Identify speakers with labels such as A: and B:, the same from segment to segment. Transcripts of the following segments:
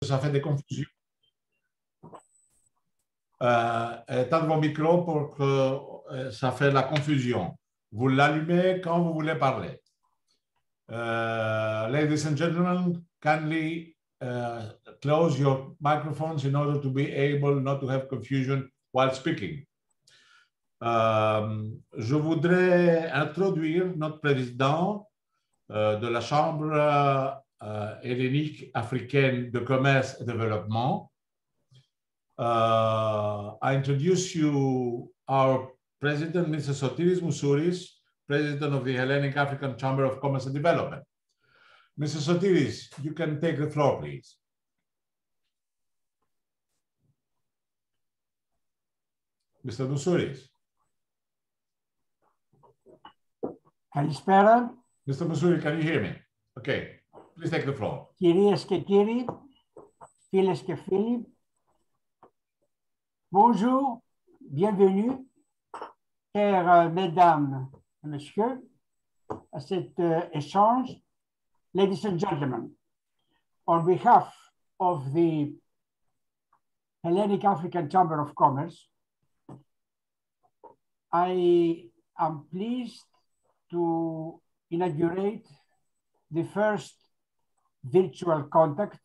A: ça fait des confusions. Éteindre vos micros pour que ça fait la confusion. Vous l'allumez quand vous voulez parler. Ladies and gentlemen, kindly close your microphones in order to be able not to have confusion while speaking. Je voudrais introduire notre président de la Chambre hellénique africaine de commerce et développement. I introduce you our president, Mr. Sotiris Moussouris, president of the Hellenic African Chamber of Commerce and Development. Mr. Sotiris, you can take the floor, please. Mr. Moussouris.
B: Καλησπέρα.
A: Mr. Moussouris, can you hear me? Okay, please take the floor.
B: Κυρίες και κύριοι, φίλες και φίλοι, bonjour, bienvenue, chères mesdames et messieurs, à cet échange. Ladies and gentlemen, on behalf of the Hellenic African Chamber of Commerce, I am pleased to inaugurate the first virtual contact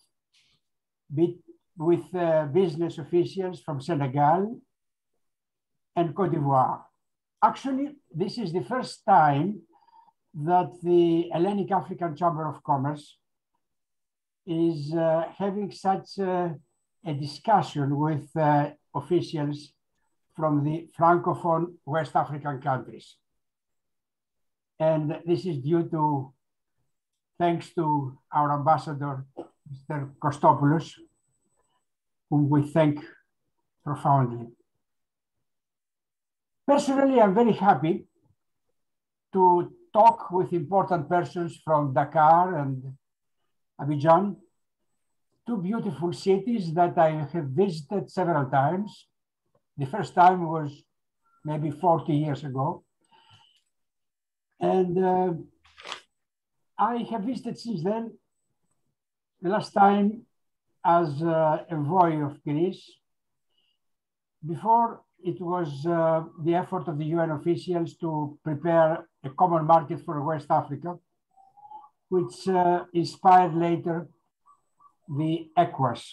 B: with business officials from Senegal and Côte d'Ivoire. Actually, this is the first time that the Hellenic African Chamber of Commerce is having such a discussion with officials from the Francophone West African countries. And this is due to, thanks to our ambassador, Mr. Kostopoulos, whom we thank profoundly. Personally, I'm very happy to talk with important persons from Dakar and Abidjan, two beautiful cities that I have visited several times. The first time was maybe 40 years ago. And I have visited since then, the last time as envoy of Greece. Before, it was the effort of the UN officials to prepare a common market for West Africa, which inspired later the ECOWAS.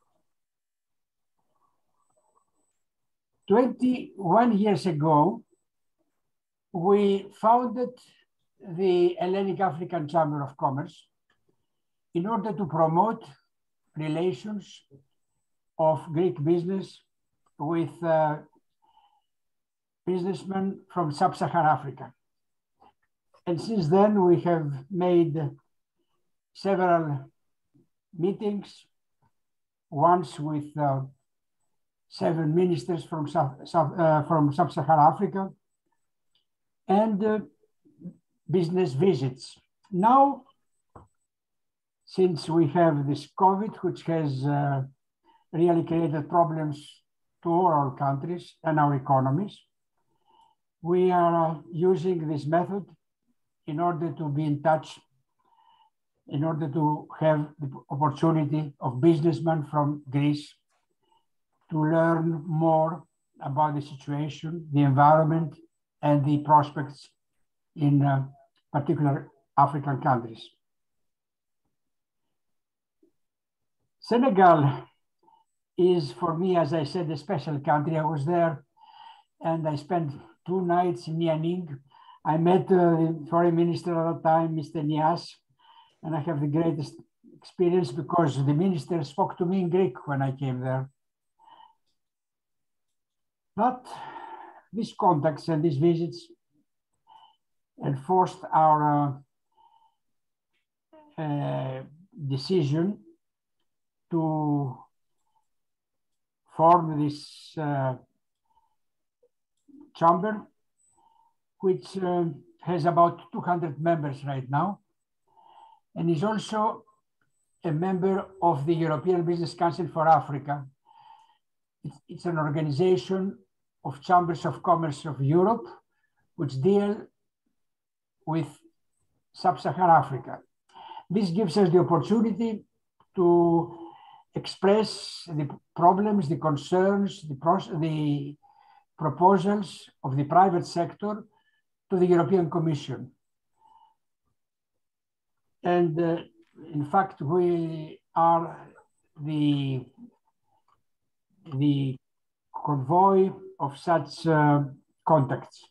B: 21 years ago, we founded the Hellenic African Chamber of Commerce in order to promote relations of Greek business with businessmen from sub-Saharan Africa. And since then, we have made several meetings, once with 7 ministers from sub-Saharan Africa, and business visits. Now, since we have this COVID, which has really created problems to all our countries and our economies, we are using this method in order to be in touch, in order to have the opportunity of businessmen from Greece to learn more about the situation, the environment, and the prospects in particular African countries. Senegal is, for me, as I said, a special country. I was there and I spent 2 nights in Niamey. I met the foreign minister at the time, Mr. Nias, and I have the greatest experience because the minister spoke to me in Greek when I came there. But these contacts and these visits enforced our decision to form this chamber, which has about 200 members right now, and is also a member of the European Business Council for Africa. It's an organization of chambers of commerce of Europe, which deal with sub-Saharan Africa. This gives us the opportunity to express the problems, the concerns, the proposals of the private sector to the European Commission. And in fact, we are the convoy of such contacts.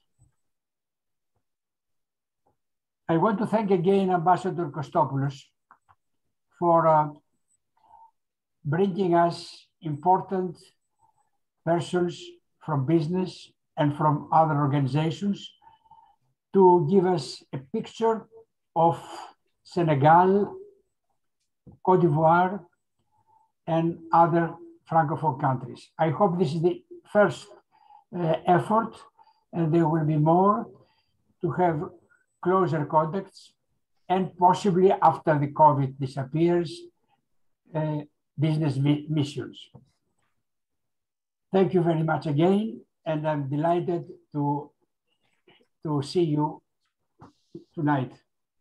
B: I want to thank again Ambassador Kostopoulos for bringing us important persons from business and from other organizations to give us a picture of Senegal, Côte d'Ivoire, and other Francophone countries. I hope this is the first effort, and there will be more to have closer contacts, and possibly after the COVID disappears, business missions. Thank you very much again, and I'm delighted to see you tonight.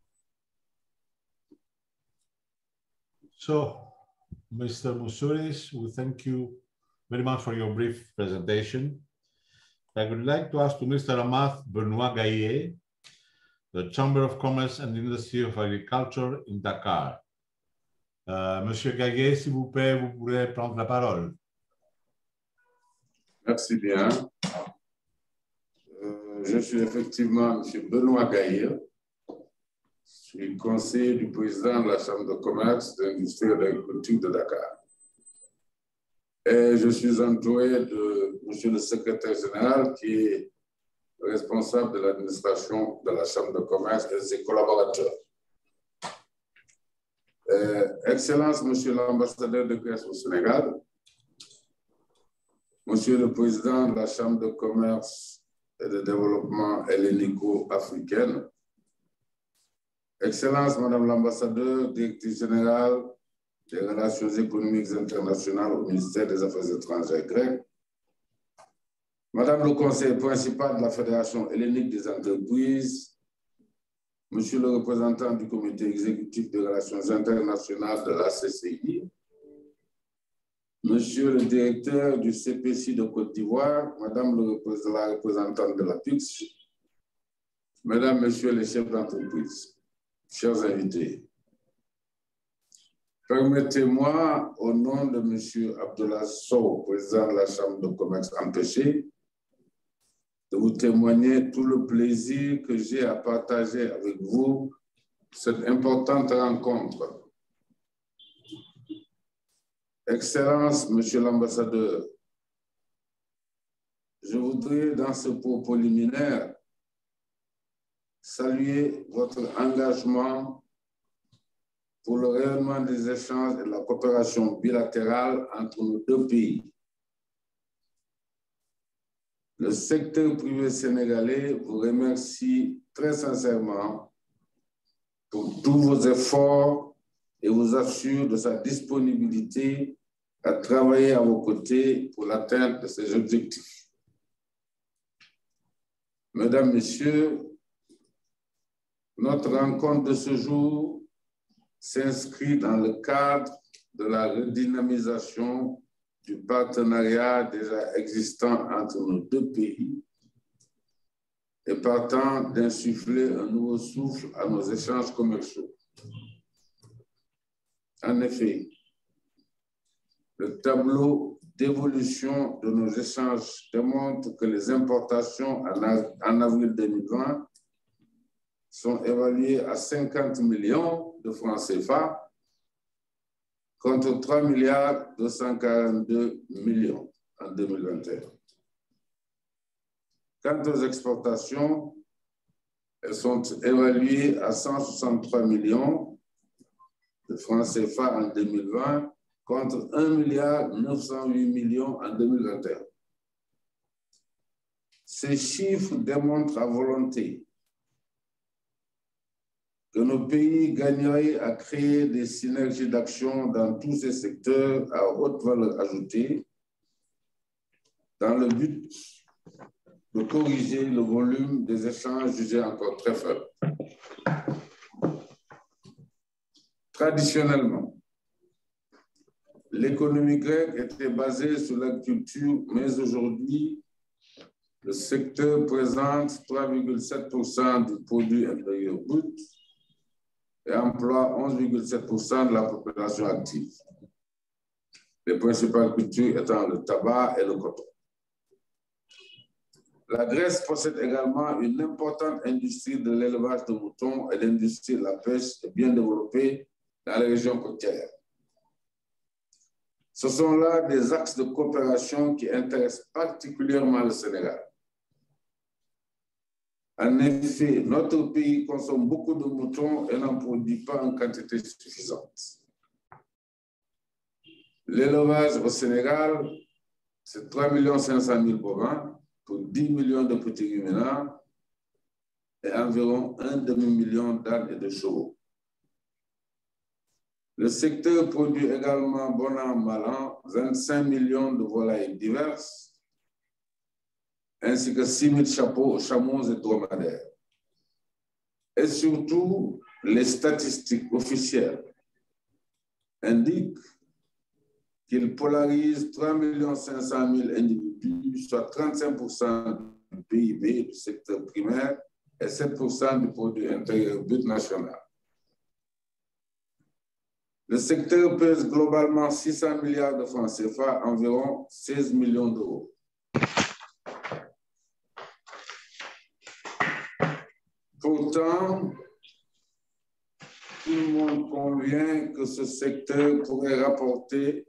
A: So, Mr. Moussouris, we thank you very much for your brief presentation. I would like to ask to Mr. Amath Benoit Gaillet, the Chamber of Commerce and Industry of Agriculture in Dakar. Monsieur Gaillet, s'il vous plaît, vous pourrez prendre la parole.
C: Merci bien. Je suis effectivement M. Benoit Gaillet. Je suis conseiller du président de la Chambre de commerce, d'industrie et d'agriculture de Dakar. Et je suis entouré de M. le secrétaire général qui est responsable de l'administration de la Chambre de commerce et de ses collaborateurs. Excellence, M. l'ambassadeur de Grèce au Sénégal, Monsieur le président de la Chambre de commerce et de développement hellénico-africaine, Excellence, Madame l'ambassadeur, directrice générale des relations économiques internationales au ministère des Affaires étrangères grec, Madame le conseiller principal de la Fédération hellénique des entreprises, Monsieur le représentant du comité exécutif des relations internationales de la CCI, Monsieur le directeur du CPC de Côte d'Ivoire, Madame la représentante de la PIX, Mesdames, Messieurs les chefs d'entreprise, chers invités, permettez-moi, au nom de M. Abdullah Sow, président de la Chambre de commerce empêché, de vous témoigner tout le plaisir que j'ai à partager avec vous cette importante rencontre. Excellence, Monsieur l'ambassadeur, je voudrais, dans ce propos liminaire, saluer votre engagement pour le rayonnement des échanges et de la coopération bilatérale entre nos deux pays. Le secteur privé sénégalais vous remercie très sincèrement pour tous vos efforts et vous assure de sa disponibilité à travailler à vos côtés pour l'atteinte de ces objectifs. Mesdames, Messieurs, notre rencontre de ce jour s'inscrit dans le cadre de la redynamisation du partenariat déjà existant entre nos deux pays et partant d'insuffler un nouveau souffle à nos échanges commerciaux. En effet, le tableau d'évolution de nos échanges démontre que les importations en avril 2020 sont évaluées à 50 millions de francs CFA contre 3 milliards 242 millions en 2021. Quant aux exportations, elles sont évaluées à 163 millions de francs CFA en 2020 contre 1 milliard 908 millions en 2021. Ces chiffres démontrent à volonté que nos pays gagneraient à créer des synergies d'action dans tous ces secteurs à haute valeur ajoutée dans le but de corriger le volume des échanges jugés encore très faible. Traditionnellement, l'économie grecque était basée sur l'agriculture, mais aujourd'hui, le secteur présente 3,7% du produit intérieur brut et emploie 11,7% de la population active. Les principales cultures étant le tabac et le coton. La Grèce possède également une importante industrie de l'élevage de moutons et l'industrie de la pêche bien développée dans les régions côtières. Ce sont là des axes de coopération qui intéressent particulièrement le Sénégal. En effet, notre pays consomme beaucoup de moutons et n'en produit pas en quantité suffisante. L'élevage au Sénégal, c'est 3 500 000 bovins pour 10 millions de petits ruminants et environ 1 demi-million d'ânes et de chevaux. Le secteur produit également, bon an, mal an, 25 millions de volailles diverses, ainsi que 6 000 chameaux et dromadaires. Et surtout, les statistiques officielles indiquent qu'il polarise 3 500 000 individus, soit 35% du PIB du secteur primaire et 7% du produit intérieur brut national. Le secteur pèse globalement 600 milliards de francs CFA, environ 16 millions d'euros. Pourtant, tout le monde convient que ce secteur pourrait rapporter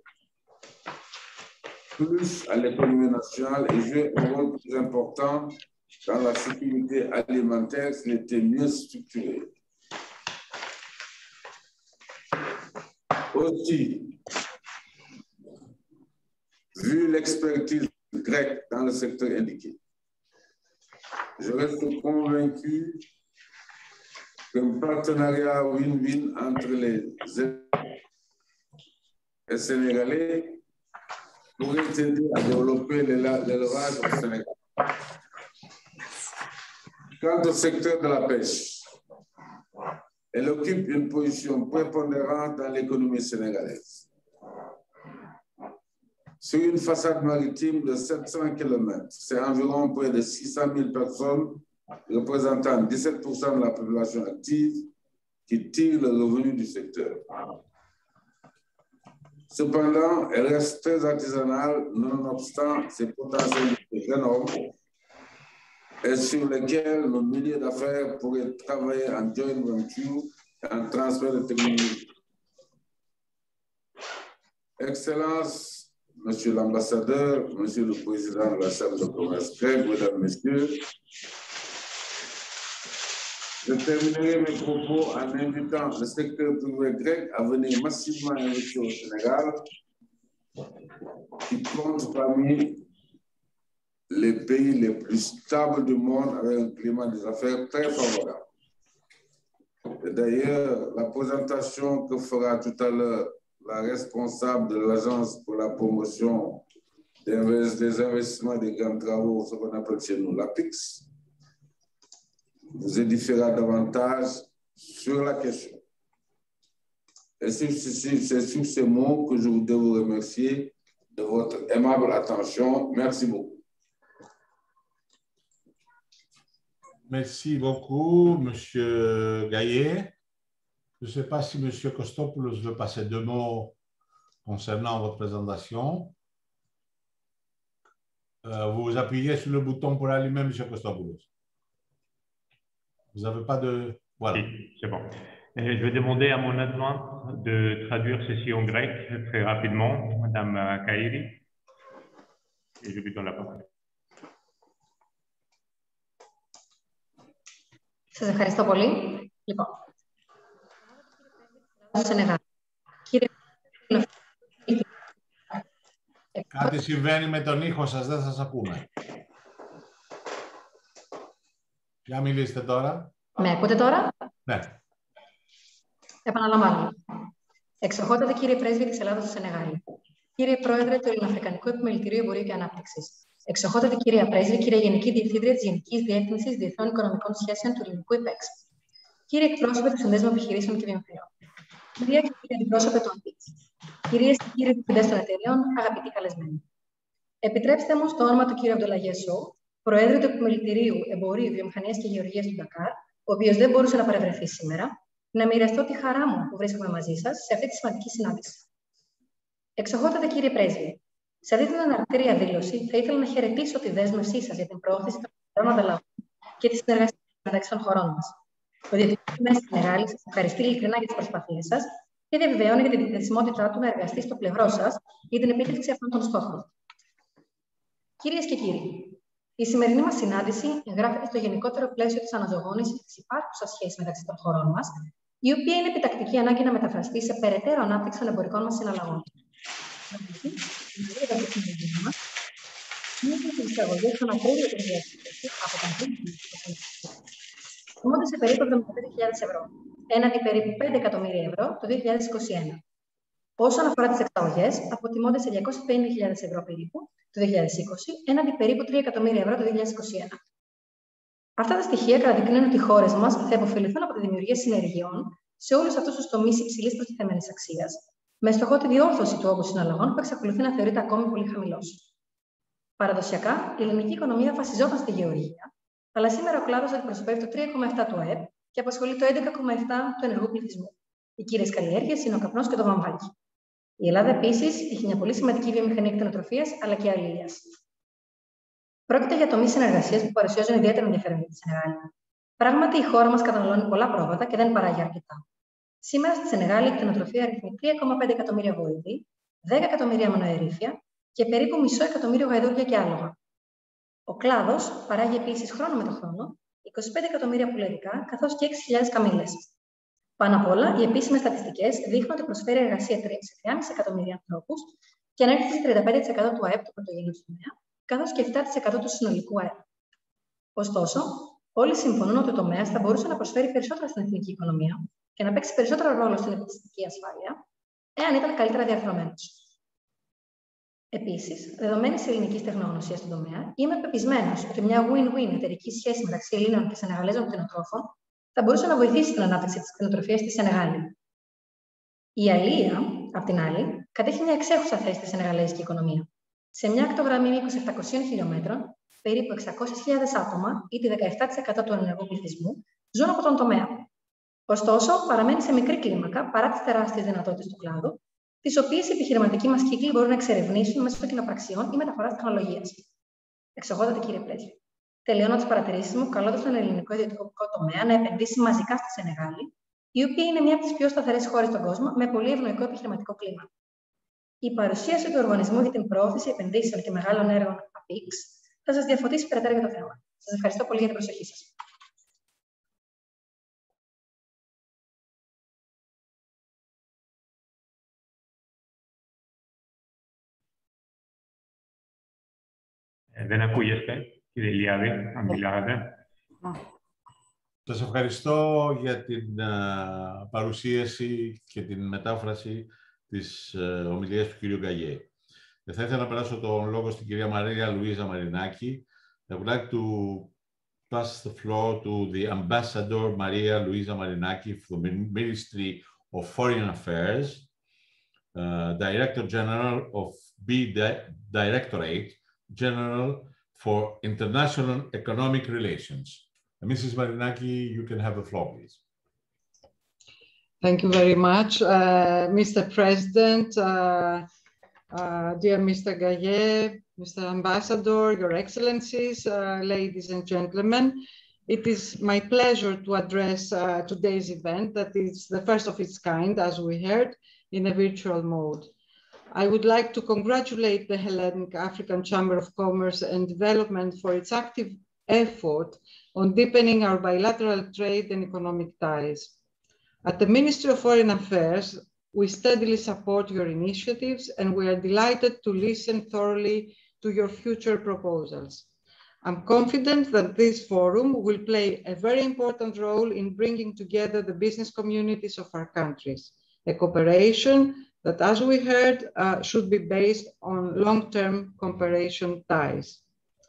C: plus à l'économie nationale et jouer un rôle plus important dans la sécurité alimentaire s'il était mieux structuré. Aussi, vu l'expertise grecque dans le secteur indiqué, je reste convaincu qu'un partenariat win-win entre les Sénégalais pourrait aider à développer l'élevage au Sénégal. Quant au secteur de la pêche, elle occupe une position prépondérante dans l'économie sénégalaise. Sur une façade maritime de 700 km, c'est environ près de 600 000 personnes, représentant 17% de la population active, qui tirent le revenu du secteur. Cependant, elle reste très artisanale, nonobstant ses potentiels énormes, et sur lesquels nos milliers d'affaires pourraient travailler en joint venture et en transfert de technologie. Excellence, Monsieur l'ambassadeur, Monsieur le Président de la Chambre de commerce grecque, Mesdames, Messieurs, je terminerai mes propos en invitant le secteur privé grec à venir massivement investir au Sénégal, qui compte parmi les pays les plus stables du monde avec un climat des affaires très favorable. D'ailleurs, la présentation que fera tout à l'heure la responsable de l'Agence pour la promotion des investissements des grands travaux, ce qu'on appelle chez nous l'APIX, vous édifiera davantage sur la question. Et c'est sur ces mots que je voudrais vous remercier de votre aimable attention. Merci beaucoup.
A: Merci beaucoup, Monsieur Gaillet. Je ne sais pas si Monsieur Kostopoulos veut passer 2 mots concernant votre présentation. Vous appuyez sur le bouton pour allumer, Monsieur Kostopoulos. Vous n'avez pas de... Voilà.
D: Oui, c'est bon. Je vais demander à mon adjointe de traduire ceci en grec très rapidement, Madame Kairi. Et je lui donne la parole.
E: Σας ευχαριστώ πολύ. Λοιπόν, στο Σενεγάλ.
A: Κάτι συμβαίνει με τον ήχο σας, δεν σας ακούμε. Για μιλήστε τώρα.
E: Με ακούτε τώρα?
A: Ναι.
E: Επαναλαμβάνω. Εξοχότατε κύριε Πρέσβη της Ελλάδας στο Σενεγάλ. Κύριε Πρόεδρε του Ελληνοαφρικανικού Επιμελητηρίου Εμπορίου και Ανάπτυξης. Εξοχότατε κυρία Πρέσβη, κυρία Γενική Διευθύντρια της Γενικής Διεύθυνσης Διεθνών Οικονομικών Σχέσεων του Ελληνικού ΥΠΕΞ. Κύριε εκπρόσωπε του Συνδέσμου Επιχειρήσεων και Βιομηχανιών. Κυρία και κύριοι αντιπρόσωπε του ΑΠΗΚΣ, κυρίες και κύριοι διευθυντές των εταιρεών, αγαπητοί καλεσμένοι. Επιτρέψτε μου, στο όνομα του κ. Αμπτολαγέ Σο, Προέδρου του Επιμελητηρίου Εμπορίου, Βιομηχανίας και Γεωργίας του Ντακάρ, ο οποίος δεν μπορούσε να παρευρεθεί σήμερα, να μοιραστώ τη χαρά μου που βρίσκομαι μαζί σας σε αυτή τη σημαντική συνάντηση. Εξοχότατε κύριε Πρέσβη, σε αυτή την αναρτήρια δήλωση θα ήθελα να χαιρετήσω τη δέσμευσή σας για την προώθηση των κοινωνικών ανταλλαγών και τη συνεργασία μεταξύ των χωρών μας. Το Διευθυντικό Μέση Σενεγάλη σας ευχαριστεί ειλικρινά για τις προσπάθειές σας και διαβεβαιώνει για την διαθεσιμότητά του να εργαστεί στο πλευρό σας για την επίτευξη αυτών των στόχων. Κυρίες και κύριοι, η σημερινή μας συνάντηση εγγράφεται στο γενικότερο πλαίσιο της αναζωογόνησης της υπάρχουσας σχέσης μεταξύ των χωρών μας, η οποία είναι επιτακτική ανάγκη να μεταφραστεί σε περαιτέρω ανάπτυξη των εμπορικών μας συναλλαγών. Οι εισαγωγές τον Απρίλιο του 2020 από τον τιμώνται σε περίπου 75.000 ευρώ, έναντι περίπου 5 εκατομμύρια ευρώ το 2021. Όσον αφορά τις εξαγωγές, αποτιμώνται σε 250.000 ευρώ περίπου το 2020, έναντι περίπου 3 εκατομμύρια ευρώ το 2021. Αυτά τα στοιχεία καταδεικνύουν ότι οι χώρες μας θα υποφεληθούν από τη δημιουργία συνεργειών σε όλους αυτούς τους τομείς υψηλής προστιθέμενης αξίας, με στόχο τη διόρθωση του όγκου συναλλαγών που εξακολουθεί να θεωρείται ακόμη πολύ χαμηλός. Παραδοσιακά, η ελληνική οικονομία βασιζόταν στη γεωργία, αλλά σήμερα ο κλάδος αντιπροσωπεύει το 3,7% του ΑΕΠ και απασχολεί το 11,7% του ενεργού πληθυσμού. Οι κύριες καλλιέργειες είναι ο καπνός και το βαμβάκι. Η Ελλάδα επίσης έχει μια πολύ σημαντική βιομηχανία κτηνοτροφίας αλλά και αλληλείας. Πρόκειται για τομείς συνεργασίας που παρουσιάζουν ιδιαίτερο ενδιαφέρον για τη Σενεγάλη. Πράγματι, η χώρα μας καταναλώνει πολλά πρόβατα και δεν παράγει αρκετά. Σήμερα στη Σενεγάλη η κτηνοτροφία αριθμεί 3,5 εκατομμύρια βοηδή, 10 εκατομμύρια μονοερήφια και περίπου μισό εκατομμύριο γαϊδούρια και άλογα. Ο κλάδος παράγει επίσης χρόνο με το χρόνο 25 εκατομμύρια πουλερικά καθώς και 6.000 καμήλες. Πάνω απ' όλα, οι επίσημες στατιστικές δείχνουν ότι προσφέρει εργασία σε 3,5 εκατομμύρια ανθρώπους και ανέρχεται σε 35% του ΑΕΠ του πρωτογενούς τομέα, καθώς και 7% του συνολικού ΑΕΠ. Ωστόσο, όλοι συμφωνούν ότι ο τομέας θα μπορούσε να προσφέρει περισσότερα στην εθνική οικονομία και να παίξει περισσότερο ρόλο στην επιστημική ασφάλεια, εάν ήταν καλύτερα διαρθρωμένος. Επίσης, δεδομένης της ελληνικής τεχνογνωσίας στον τομέα, είμαι πεπισμένος ότι μια win-win εταιρική σχέση μεταξύ Ελλήνων και Σενεγαλέζων κτηνοτρόφων θα μπορούσε να βοηθήσει την ανάπτυξη της κτηνοτροφίας στη Σενεγάλη. Η αλία, απ' την άλλη, κατέχει μια εξέχουσα θέση στη σενεγαλέζικη οικονομία. Σε μια ακτογραμμή μήκους 700 χιλιόμετρων, περίπου 600.000 άτομα, ή τη 17% του ενεργού πληθυσμού, ζουν από τον τομέα. Ωστόσο, παραμένει σε μικρή κλίμακα παρά τις τεράστιες δυνατότητες του κλάδου, τις οποίες οι επιχειρηματικοί μας κύκλοι μπορούν να εξερευνήσουν μέσω κοινοπραξιών ή μεταφοράς τεχνολογίας. Εξοχότατε κύριε Πρέσβη. Τελειώνω τις παρατηρήσεις μου, καλώντας τον ελληνικό ιδιωτικό τομέα να επενδύσει μαζικά στη Σενεγάλη, η οποία είναι μια από τις πιο σταθερές χώρες στον κόσμο με πολύ ευνοϊκό επιχειρηματικό κλίμα. Η παρουσίαση του Οργανισμού για την Προώθηση Επενδύσεων και Μεγάλων Έργων ΑΠΗΚΣ θα σας διαφωτίσει περαιτέρω για το θέμα. Σας ευχαριστώ πολύ για την προσοχή σας.
D: Δεν ακούγεστε, κύριε Ηλιάδη, αν μιλάγατε.
A: Σας ευχαριστώ για την παρουσίαση και την μετάφραση της ομιλίας του κυρίου Γκαγιέ. Θα ήθελα να περάσω τον λόγο στην κυρία Μαρία Λουίζα Μαρινάκη. I would like to pass the floor to the Ambassador Maria Luisa Marinaki from the Ministry of Foreign Affairs, Director General of Directorate General for International Economic Relations. Mrs. Marinaki, you can have the floor, please.
F: Thank you very much, Mr. President, dear Mr. Gaye, Mr. Ambassador, Your Excellencies, ladies and gentlemen. It is my pleasure to address today's event that is the first of its kind, as we heard, in a virtual mode. I would like to congratulate the Hellenic African Chamber of Commerce and Development for its active effort on deepening our bilateral trade and economic ties. At the Ministry of Foreign Affairs, we steadily support your initiatives and we are delighted to listen thoroughly to your future proposals. I'm confident that this forum will play a very important role in bringing together the business communities of our countries, a cooperation that, as we heard, should be based on long-term cooperation ties.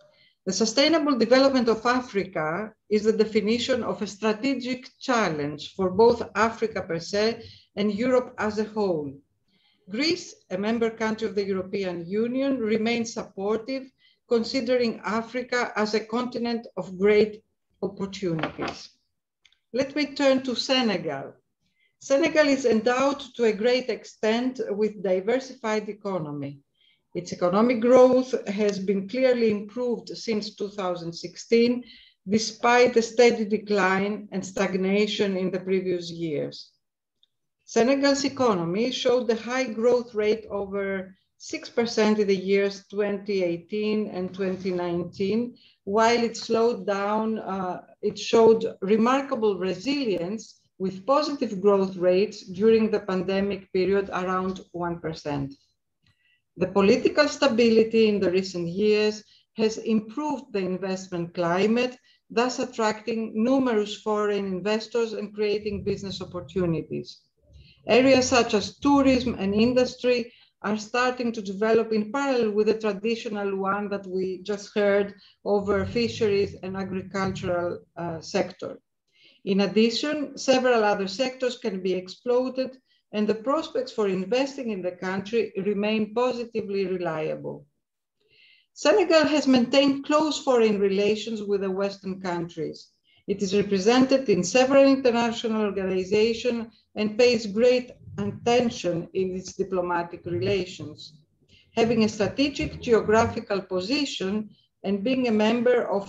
F: The sustainable development of Africa is the definition of a strategic challenge for both Africa per se and Europe as a whole. Greece, a member country of the European Union, remains supportive, considering Africa as a continent of great opportunities. Let me turn to Senegal. Senegal is endowed to a great extent with diversified economy. Its economic growth has been clearly improved since 2016, despite a steady decline and stagnation in the previous years. Senegal's economy showed a high growth rate over 6% in the years 2018 and 2019, while it slowed down, it showed remarkable resilience with positive growth rates during the pandemic period around 1%. The political stability in the recent years has improved the investment climate, thus attracting numerous foreign investors and creating business opportunities. Areas such as tourism and industry are starting to develop in parallel with the traditional one that we just heard over fisheries and agricultural sector. In addition, several other sectors can be exploited, and the prospects for investing in the country remain positively reliable. Senegal has maintained close foreign relations with the Western countries. It is represented in several international organizations and pays great attention in its diplomatic relations. Having a strategic geographical position and being a member of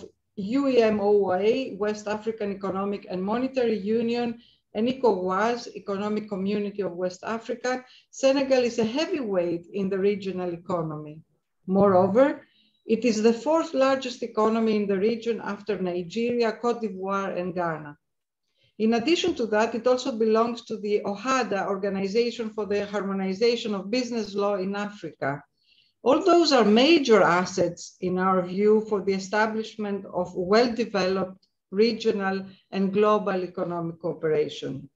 F: UEMOA, West African Economic and Monetary Union, and ECOWAS, Economic Community of West Africa, Senegal is a heavyweight in the regional economy. Moreover, it is the fourth largest economy in the region after Nigeria, Cote d'Ivoire, and Ghana. In addition to that, it also belongs to the OHADA, Organization for the Harmonization of Business Law in Africa. All those are major assets, in our view, for the establishment of well-developed regional and global economic cooperation.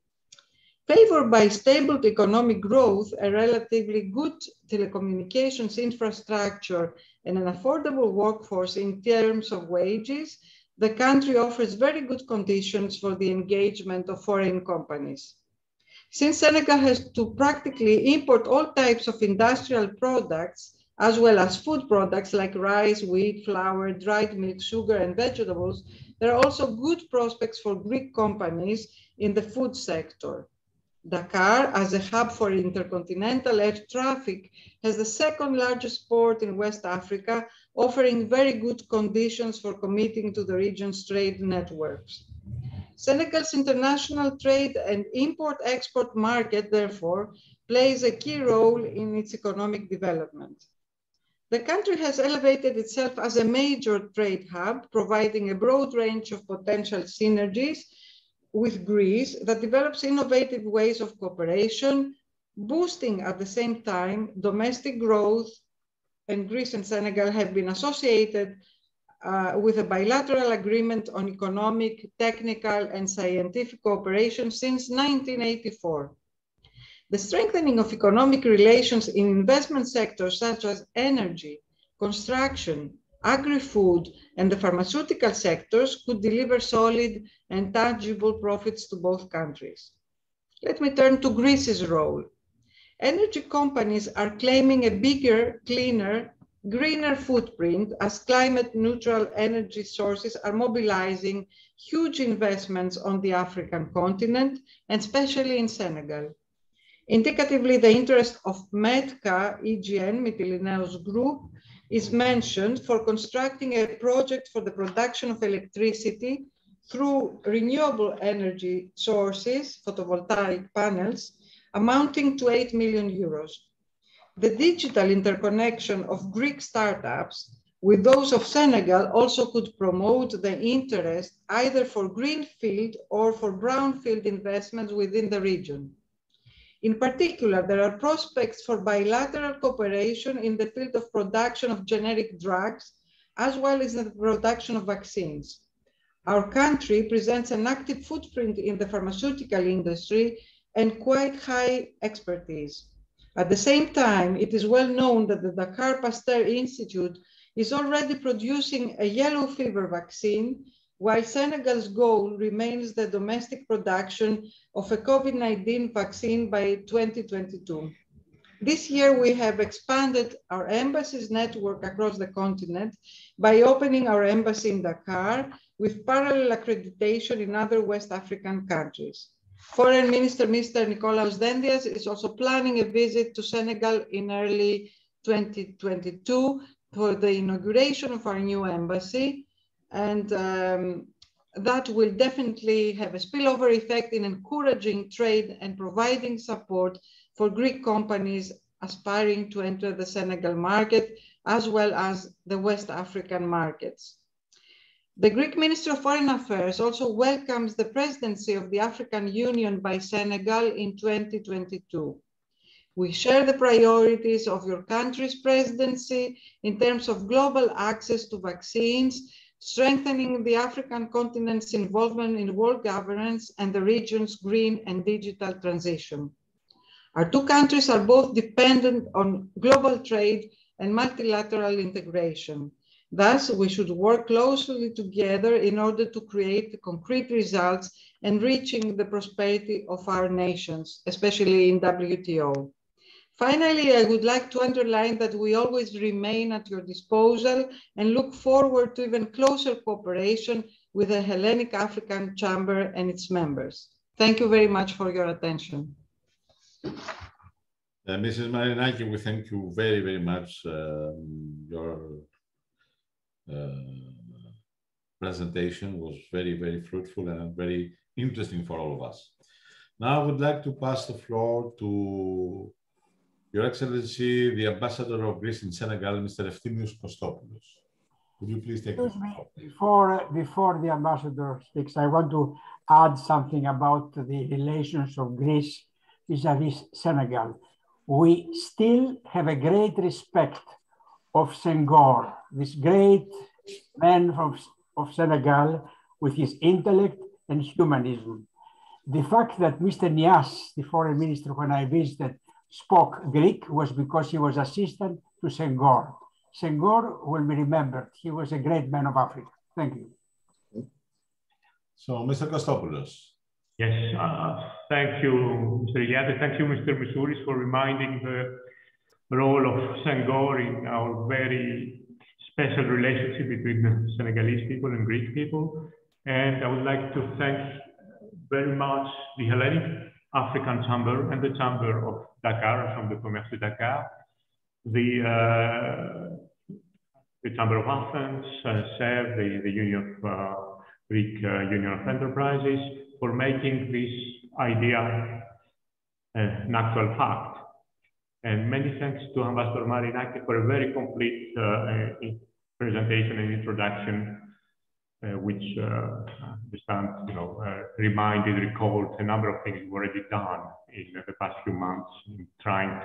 F: Favored by stable economic growth, a relatively good telecommunications infrastructure, and an affordable workforce in terms of wages, the country offers very good conditions for the engagement of foreign companies. Since Senegal has to practically import all types of industrial products, as well as food products like rice, wheat, flour, dried milk, sugar, and vegetables, there are also good prospects for Greek companies in the food sector. Dakar, as a hub for intercontinental air traffic, has the second largest port in West Africa, offering very good conditions for committing to the region's trade networks. Senegal's international trade and import-export market, therefore, plays a key role in its economic development. The country has elevated itself as a major trade hub, providing a broad range of potential synergies with Greece that develops innovative ways of cooperation, boosting at the same time domestic growth, and Greece and Senegal have been associated with a bilateral agreement on economic, technical, and scientific cooperation since 1984. The strengthening of economic relations in investment sectors such as energy, construction, agri-food, and the pharmaceutical sectors could deliver solid and tangible profits to both countries. Let me turn to Greece's role. Energy companies are claiming a bigger, cleaner, greener footprint as climate-neutral energy sources are mobilizing huge investments on the African continent, and especially in Senegal. Indicatively, the interest of MEDCA, EGN, Mytilineos Group, is mentioned for constructing a project for the production of electricity through renewable energy sources, photovoltaic panels, amounting to 8 million euros. The digital interconnection of Greek startups with those of Senegal also could promote the interest either for greenfield or for brownfield investments within the region. In particular, there are prospects for bilateral cooperation in the field of production of generic drugs, as well as in the production of vaccines. Our country presents an active footprint in the pharmaceutical industry and quite high expertise. At the same time, it is well known that the Dakar Pasteur Institute is already producing a yellow fever vaccine, while Senegal's goal remains the domestic production of a COVID-19 vaccine by 2022. This year, we have expanded our embassies network across the continent by opening our embassy in Dakar with parallel accreditation in other West African countries. Foreign Minister Mr. Nikolaos Dendias is also planning a visit to Senegal in early 2022 for the inauguration of our new embassy. And that will definitely have a spillover effect in encouraging trade and providing support for Greek companies aspiring to enter the Senegal market, as well as the West African markets. The Greek Ministry of Foreign Affairs also welcomes the presidency of the African Union by Senegal in 2022. We share the priorities of your country's presidency in terms of global access to vaccines, strengthening the African continent's involvement in world governance and the region's green and digital transition. Our two countries are both dependent on global trade and multilateral integration. Thus, we should work closely together in order to create concrete results enriching the prosperity of our nations, especially in WTO. Finally, I would like to underline that we always remain at your disposal and look forward to even closer cooperation with the Hellenic African Chamber and its members. Thank you very much for your attention.
A: Mrs. Marinaki, we thank you very, very much. Your presentation was very, very fruitful and very interesting for all of us. Now I would like to pass the floor to Your Excellency, the Ambassador of Greece in Senegal, Mr. Efthymios Kostopoulos. Could you please take the floor?
B: Before the ambassador speaks, I want to add something about the relations of Greece vis-à-vis Senegal. We still have a great respect of Senghor, this great man of Senegal with his intellect and humanism. The fact that Mr. Nias, the foreign minister, when I visited, spoke Greek was because he was assistant to Senghor. Senghor will be remembered. He was a great man of Africa. Thank you.
A: So, Mr. Kostopoulos.
D: Yes, thank you, Mr. Iliadis. Thank you, Mr. Missouris, for reminding the role of Senghor in our very special relationship between Senegalese people and Greek people. And I would like to thank very much the Hellenic African Chamber and the Chamber of Dakar, from the Commerce de Dakar, the Chamber of Athens, SEV, the Union of Greek Union of Enterprises, for making this idea an actual fact. And many thanks to Ambassador Marinaki for a very complete presentation and introduction, which reminded, recalled a number of things we've already done in the past few months in trying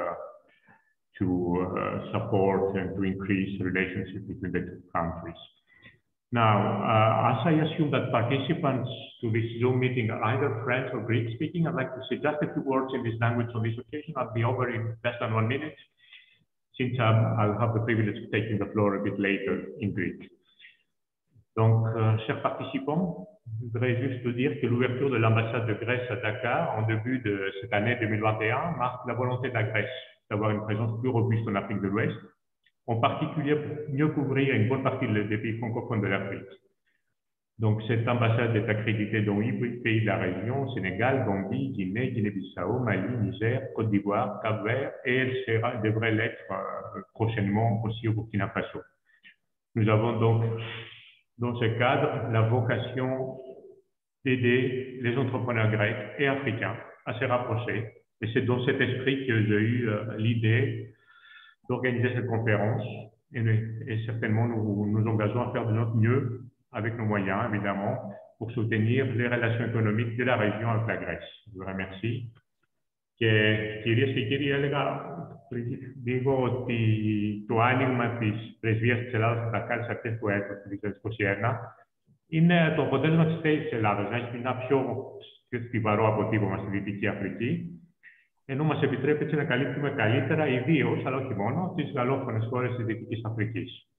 D: to support and to increase the relationship between the two countries. Now, as I assume that participants to this Zoom meeting are either French or Greek speaking, I'd like to say just a few words in this language on this occasion. I'll be over in less than 1 minute, since I'll have the privilege of taking the floor a bit later in Greek. Donc, chers participants, je voudrais juste vous dire que l'ouverture de l'ambassade de Grèce à Dakar en début de cette année 2021 marque la volonté de la Grèce d'avoir une présence plus robuste en Afrique de l'Ouest, en particulier pour mieux couvrir une bonne partie des pays francophones de l'Afrique. Donc, cette ambassade est accréditée dans 8 pays de la région: Sénégal, Gambie, Guinée, Guinée-Bissau, Mali, Niger, Côte d'Ivoire, Cap-Vert, et elle devrait l'être prochainement aussi au Burkina Faso. Nous avons donc, dans ce cadre, la vocation d'aider les entrepreneurs grecs et africains à se rapprocher. Et c'est dans cet esprit que j'ai eu l'idée d'organiser cette conférence. Et certainement, nous nous engageons à faire de notre mieux, avec nos moyens, évidemment, pour soutenir les relations économiques de la région avec la Grèce. Je vous remercie. Και κυρίες και κύριοι, έλεγα λίγο ότι το άνοιγμα της πρεσβείας της Ελλάδας στα Δακάρ σε αρχές του έτους του 2021 είναι το αποτέλεσμα της θέσης της Ελλάδας να έχει ένα πιο στιβαρό αποτύπωμα στη Δυτική Αφρική, ενώ μας επιτρέπει έτσι να καλύπτουμε καλύτερα, ιδίως, αλλά όχι μόνο, τις γαλλόφωνες χώρες της Δυτικής Αφρικής.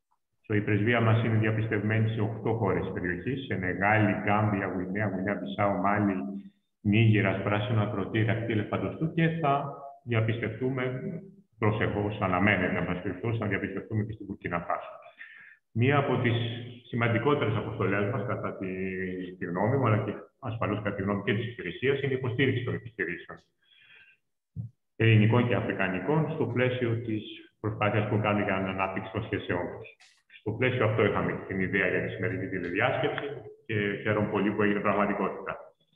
D: Η πρεσβεία μας είναι διαπιστευμένη σε 8 χώρες της περιοχής, Σενεγάλη, Γκάμπια, Γουινέα Μπισάου, Μάλι, Νίγηρας, Πράσινο Ακροτήρι, Ακτή Ελεφαντοστού και θα διαπιστευτούμε προσεχώς, αναμένεται να μας να διαπιστευτούμε και στην Μπουρκίνα Φάσο. Μία από τις σημαντικότερες αποστολές μας, κατά τη γνώμη μου, αλλά και ασφαλώς κατά τη γνώμη και της υπηρεσίας, είναι η υποστήριξη των επιχειρήσεων ελληνικών και αφρικανικών στο πλαίσιο της προσπάθειας που κάνουμε για την ανάπτυξη των σχέσεών τους. Στο πλαίσιο αυτό είχαμε την ιδέα για τη σημερινή τηλεδιάσκεψη και χαίρομαι πολύ που έγινε πραγματικότητα.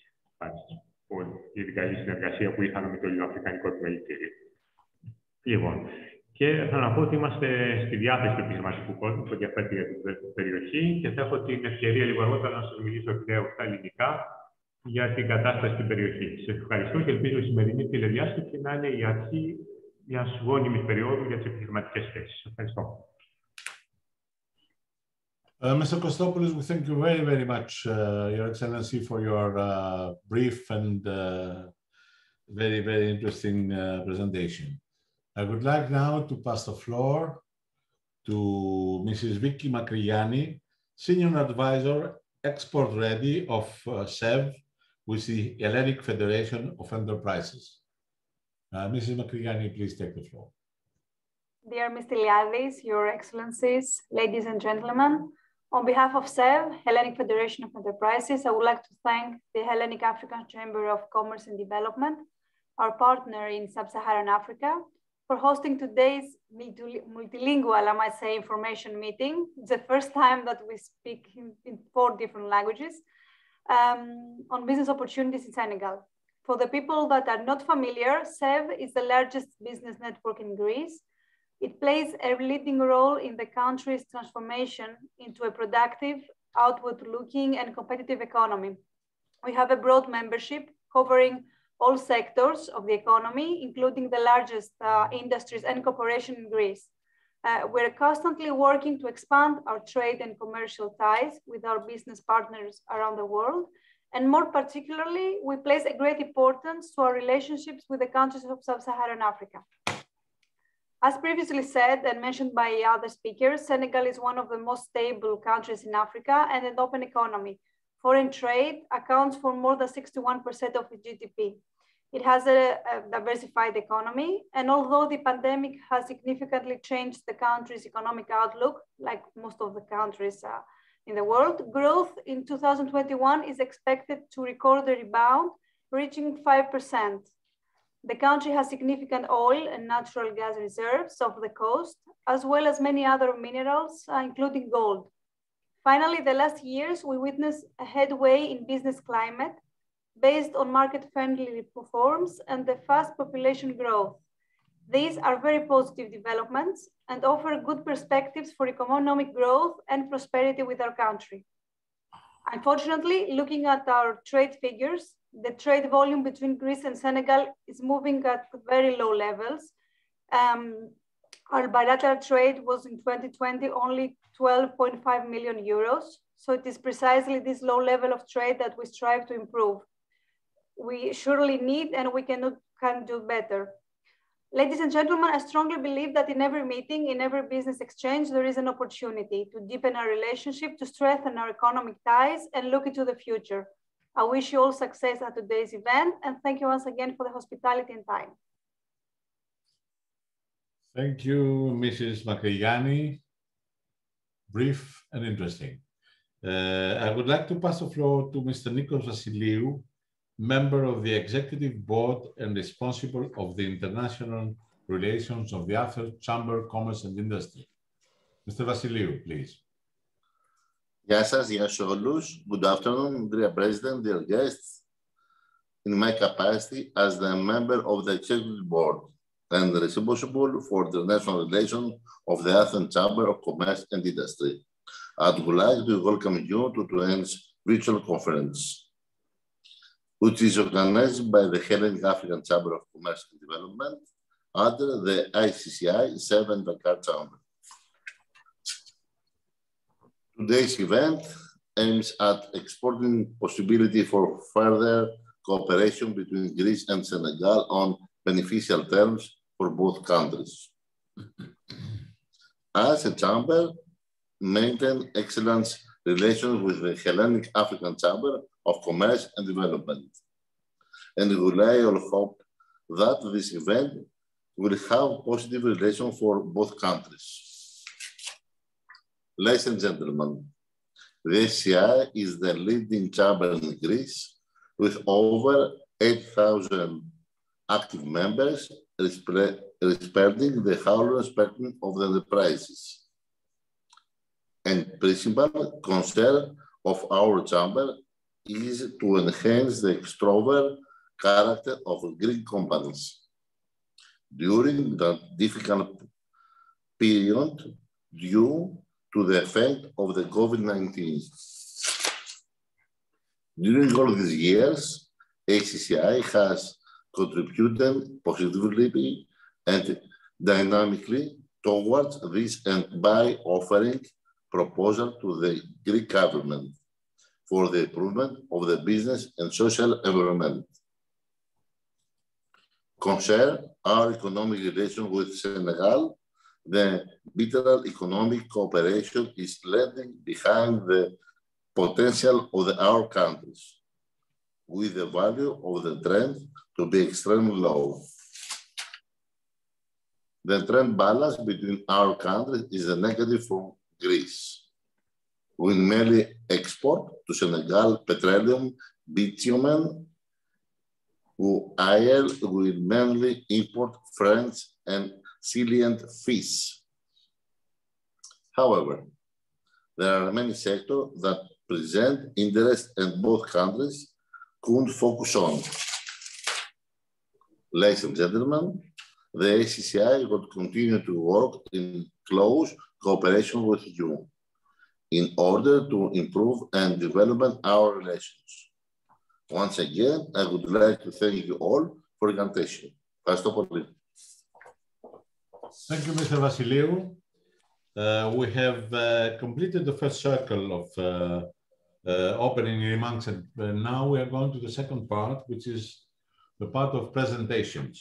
D: Η καλή συνεργασία που είχαμε με το Ελληνοαφρικανικό Επιμελητήριο. Λοιπόν, και θέλω να πω ότι είμαστε στη διάθεση του επιχειρηματικού κόσμου που ενδιαφέρεται για την περιοχή και θα έχω την ευκαιρία λίγο αργότερα να σας μιλήσω πλέον στα ελληνικά για την κατάσταση στην περιοχή. Σας ευχαριστώ και ελπίζω η σημερινή τηλεδιάσκεψη να είναι η αρχή μιας γόνιμης περίοδου για τις επιχειρηματικές σχέσεις. Ευχαριστώ.
A: Mr. Kostopoulos, we thank you very, very much, Your Excellency, for your brief and very, very interesting presentation. I would like now to pass the floor to Mrs. Vicky Makriani, Senior Advisor, Export Ready of SEV, with the Hellenic Federation of Enterprises. Mrs. Makriani, please take the floor.
G: Dear Mr. Liadis, Your Excellencies, ladies and gentlemen, on behalf of SEV, Hellenic Federation of Enterprises, I would like to thank the Hellenic African Chamber of Commerce and Development, our partner in Sub-Saharan Africa, for hosting today's multilingual, I might say, information meeting. It's the first time that we speak in 4 different languages on business opportunities in Senegal. For the people that are not familiar, SEV is the largest business network in Greece. It plays a leading role in the country's transformation into a productive, outward-looking and competitive economy. We have a broad membership covering all sectors of the economy, including the largest industries and corporations in Greece. We're constantly working to expand our trade and commercial ties with our business partners around the world. And more particularly, we place a great importance to our relationships with the countries of Sub-Saharan Africa. As previously said and mentioned by other speakers, Senegal is one of the most stable countries in Africa and an open economy. Foreign trade accounts for more than 61% of its GDP. It has a diversified economy, and although the pandemic has significantly changed the country's economic outlook, like most of the countries in the world, growth in 2021 is expected to record a rebound, reaching 5%. The country has significant oil and natural gas reserves off the coast, as well as many other minerals, including gold. Finally, the last years, we witnessed a headway in business climate based on market-friendly reforms and the fast population growth. These are very positive developments and offer good perspectives for economic growth and prosperity with our country. Unfortunately, looking at our trade figures, the trade volume between Greece and Senegal is moving at very low levels. Our bilateral trade was in 2020 only 12.5 million euros. So it is precisely this low level of trade that we strive to improve. We surely need and we can do better. Ladies and gentlemen, I strongly believe that in every meeting, in every business exchange, there is an opportunity to deepen our relationship, to strengthen our economic ties and look into the future. I wish you all success at today's event and thank you once again for the hospitality and time.
A: Thank you, Mrs. Makriani. Brief and interesting. I would like to pass the floor to Mr. Nikos Vassiliou, member of the Executive Board and responsible of the International Relations of the Athens Chamber of Commerce and Industry. Mr. Vassiliou, please.
H: Γεια σας, γεια σε όλους. Good afternoon, dear President, dear guests. In my capacity as the member of the Executive Board and responsible for the international relations of the Athens Chamber of Commerce and Industry, I would like to welcome you to today's virtual conference, which is organized by the Hellenic African Chamber of Commerce and Development under the ICCI 7 Dakar Chamber. Today's event aims at exploring possibility for further cooperation between Greece and Senegal on beneficial terms for both countries. As a chamber, maintain excellent relations with the Hellenic African Chamber of Commerce and Development. And we rely on hope that this event will have positive relations for both countries. Ladies and gentlemen, the ACI is the leading chamber in Greece with over 8,000 active members respecting the whole spectrum of the enterprises. And principal concern of our chamber is to enhance the extrovert character of Greek companies during that difficult period due to the effect of the COVID-19. During all these years, ACCI has contributed positively and dynamically towards this and by offering proposal to the Greek government for the improvement of the business and social environment. Concern our economic relations with Senegal, the bilateral economic cooperation is lagging behind the potential of our countries, with the value of the trend to be extremely low. The trend balance between our countries is a negative from Greece. We mainly export to Senegal petroleum, bitumen, while we mainly import French and salient fish. However, there are many sectors that present interest and both countries could focus on. Ladies and gentlemen, the ACCI will continue to work in close cooperation with you in order to improve and develop our relations. Once again, I would like to thank you all for your attention.
A: Thank you, Mr. Vassiliou. We have completed the first circle of opening remarks, and now we are going to the second part, which is the part of presentations.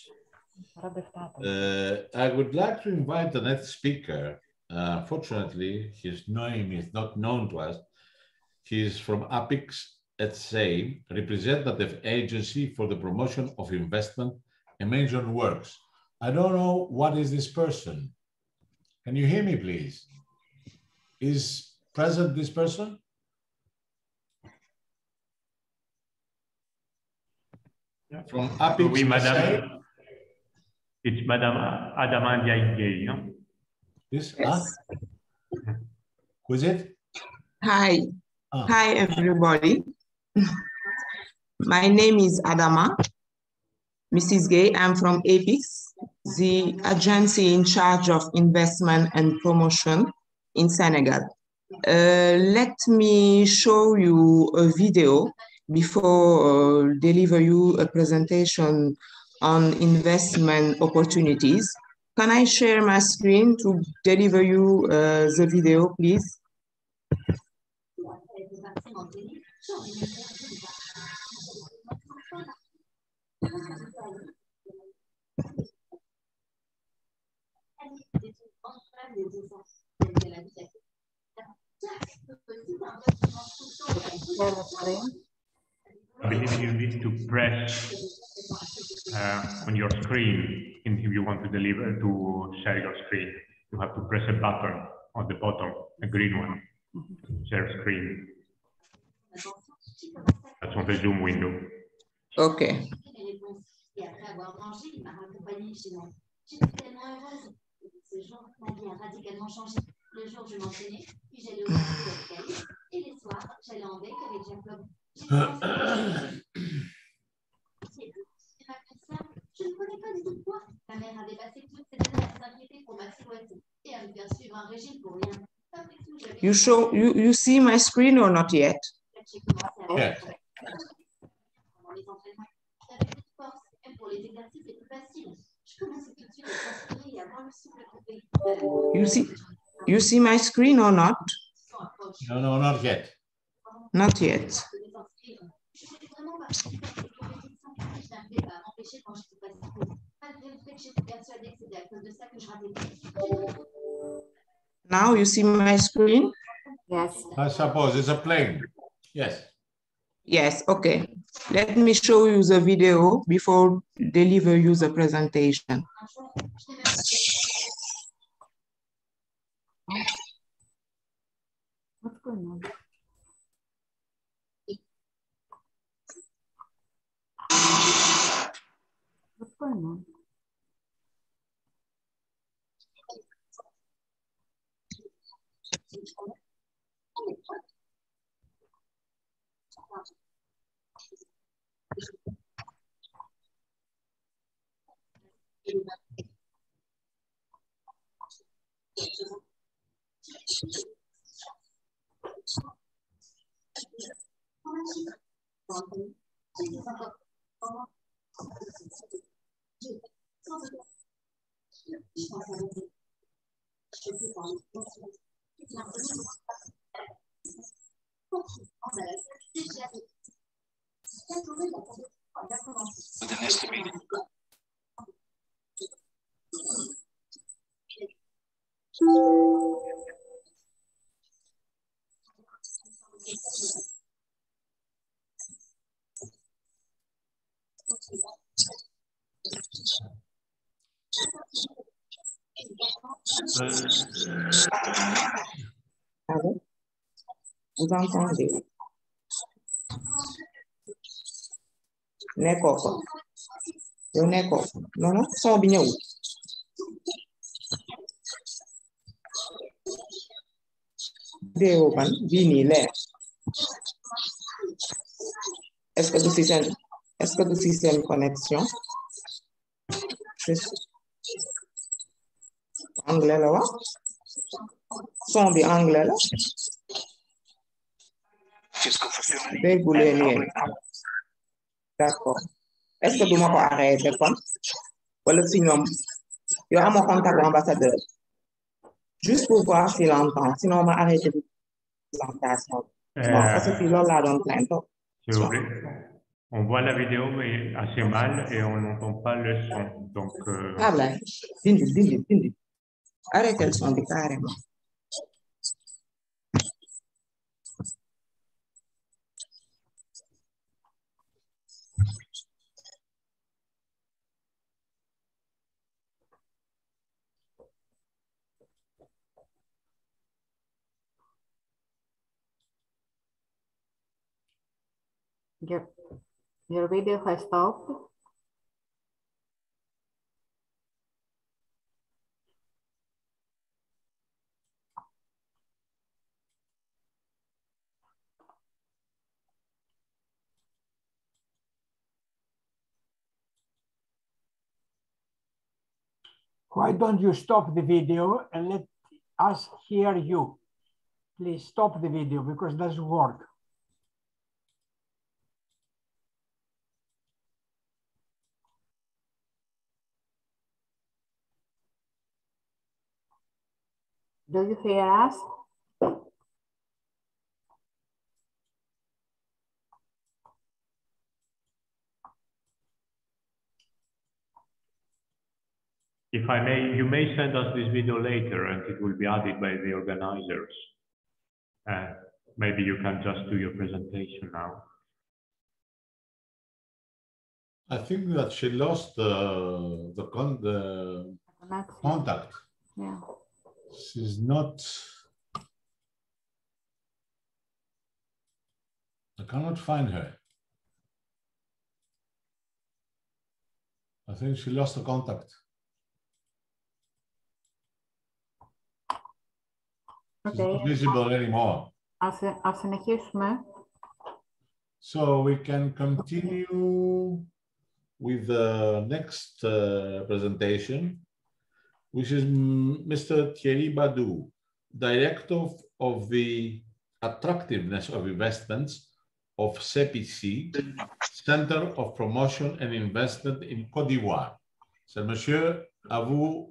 A: I would like to invite the next speaker. Fortunately, his name is not known to us. He is from APIX SA, representative agency for the promotion of investment and management works. I don't know what is this person. Can you hear me, please? Is present this person?
D: Yeah.
A: From APIX
D: Oui, Madame.
A: SA?
D: It's Madame Adama Ndiaye, no?
A: This?
I: Yes.
A: Who is it?
I: Hi. Hi, everybody. My name is Adama, Mrs. Gay. I'm from APIX, the agency in charge of investment and promotion in Senegal. Let me show you a video before deliver you a presentation on investment opportunities. Can I share my screen to deliver you the video, please?
D: I believe you need to press on your screen, and if you want to deliver to share your screen, you have to press a button on the bottom, a green one, share screen. That's on the Zoom window.
I: Okay. You see my screen or not yet?
A: Yeah.
I: You see my screen or not?
A: No, not yet.
I: Not yet. Now you see my screen?
G: Yes.
A: I suppose it's a plane. Yes.
I: Yes, okay. Let me show you the video before deliver you the presentation.
G: What's going on? What's going on?
I: Allô? Vous entendez? Nekkoo ko. Yow nekkoo ko. Non, non, son bi ñëwul. Vidéo ban bii nii leer. Est-ce que du si seen connexion? Anglais la wax. Son bi anglais la. Déggu leen yéen. D'accord. Est-ce que du ma ko arrêté kon? Wala si ñoom yow amoo contact ambassadeur. Juste pour voir s'il entend. Sinon, on va arrêter de présentation. Parce que là, là, dans plein temps.
D: S'il vous plaît. On voit la vidéo, mais assez mal, et on n'entend pas le son. Donc,
I: Ah ben, dindi. Arrêtez le son bi carrément.
G: Your video has stopped.
B: Why don't you stop the video and let us hear you? Please stop the video because it doesn't work.
G: Do you hear us?
D: if I may, you may send us this video later and it will be added by the organizers. Maybe you can just do your presentation now.
A: I think that she lost the contact.
G: Yeah.
A: She's not. I cannot find her. I think she lost the contact. She's
G: Okay.
A: not visible anymore.
G: Ας συνεχίσουμε.
A: So we can continue with the next presentation, which is Mr. Thierry Badou, Director of the Attractiveness of Investments of CPC, Center of Promotion and Investment in Côte d'Ivoire. C'est le monsieur, à vous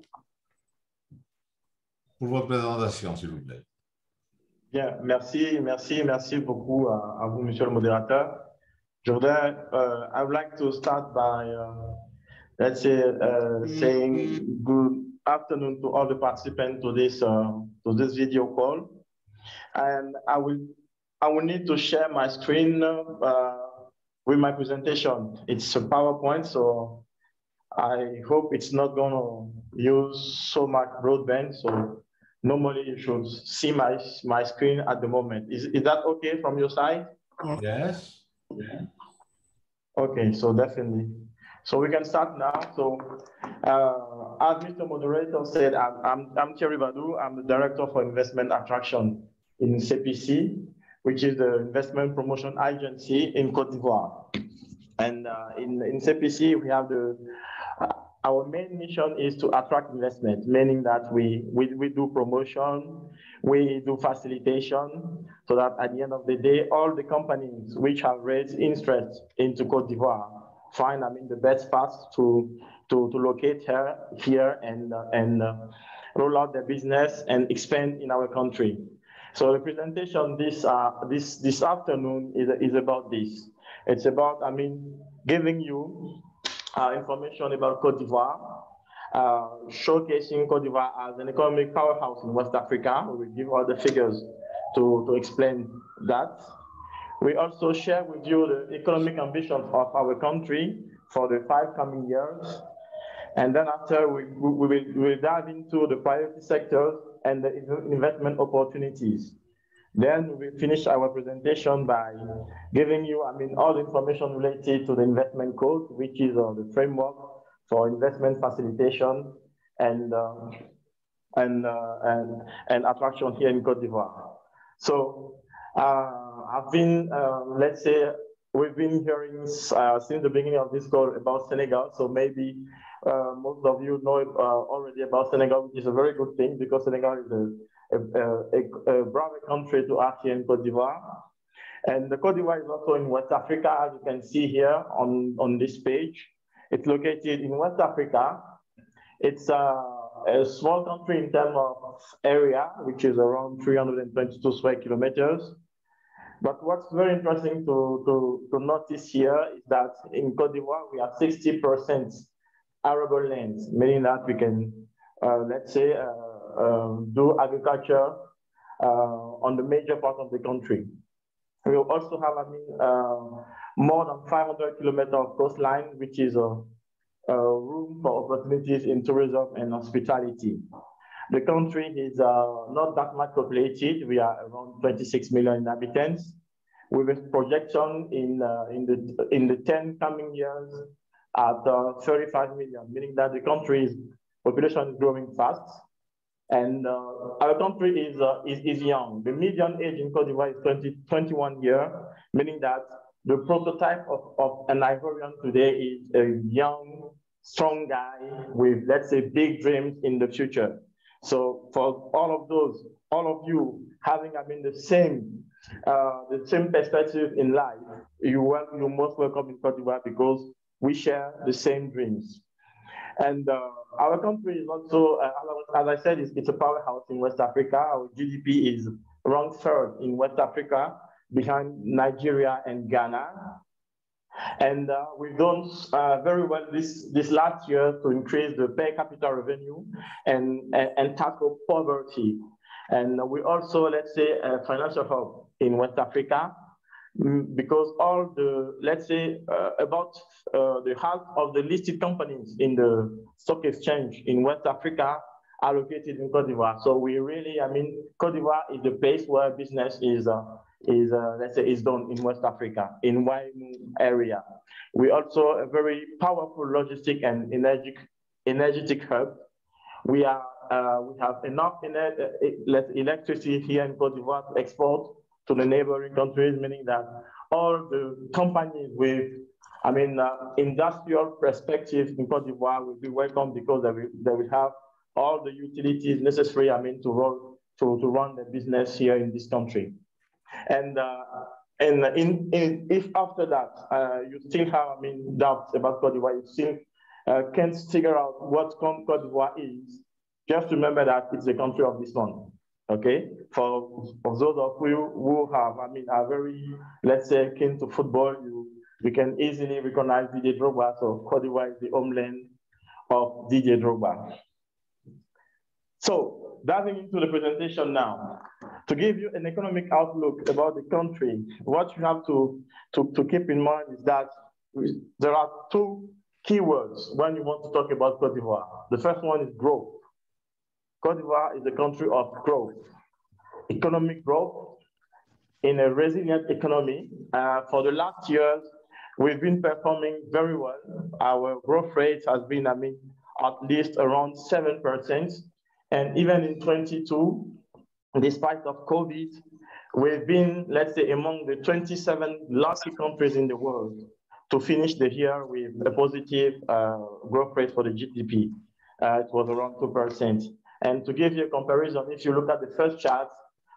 A: pour votre présentation, s'il vous plaît.
J: Bien, merci beaucoup à vous, monsieur le modérateur. Je voudrais, I would like to start by, let's say, saying good afternoon to all the participants to this video call. And I will need to share my screen with my presentation. It's a PowerPoint, so I hope it's not going to use so much broadband. So normally you should see my screen at the moment. Is that okay from your side?
A: Yes.
J: Okay, so definitely. So we can start now. So as Mr. Moderator said, I'm Thierry Badou. I'm the Director for Investment Attraction in CPC, which is the investment promotion agency in Côte d'Ivoire. And in CPC, we have our main mission is to attract investment, meaning that we do promotion, we do facilitation, so that at the end of the day, all the companies which have raised interest into Côte d'Ivoire find, the best path to locate here and roll out their business and expand in our country. So the presentation this afternoon is about this. It's about, giving you information about Côte d'Ivoire, showcasing Côte d'Ivoire as an economic powerhouse in West Africa. We will give all the figures to explain that. We also share with you the economic ambitions of our country for the 5 coming years. And then after, we will dive into the priority sectors and the investment opportunities. Then we finish our presentation by giving you, all the information related to the investment code, which is the framework for investment facilitation and attraction here in Côte d'Ivoire. So I've been, let's say, we've been hearing since the beginning of this call about Senegal. So maybe most of you know already about Senegal, which is a very good thing because Senegal is a brother country to us here in Côte d'Ivoire. And the Côte d'Ivoire is also in West Africa, as you can see here on this page. It's located in West Africa. It's a small country in terms of area, which is around 322 square kilometers. But what's very interesting to notice here is that in Côte d'Ivoire, we have 60% arable land, meaning that we can, let's say, do agriculture on the major part of the country. We also have, more than 500 kilometers of coastline, which is a room for opportunities in tourism and hospitality. The country is not that much populated. We are around 26 million inhabitants, with a projection in the 10 coming years at 35 million, meaning that the country's population is growing fast. And our country is young. The median age in Côte d'Ivoire is 21 years, meaning that the prototype of an Ivorian today is a young, strong guy with, let's say, big dreams in the future. So for all of you having, the same perspective in life, you're most welcome in Côte d'Ivoire because we share the same dreams. And our country is also, as I said, it's a powerhouse in West Africa. Our GDP is ranked 3rd in West Africa, behind Nigeria and Ghana. And we've done very well this last year to increase the per capita revenue and tackle poverty. And we also, let's say, a financial hub in West Africa, because all the, let's say, about the half of the listed companies in the stock exchange in West Africa are located in Côte d'Ivoire. So we really, Côte d'Ivoire is the place where business is let's say, is done in West Africa, in Waimu area. We also a very powerful logistic and energetic hub. We have enough electricity here in Côte d'Ivoire to export to the neighboring countries, meaning that all the companies with, industrial perspective in Côte d'Ivoire will be welcome because they will have all the utilities necessary, to run the business here in this country. And if after that you still have, doubts about Côte d'Ivoire, you still can't figure out what Côte d'Ivoire is, just remember that it's the country of the sun. Okay, for those of you who have, are very, let's say, keen to football, you can easily recognize Didier Drogba. So Côte d'Ivoire is the homeland of Didier Drogba. So diving into the presentation now, to give you an economic outlook about the country, what you have to keep in mind is that there are two keywords when you want to talk about Côte d'Ivoire. The first one is growth. Côte d'Ivoire is a country of growth, economic growth in a resilient economy. For the last years, we've been performing very well. Our growth rate has been, at least around 7%. And even in 22, despite of COVID, we've been, let's say, among the 27 lucky countries in the world to finish the year with a positive growth rate for the GDP. It was around 2%. And to give you a comparison, if you look at the first chart,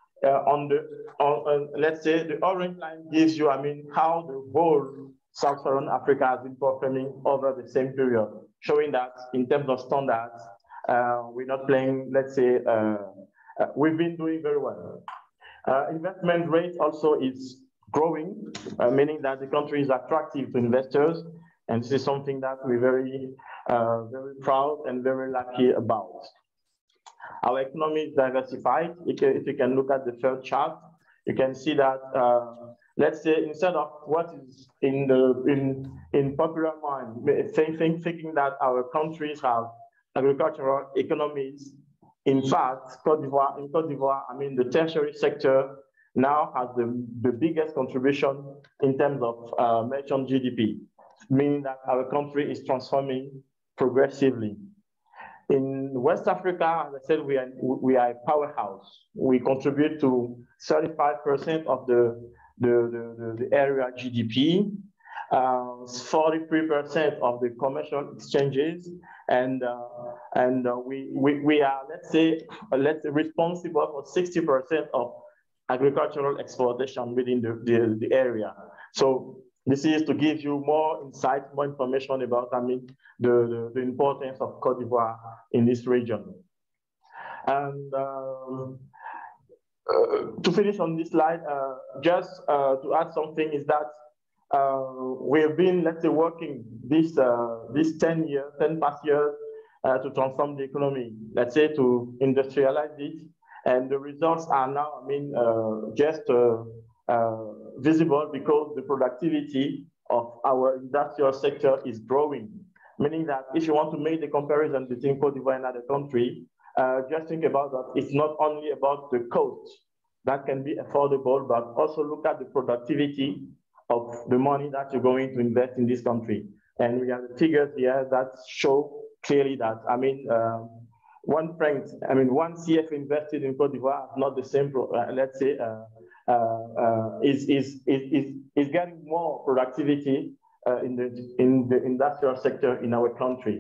J: let's say the orange line gives you, how the whole Sub-Saharan Africa has been performing over the same period, showing that in terms of standards, we're not playing, let's say, we've been doing very well. Investment rate also is growing, meaning that the country is attractive to investors. And this is something that we're very, very proud and very lucky about. Our economy is diversified. If you can look at the third chart, you can see that, let's say, instead of what is in popular mind, thinking that our countries have agricultural economies, in fact, in Côte d'Ivoire, the tertiary sector now has the biggest contribution in terms of merchant GDP, meaning that our country is transforming progressively. In West Africa, as I said, we are a powerhouse. We contribute to 35% of the area GDP, 43% of the commercial exchanges, and we are, let's say, responsible for 60% of agricultural exportation within the area. So this is to give you more insight, more information about, the importance of Côte d'Ivoire in this region. And to finish on this slide, just to add something is that we have been, let's say, working this 10 past years to transform the economy, let's say, to industrialize it. And the results are now, just visible because the productivity of our industrial sector is growing. Meaning that if you want to make the comparison between Côte d'Ivoire and other countries, just think about that. It's not only about the cost that can be affordable, but also look at the productivity of the money that you're going to invest in this country. And we have the figures here that show clearly that, one CF invested in Côte d'Ivoire is not the same, let's say, is getting more productivity in the industrial sector in our country.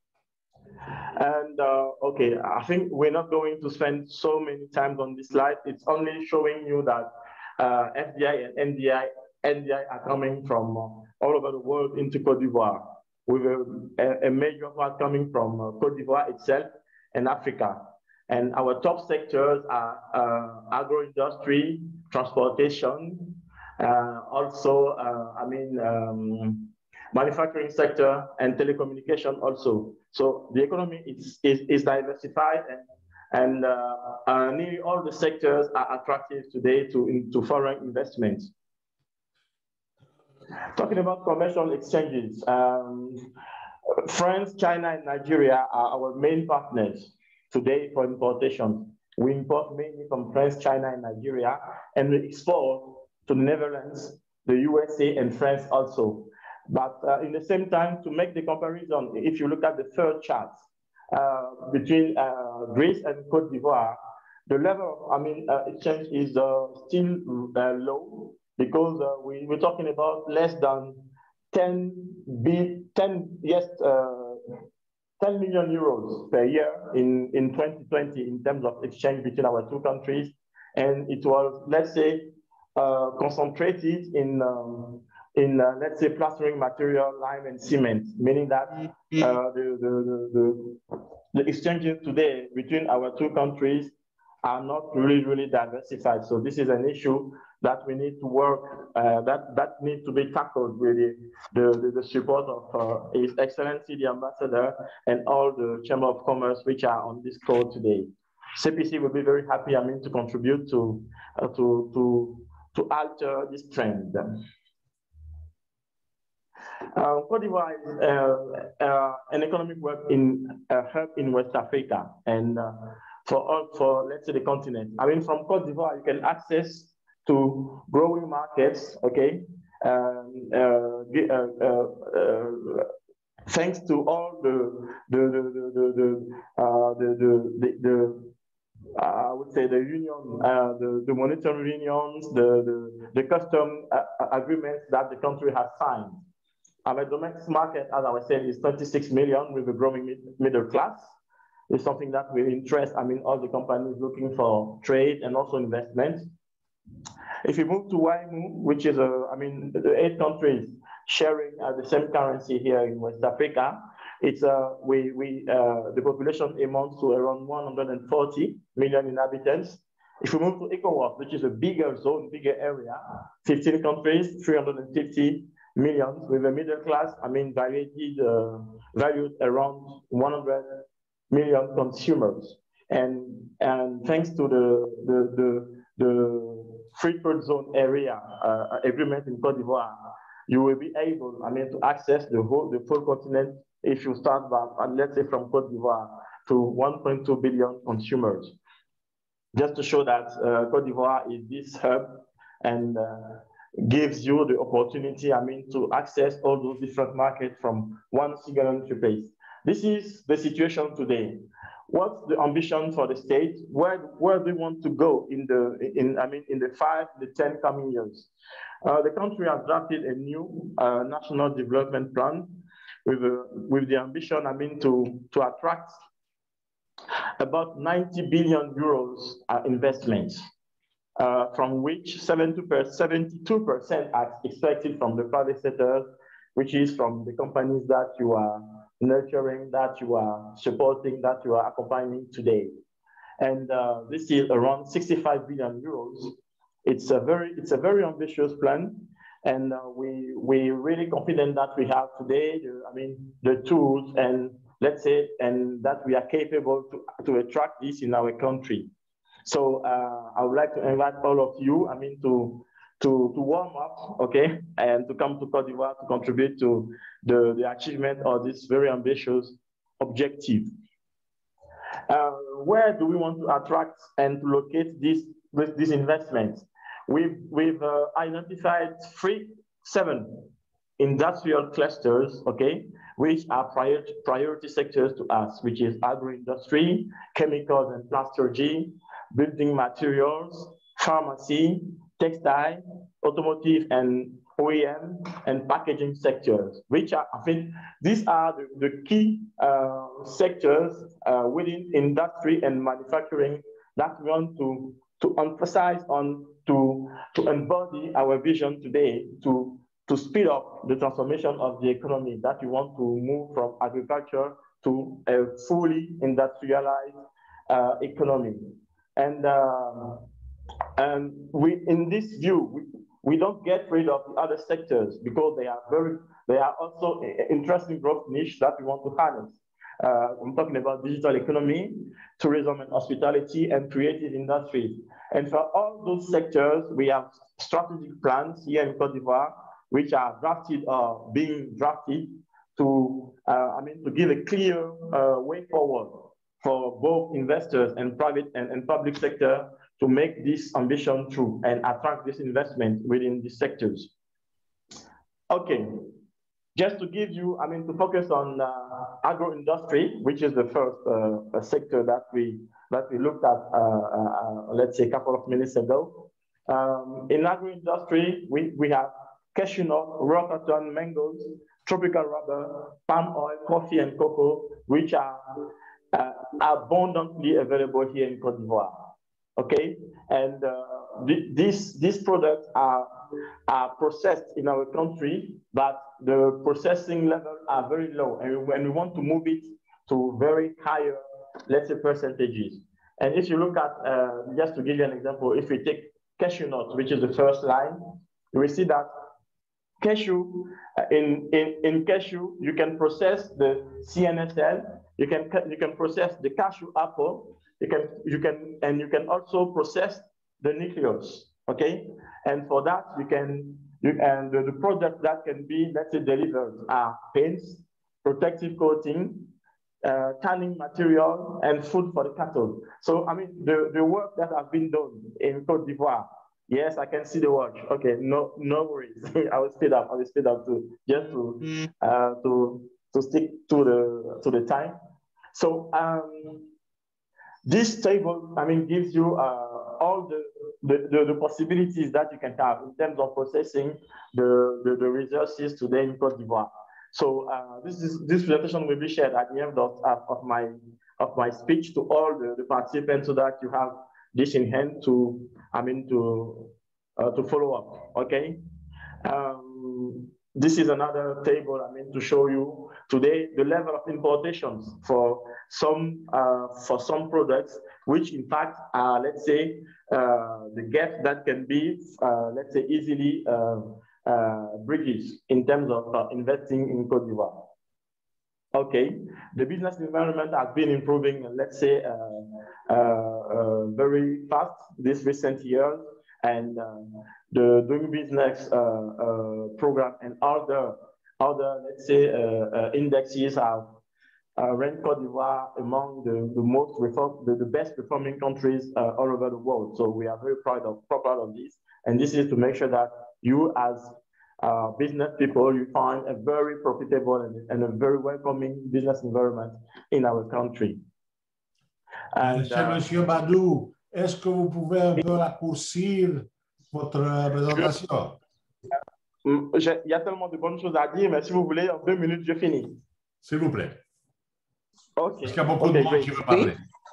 J: And okay, I think we're not going to spend so many times on this slide. It's only showing you that FDI and NDI are coming from all over the world into Côte d'Ivoire, with a major part coming from Côte d'Ivoire itself and Africa. And our top sectors are agro-industry, transportation, also, manufacturing sector and telecommunication also. So the economy is diversified, and nearly all the sectors are attractive today to foreign investments. Talking about commercial exchanges, France, China, and Nigeria are our main partners today for importation. We import mainly from France, China, and Nigeria, and we export to the Netherlands, the USA, and France also. But in the same time, to make the comparison, if you look at the third chart between Greece and Côte d'Ivoire, the level of exchange is still low, because we're talking about less than 10 million euros per year in 2020 in terms of exchange between our two countries. And it was, let's say, concentrated in let's say, plastering material, lime, and cement, meaning that the exchanges today between our two countries are not really diversified. So this is an issue that we need to work, that need to be tackled with the support of His Excellency the Ambassador and all the Chamber of Commerce which are on this call today. CPC will be very happy, to contribute to alter this trend. Cote d'Ivoire is an economic hub in West Africa, and for let's say the continent. From Cote d'Ivoire, you can access to growing markets, okay, thanks to all I would say the union, the monetary unions, the custom agreements that the country has signed. Our domestic market, as I was saying, is 36 million with a growing middle class. It's something that will interest, all the companies looking for trade and also investment. If you move to WAIMU, which is, the 8 countries sharing the same currency here in West Africa, it's the population amounts to around 140 million inhabitants. If we move to ECOWAS, which is a bigger zone, bigger area, 15 countries, 350 million with a middle class, valued around 100 million consumers. And thanks to the free trade zone area agreement in Cote d'Ivoire, you will be able, to access the full continent if you start back, let's say from Cote d'Ivoire to 1.2 billion consumers. Just to show that Cote d'Ivoire is this hub and gives you the opportunity, to access all those different markets from one single entry place. This is the situation today. What's the ambition for the state? Where do we want to go in the 5 to 10 coming years? The country has drafted a new national development plan with the ambition, to attract about 90 billion euros investments, from which 72% are expected from the private sector, which is from the companies that you are nurturing, that you are supporting, that you are accompanying today. And this is around 65 billion euros. It's a very ambitious plan. And we're really confident that we have today, the tools and let's say, and that we are capable to attract this in our country. So I would like to invite all of you, to warm up, okay, and to come to Cote d'Ivoire to contribute to the achievement of this very ambitious objective. Where do we want to attract and to locate these investments? We've identified 7 industrial clusters, okay, which are priority sectors to us, which is agro-industry, chemicals and plastergy, building materials, pharmacy, textile, automotive and OEM, and packaging sectors, which are, these are the key sectors within industry and manufacturing that we want to emphasize on, to embody our vision today, to speed up the transformation of the economy, that we want to move from agriculture to a fully industrialized economy. And we, in this view, we don't get rid of the other sectors because they are also interesting growth niche that we want to harness. I'm talking about digital economy, tourism and hospitality, and creative industries. And for all those sectors, we have strategic plans here in Cote d'Ivoire, which are drafted or being drafted to give a clear way forward for both investors and private and public sector to make this ambition true and attract this investment within these sectors. Okay, just to give you, to focus on agro-industry, which is the first sector that we looked at, let's say a couple of minutes ago. In agro-industry, we have cashew nut, raw cotton, mangoes, tropical rubber, palm oil, coffee, and cocoa, which are abundantly available here in Cote d'Ivoire. Okay, and these products are processed in our country, but the processing levels are very low, and we want to move it to very higher, let's say, percentages. And if you look at, just to give you an example, if we take cashew nut, which is the first line, you will see that cashew, in cashew, you can process the CNSL, you can process the cashew apple, you can also process the nucleus, okay? And for that, the products that can be, let's say, delivered are paints, protective coating, tanning material, and food for the cattle. So, I mean, the work that has been done in Côte d'Ivoire. Yes, I can see the watch. Okay, no worries. I will speed up. To stick to the time. So this table, I mean, gives you all the possibilities that you can have in terms of processing the resources today in Côte d'Ivoire. So this presentation will be shared at the end of my speech to all the participants, so that you have this in hand to follow up. Okay. This is another table, I mean, to show you today the level of importations for some products, which in fact are, let's say, the gap that can be, let's say, easily bridged in terms of investing in Côte d'Ivoire. Okay, the business environment has been improving, let's say, very fast this recent years, and the doing business program and other let's say indexes have ranked Côte d'Ivoire among the best performing countries all over the world. So we are very proud of this, and this is to make sure that you as business people, you find a very profitable and a very welcoming business environment in our country. And,
A: Monsieur Badou, est-ce que vous pouvez un peu raccourcir votre présentation?
J: Il y a tellement de bonnes choses à dire, mais si vous voulez, en 2 minutes, je finis.
A: S'il vous plaît.
J: OK.
A: Parce qu'il y a beaucoup de monde qui veut parler.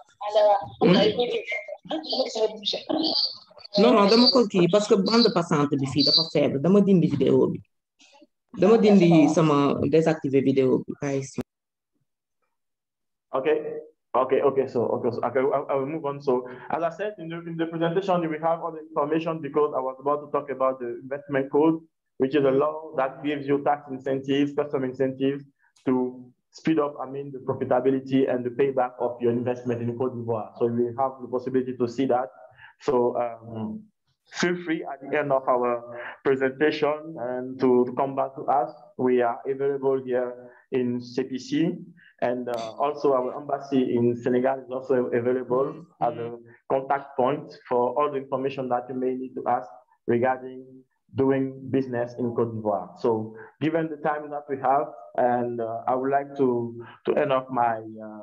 I: Non, dama ko kii parce que bande passante bi fii dafa faible dama dindi vidéo bi dama dindi sama désactiver vidéo bi pas ici.
J: Okay, so I will move on. So as I said in the presentation, we have all the information because I was about to talk about the investment code, which is a law that gives you tax incentives, custom incentives to speed up, the profitability and the payback of your investment in Côte d'Ivoire. So we have the possibility to see that. So feel free at the end of our presentation and to come back to us. We are available here in CPC, and also our embassy in Senegal is also available as a contact point for all the information that you may need to ask regarding doing business in Côte d'Ivoire. So given the time that we have, and I would like to end off my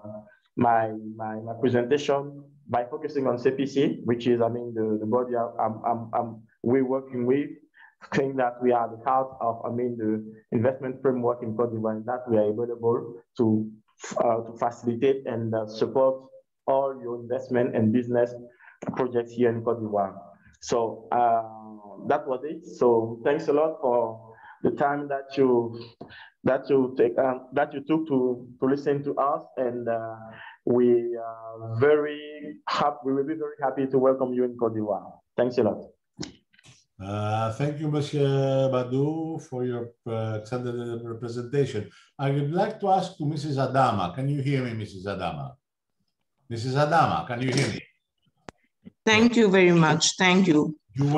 J: presentation by focusing on CPC, which is, the body we're working with, saying that we are the heart of, the investment framework in Côte d'Ivoire, and that we are available to facilitate and support all your investment and business projects here in Côte d'Ivoire. So that was it. So thanks a lot for the time that you took to listen to us, and we are very happy. We will be very happy to welcome you in Côte d'Ivoire. Thanks a lot.
A: Thank you, Monsieur Badou, for your extended presentation. I would like to ask to Mrs. Adama. Can you hear me, Mrs. Adama? Mrs. Adama, can you hear me?
I: Thank you very much. Thank you.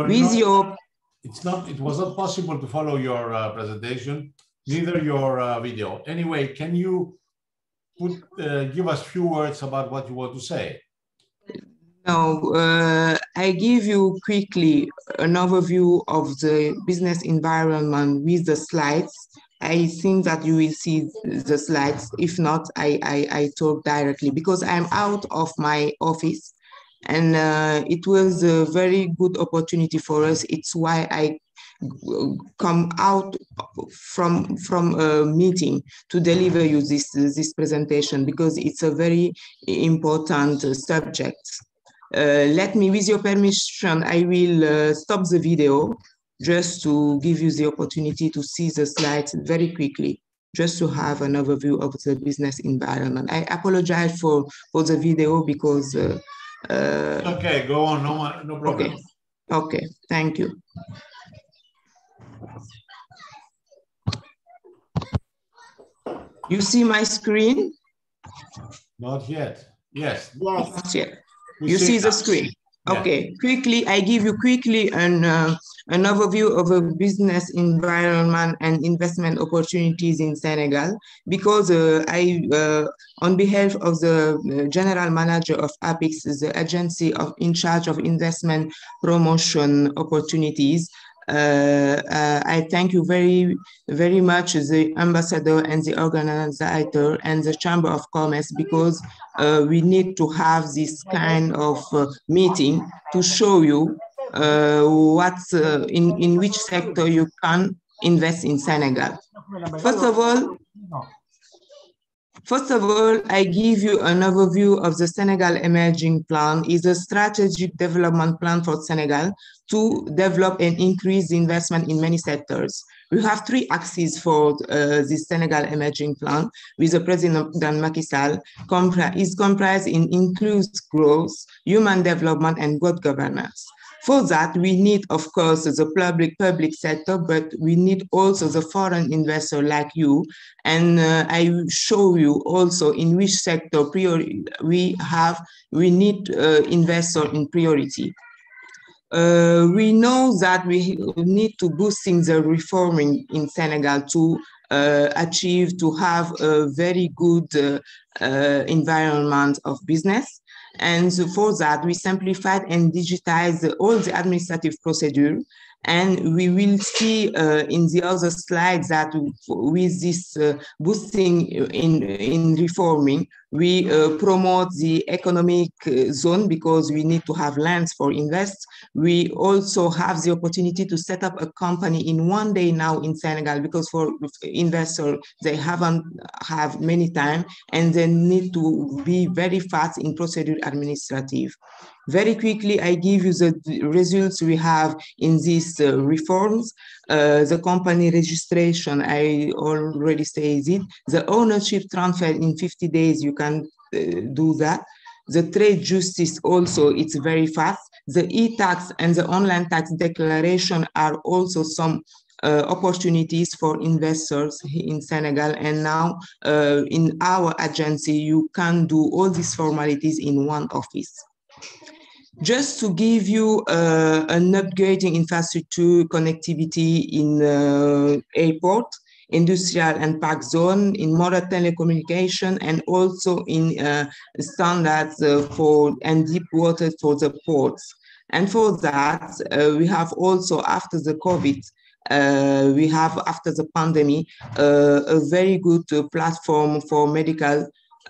A: It was not possible to follow your presentation, neither your video. Anyway, can you give us a few words about what you want to say?
I: No, I give you quickly an overview of the business environment with the slides. I think that you will see the slides. If not, I talk directly because I'm out of my office, and it was a very good opportunity for us. It's why I come out from a meeting to deliver you this presentation, because it's a very important subject. Let me, with your permission, I will stop the video just to give you the opportunity to see the slides very quickly, just to have an overview of the business environment. I apologize for the video because...
A: okay, go on, no problem.
I: Okay. Okay, thank you. You see my screen?
A: Not yet. Yes.
I: Not yet.
A: We
I: You see the
A: that.
I: screen?
A: Yeah.
I: Okay, quickly, I give you quickly an overview of a business environment and investment opportunities in Senegal, because on behalf of the general manager of APIX, the agency in charge of investment promotion opportunities, I thank you very much, the ambassador and the organizer and the Chamber of Commerce, because we need to have this kind of meeting to show you in which sector you can invest in Senegal. First of all, I give you an overview of the Senegal Emerging Plan. Is a strategic development plan for Senegal to develop and increase investment in many sectors. We have three axes for this Senegal Emerging Plan, with the President Macky Sall is comprised in inclusive growth, human development, and good governance. For that, we need, of course, the public sector, but we need also the foreign investor like you. And I will show you also in which sector we need investor in priority. We know that we need to boosting the reforming in Senegal to have a very good environment of business. And for that, we simplified and digitized all the administrative procedure. And we will see in the other slides that with this boosting in reforming, we promote the economic zone, because we need to have lands for invest. We also have the opportunity to set up a company in one day now in Senegal, because for investors, they haven't have many time, and they need to be very fast in procedure administrative. Very quickly, I give you the results we have in these reforms. The company registration, I already said it. The ownership transfer in 50 days, you can do that. The trade justice also, it's very fast. The e-tax and the online tax declaration are also some opportunities for investors in Senegal. And now in our agency, you can do all these formalities in one office. Just to give you an upgrading infrastructure connectivity in airport, industrial and park zone, in modern telecommunication, and also in standards and deep water for the ports. And for that, we have also, after the COVID, after the pandemic, a very good platform for medical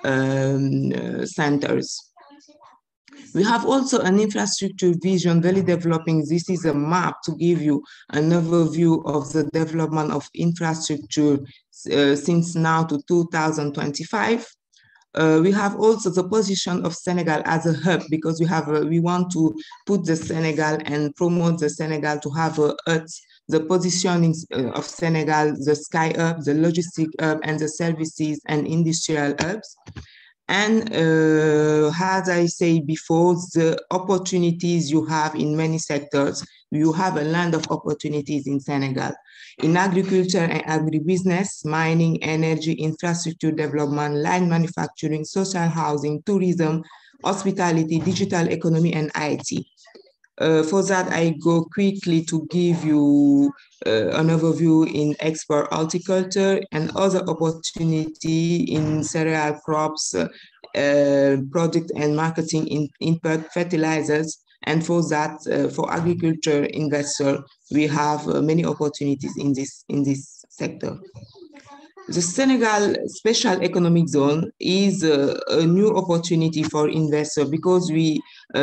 I: centers. We have also an infrastructure vision very developing. This is a map to give you an overview of the development of infrastructure since now to 2025. We have also the position of Senegal as a hub, because we want to put the Senegal and promote the Senegal to have the positioning of Senegal, the sky hub, the logistic hub, and the services and industrial hubs. And as I said before, the opportunities you have in many sectors, you have a land of opportunities in Senegal. In agriculture and agribusiness, mining, energy, infrastructure development, land manufacturing, social housing, tourism, hospitality, digital economy, and IT. For that, I go quickly to give you an overview in export horticulture and other opportunity in cereal crops, product and marketing in input fertilizers. And for that, for agriculture investor, we have many opportunities in this sector. The Senegal Special Economic Zone is a new opportunity for investors, because we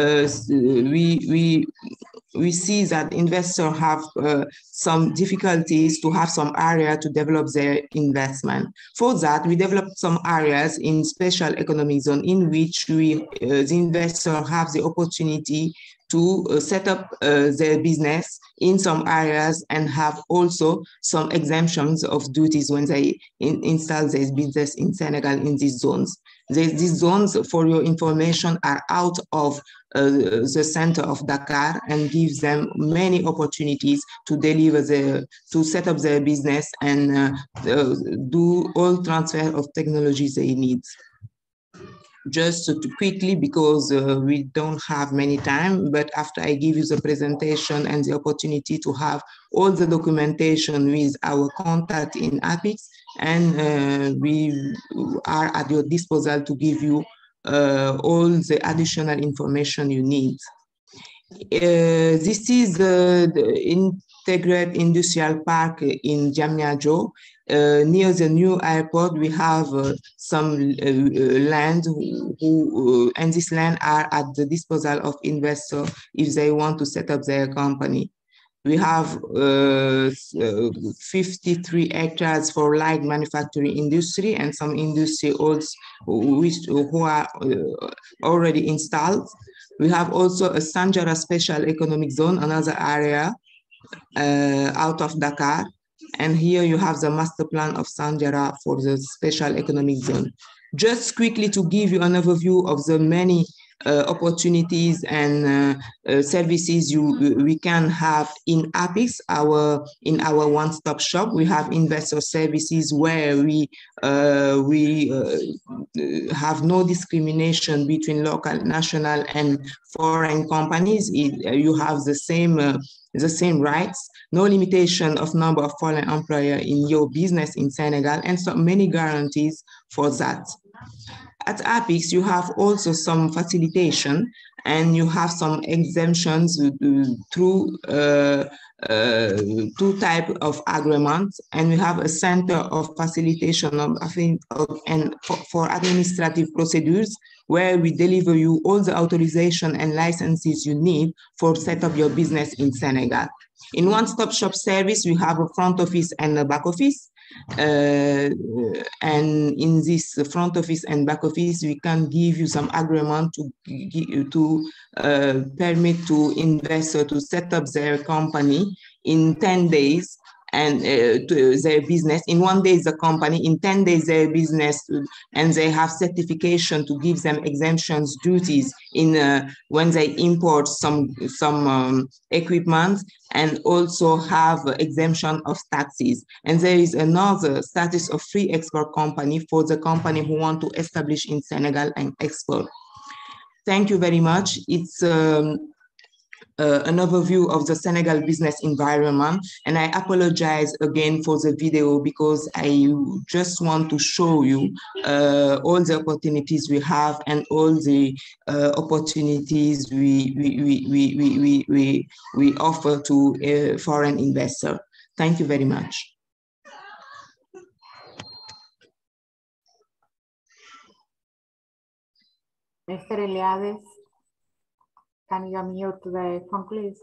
I: see that investors have some difficulties to have some area to develop their investment. For that, we developed some areas in Special Economic Zone in which the investor have the opportunity to set up their business in some areas and have also some exemptions of duties when they install their business in Senegal in these zones. These zones, for your information, are out of the center of Dakar and gives them many opportunities to to set up their business and do all transfer of technologies they need. Just to quickly, because we don't have many time, but after I give you the presentation and the opportunity to have all the documentation with our contact in APIX, and we are at your disposal to give you all the additional information you need. This is the integrated industrial park in Diamniadio. Near the new airport, we have some land and this land are at the disposal of investors if they want to set up their company. We have 53 hectares for light manufacturing industry and some industry also who are already installed. We have also a Sanjara Special Economic Zone, another area out of Dakar. And here you have the master plan of Sanjara for the Special Economic Zone. Just quickly to give you an overview of the many opportunities and services we can have in APIX, in our one-stop shop. We have investor services where we have no discrimination between local, national, and foreign companies. You have the same rights, no limitation of number of foreign employers in your business in Senegal, and so many guarantees for that. At APIX, you have also some facilitation and you have some exemptions through two types of agreements, and we have a center of facilitation for administrative procedures where we deliver you all the authorization and licenses you need for set up your business in Senegal. In one-stop shop service, we have a front office and a back office. And in this front office and back office, we can give you some agreement to permit to investor to set up their company in 10 days and their business. In 1 day is the company, in 10 days their business, and they have certification to give them exemptions duties in when they import some equipment, and also have exemption of taxes. And there is another status of free export company for the company who want to establish in Senegal and export. Thank you very much. It's an overview of the Senegal business environment. And I apologize again for the video because I just want to show you all the opportunities we have and all the opportunities we offer to a foreign investor. Thank you very much.
K: Mr. Eliades, can you unmute the phone, please?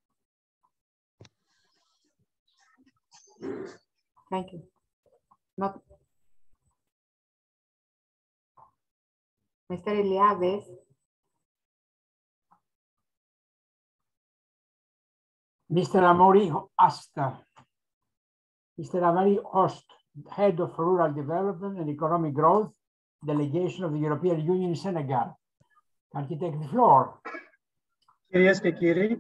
K: Thank you. Not Mr. Eliades.
B: Mr. Amori Asta. Mr. Amori Host, Head of Rural Development and Economic Growth, Delegation of the European Union in Senegal. Can you take the floor?
L: Yes, Kikiri.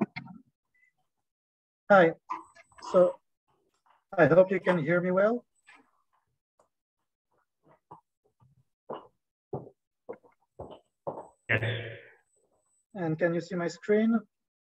L: Hi. So I hope you can hear me well.
D: Yes.
L: And can you see my screen?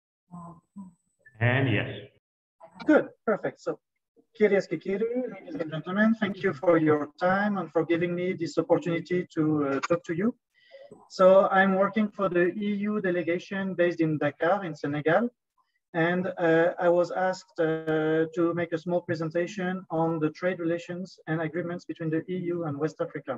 D: And yes.
L: Good, perfect. So Kyrios Kikiri, ladies and gentlemen, thank you for your time and for giving me this opportunity to talk to you. So I'm working for the EU delegation based in Dakar in Senegal. And I was asked to make a small presentation on the trade relations and agreements between the EU and West Africa.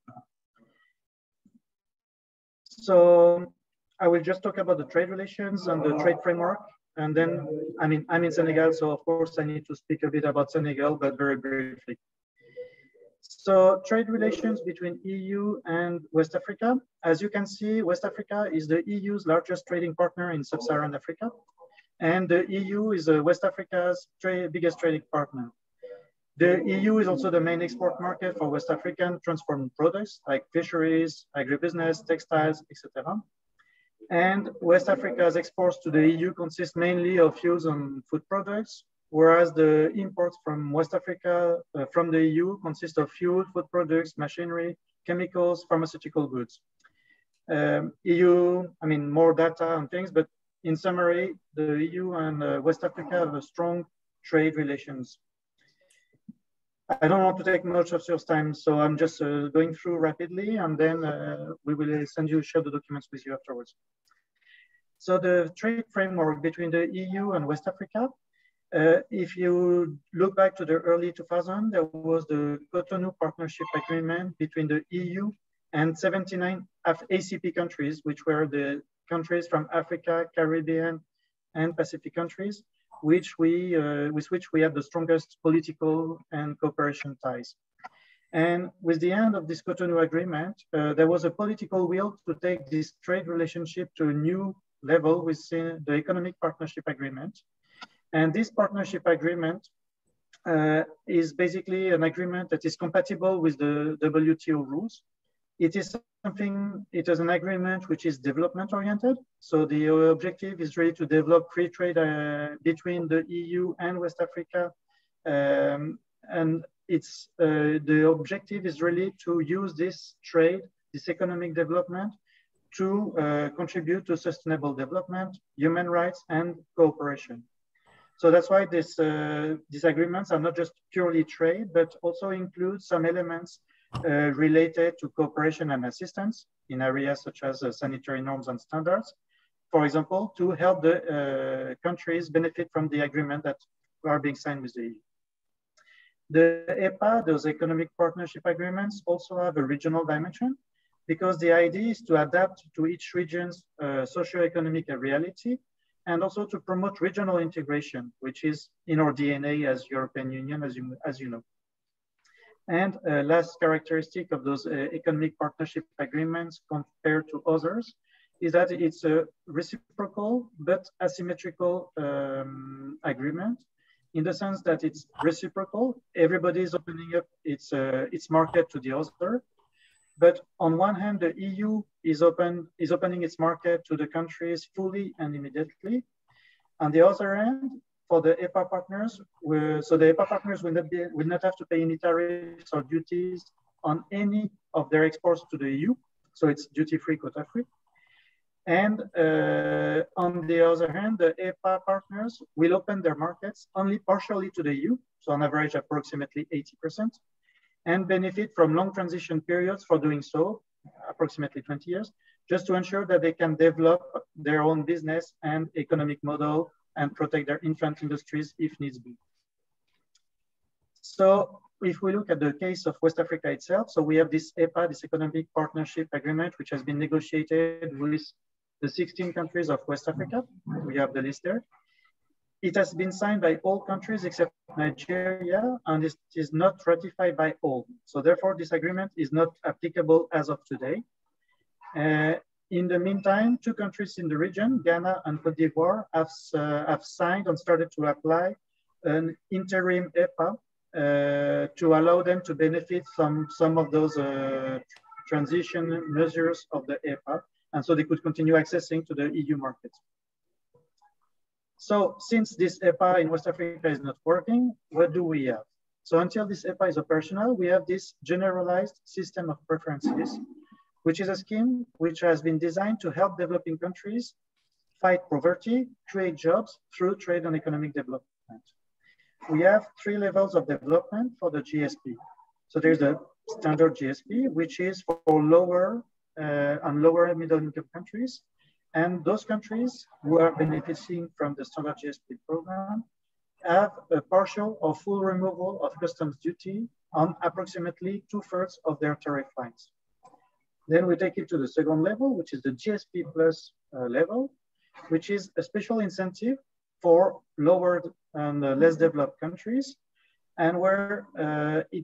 L: So I will just talk about the trade relations and the trade framework. And then, I'm in Senegal, so of course I need to speak a bit about Senegal, but very briefly. So trade relations between EU and West Africa. As you can see, West Africa is the EU's largest trading partner in sub-Saharan Africa. And the EU is West Africa's biggest trading partner. The EU is also the main export market for West African transformed products like fisheries, agribusiness, textiles, etc. And West Africa's exports to the EU consist mainly of fuels and food products, whereas the imports from West Africa from the EU consist of fuel, food products, machinery, chemicals, pharmaceutical goods. EU, I mean, more data and things, but in summary, the EU and West Africa have a strong trade relations. I don't want to take much of your time, so I'm just going through rapidly, and then we will share the documents with you afterwards. So the trade framework between the EU and West Africa, if you look back to the early 2000s, there was the Cotonou Partnership Agreement between the EU and 79 ACP countries, which were the countries from Africa, Caribbean, and Pacific countries, with which we had the strongest political and cooperation ties. And with the end of this Cotonou Agreement, there was a political will to take this trade relationship to a new level within the Economic Partnership Agreement. And this partnership agreement is basically an agreement that is compatible with the WTO rules. It is an agreement which is development oriented. So the objective is really to develop free trade between the EU and West Africa. And the objective is really to use this trade, this economic development, to contribute to sustainable development, human rights, and cooperation. So that's why these agreements are not just purely trade, but also include some elements related to cooperation and assistance in areas such as sanitary norms and standards, for example, to help the countries benefit from the agreement that are being signed with the EU. The EPA, those economic partnership agreements, also have a regional dimension, because the idea is to adapt to each region's socio-economic reality, and also to promote regional integration, which is in our DNA as European Union, as you know. And last characteristic of those economic partnership agreements compared to others is that it's a reciprocal but asymmetrical agreement, in the sense that it's reciprocal. Everybody is opening up its market to the other. But on one hand, the EU is opening its market to the countries fully and immediately. On the other hand, for the EPA partners, so the EPA partners will not have to pay any tariffs or duties on any of their exports to the EU. So it's duty-free, quota-free. And on the other hand, the EPA partners will open their markets only partially to the EU, so on average approximately 80%, and benefit from long transition periods for doing so, approximately 20 years, just to ensure that they can develop their own business and economic model and protect their infant industries if needs be. So if we look at the case of West Africa itself, so we have this EPA, this Economic Partnership Agreement, which has been negotiated with the 16 countries of West Africa. We have the list there. It has been signed by all countries except Nigeria, and it is not ratified by all. So therefore, this agreement is not applicable as of today. In the meantime, two countries in the region, Ghana and Cote d'Ivoire, have signed and started to apply an interim EPA to allow them to benefit from some of those transition measures of the EPA, and so they could continue accessing to the EU market. So since this EPA in West Africa is not working, what do we have? So until this EPA is operational, we have this generalized system of preferences, which is a scheme which has been designed to help developing countries fight poverty, create jobs through trade and economic development. We have 3 levels of development for the GSP. So there's the standard GSP, which is for lower and lower and middle income countries. And those countries who are benefiting from the standard GSP program have a partial or full removal of customs duty on approximately 2/3 of their tariff lines. Then we take it to the second level, which is the GSP plus level, which is a special incentive for lower and less developed countries, and where it's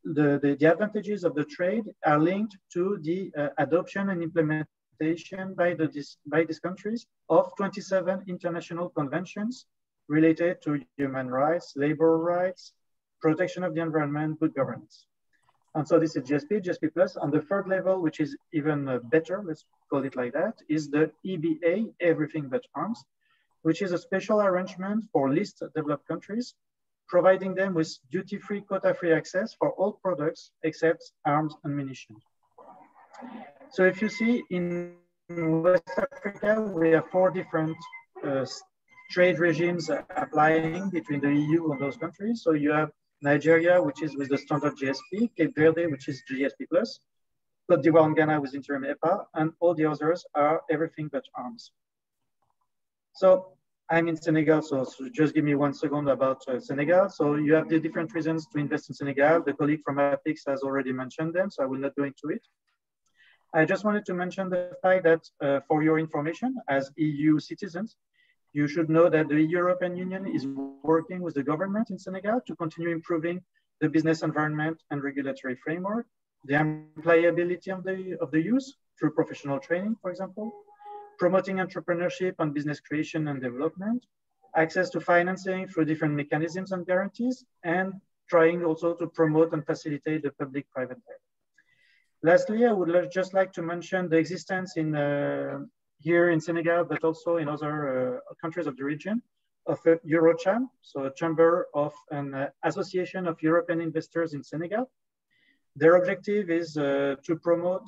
L: the advantages of the trade are linked to the adoption and implementation by these countries of 27 international conventions related to human rights, labor rights, protection of the environment, good governance. And so this is GSP Plus. On the third level, which is even better, let's call it like that, is the EBA, Everything But Arms, which is a special arrangement for least developed countries, providing them with duty-free, quota-free access for all products except arms and munitions. So if you see in West Africa, we have 4 different trade regimes applying between the EU and those countries. So you have Nigeria, which is with the standard GSP, Cape Verde, which is GSP Plus, Cote d'Ivoire and Ghana with interim EPA, and all the others are everything but arms. So I'm in Senegal, so just give me 1 second about Senegal. So you have the different reasons to invest in Senegal. The colleague from APIX has already mentioned them, so I will not go into it. I just wanted to mention the fact that for your information, as EU citizens, you should know that the European Union is working with the government in Senegal to continue improving the business environment and regulatory framework, the employability of the youth through professional training, for example, promoting entrepreneurship and business creation and development, access to financing through different mechanisms and guarantees, and trying also to promote and facilitate the public-private dialogue. Lastly, I would just like to mention the existence in here in Senegal, but also in other countries of the region, of Eurocham, so a chamber of an association of European investors in Senegal. Their objective is to promote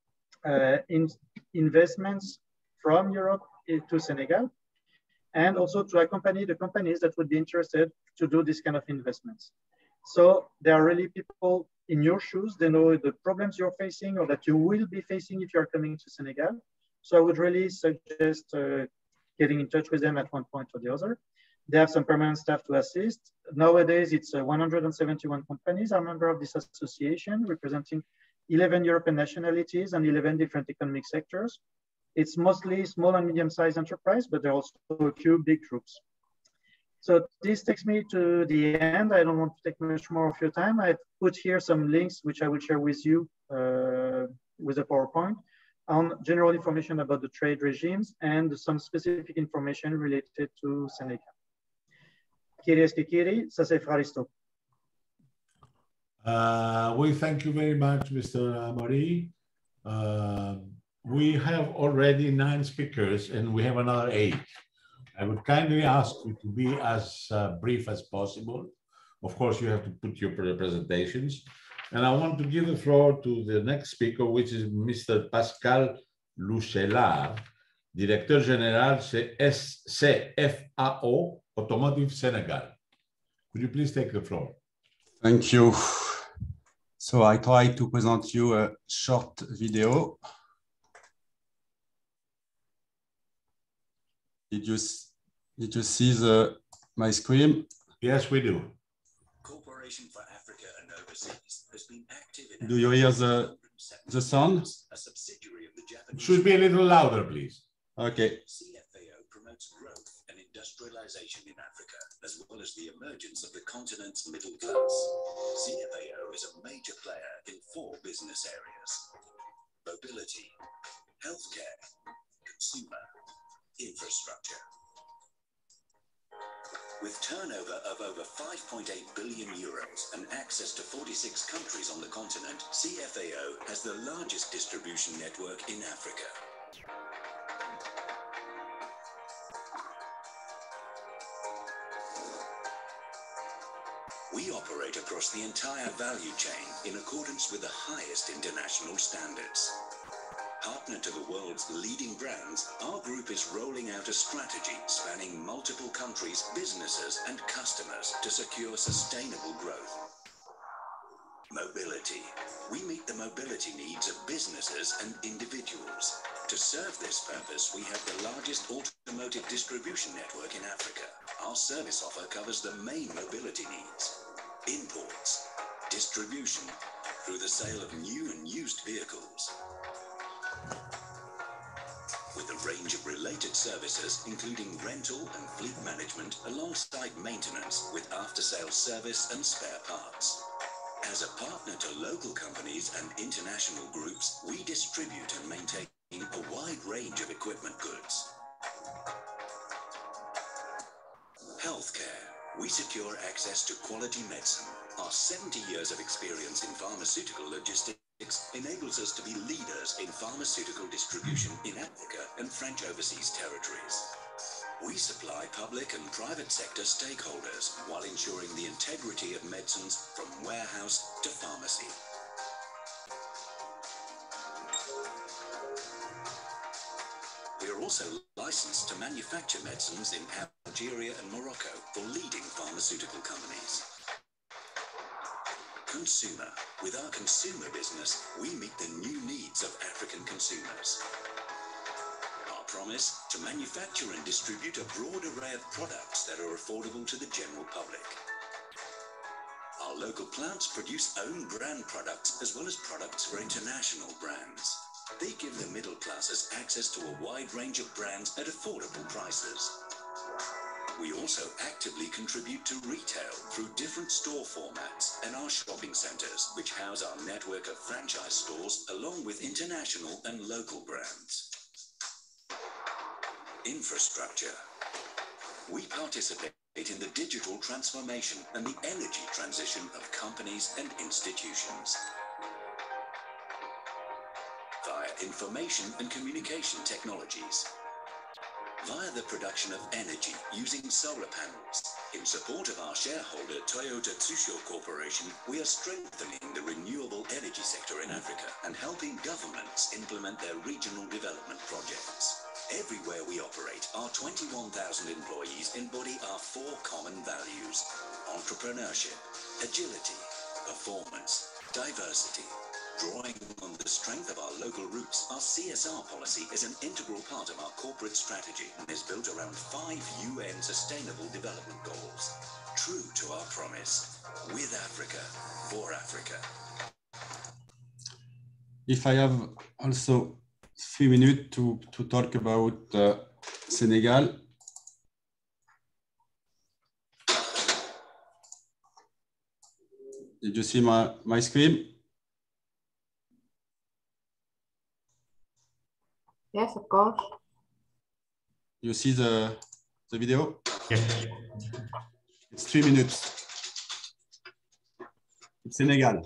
L: investments from Europe to Senegal, and also to accompany the companies that would be interested to do this kind of investments. So there are really people in your shoes. They know the problems you're facing or that you will be facing if you're coming to Senegal. So I would really suggest getting in touch with them at one point or the other. They have some permanent staff to assist. Nowadays, it's 171 companies are member of this association, representing 11 European nationalities and 11 different economic sectors. It's mostly small and medium-sized enterprise, but there are also a few big groups. So this takes me to the end. I don't want to take much more of your time. I've put here some links, which I will share with you with a PowerPoint, on general information about the trade regimes and some specific information related to Senegal. Kyrios και κύριοι, σας ευχαριστώ.
A: We thank you very much, Mr. Amaury. We have already 9 speakers and we have another 8. I would kindly ask you to be as brief as possible. Of course, you have to put your presentations. And I want to give the floor to the next speaker, which is Mr. Pascal Louchelard, Directeur Général CFAO Automotive Senegal. Could you please take the floor?
M: Thank you. So I try to present you a short video. Did you see my screen?
A: Yes, we do.
N: Cooperation for Africa and overseas has been active in.
M: Do you hear the sound?
N: A subsidiary of the Japanese.
A: Should be a little louder, please.
M: Okay.
N: CFAO promotes growth and industrialization in Africa, as well as the emergence of the continent's middle class. CFAO is a major player in 4 business areas: mobility, healthcare, consumer, infrastructure. With turnover of over 5.8 billion euros and access to 46 countries on the continent, CFAO has the largest distribution network in Africa. We operate across the entire value chain in accordance with the highest international standards. Partner to the world's leading brands, our group is rolling out a strategy spanning multiple countries, businesses, and customers to secure sustainable growth. Mobility. We meet the mobility needs of businesses and individuals. To serve this purpose, we have the largest automotive distribution network in Africa. Our service offer covers the main mobility needs: imports, distribution, through the sale of new and used vehicles, with a range of related services, including rental and fleet management, alongside maintenance with after-sales service and spare parts. As a partner to local companies and international groups, we distribute and maintain a wide range of equipment goods. Healthcare. We secure access to quality medicine. Our 70 years of experience in pharmaceutical logistics enables us to be leaders in pharmaceutical distribution in Africa and French overseas territories. We supply public and private sector stakeholders while ensuring the integrity of medicines from warehouse to pharmacy. We are also licensed to manufacture medicines in Algeria and Morocco for leading pharmaceutical companies. Consumer. With our consumer business, we meet the new needs of African consumers. Our promise to manufacture and distribute a broad array of products that are affordable to the general public. Our local plants produce own brand products as well as products for international brands. They give the middle classes access to a wide range of brands at affordable prices. We also actively contribute to retail through different store formats and our shopping centres, which house our network of franchise stores along with international and local brands. Infrastructure. We participate in the digital transformation and the energy transition of companies and institutions. Via information and communication technologies. Via the production of energy using solar panels. In support of our shareholder Toyota Tsusho Corporation, we are strengthening the renewable energy sector in Africa and helping governments implement their regional development projects. Everywhere we operate, our 21,000 employees embody our 4 common values: entrepreneurship, agility, performance, diversity. Drawing on the strength of our local roots, our CSR policy is an integral part of our corporate strategy and is built around 5 UN Sustainable Development Goals. True to our promise, with Africa, for Africa.
M: If I have also 3 minutes to talk about Senegal. Did you see my screen?
K: Yes, of course.
M: You see the video?
D: Yes.
M: It's 3 minutes. It's Senegal.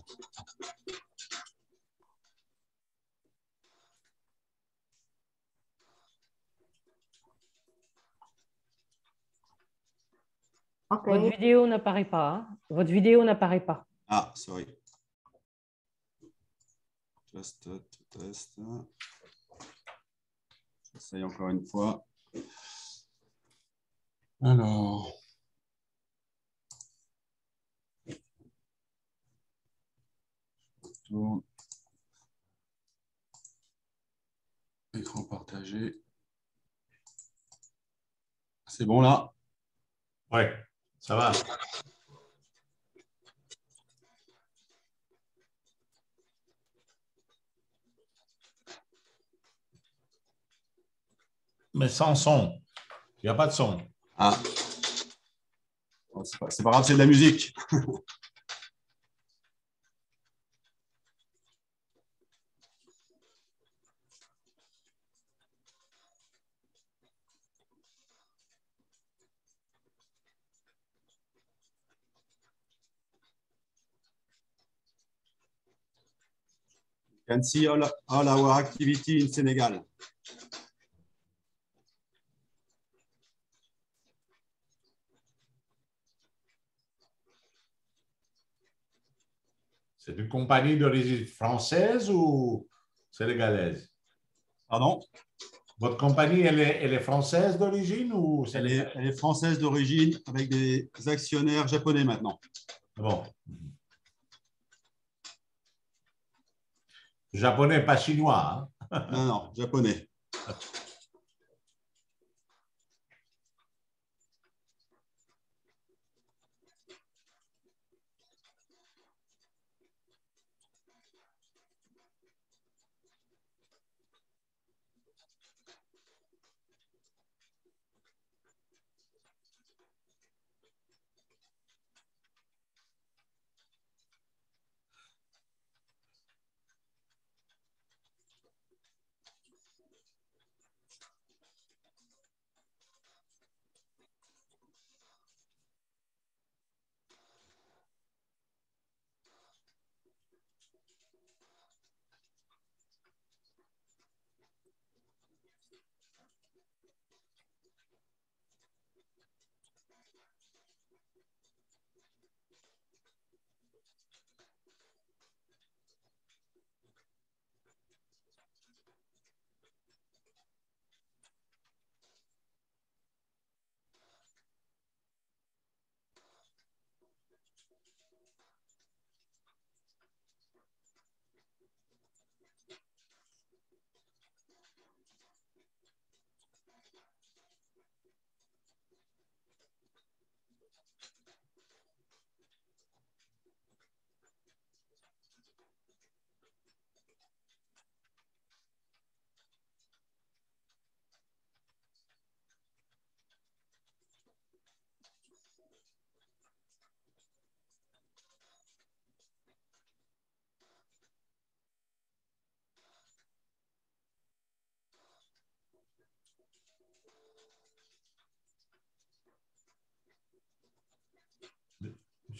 K: Okay.
O: Votre vidéo n'apparaît pas. Hein? Votre vidéo n'apparaît pas.
M: Ah, sorry. Just to test. J'essaye encore une fois. Alors. Tourne. Écran partagé. C'est bon là?
A: Ouais, ça va. Mais sans son. Il n'y a pas de son.
M: Ah. Bon, c'est pas grave, c'est de la musique. You can see all our activity in Senegal.
A: C'est une compagnie d'origine française ou sénégalaise?
M: Pardon?
A: Votre compagnie, elle est française d'origine ou
M: elle est française d'origine avec des actionnaires japonais maintenant.
A: Bon. Japonais, pas chinois. Hein?
M: Non, non, japonais.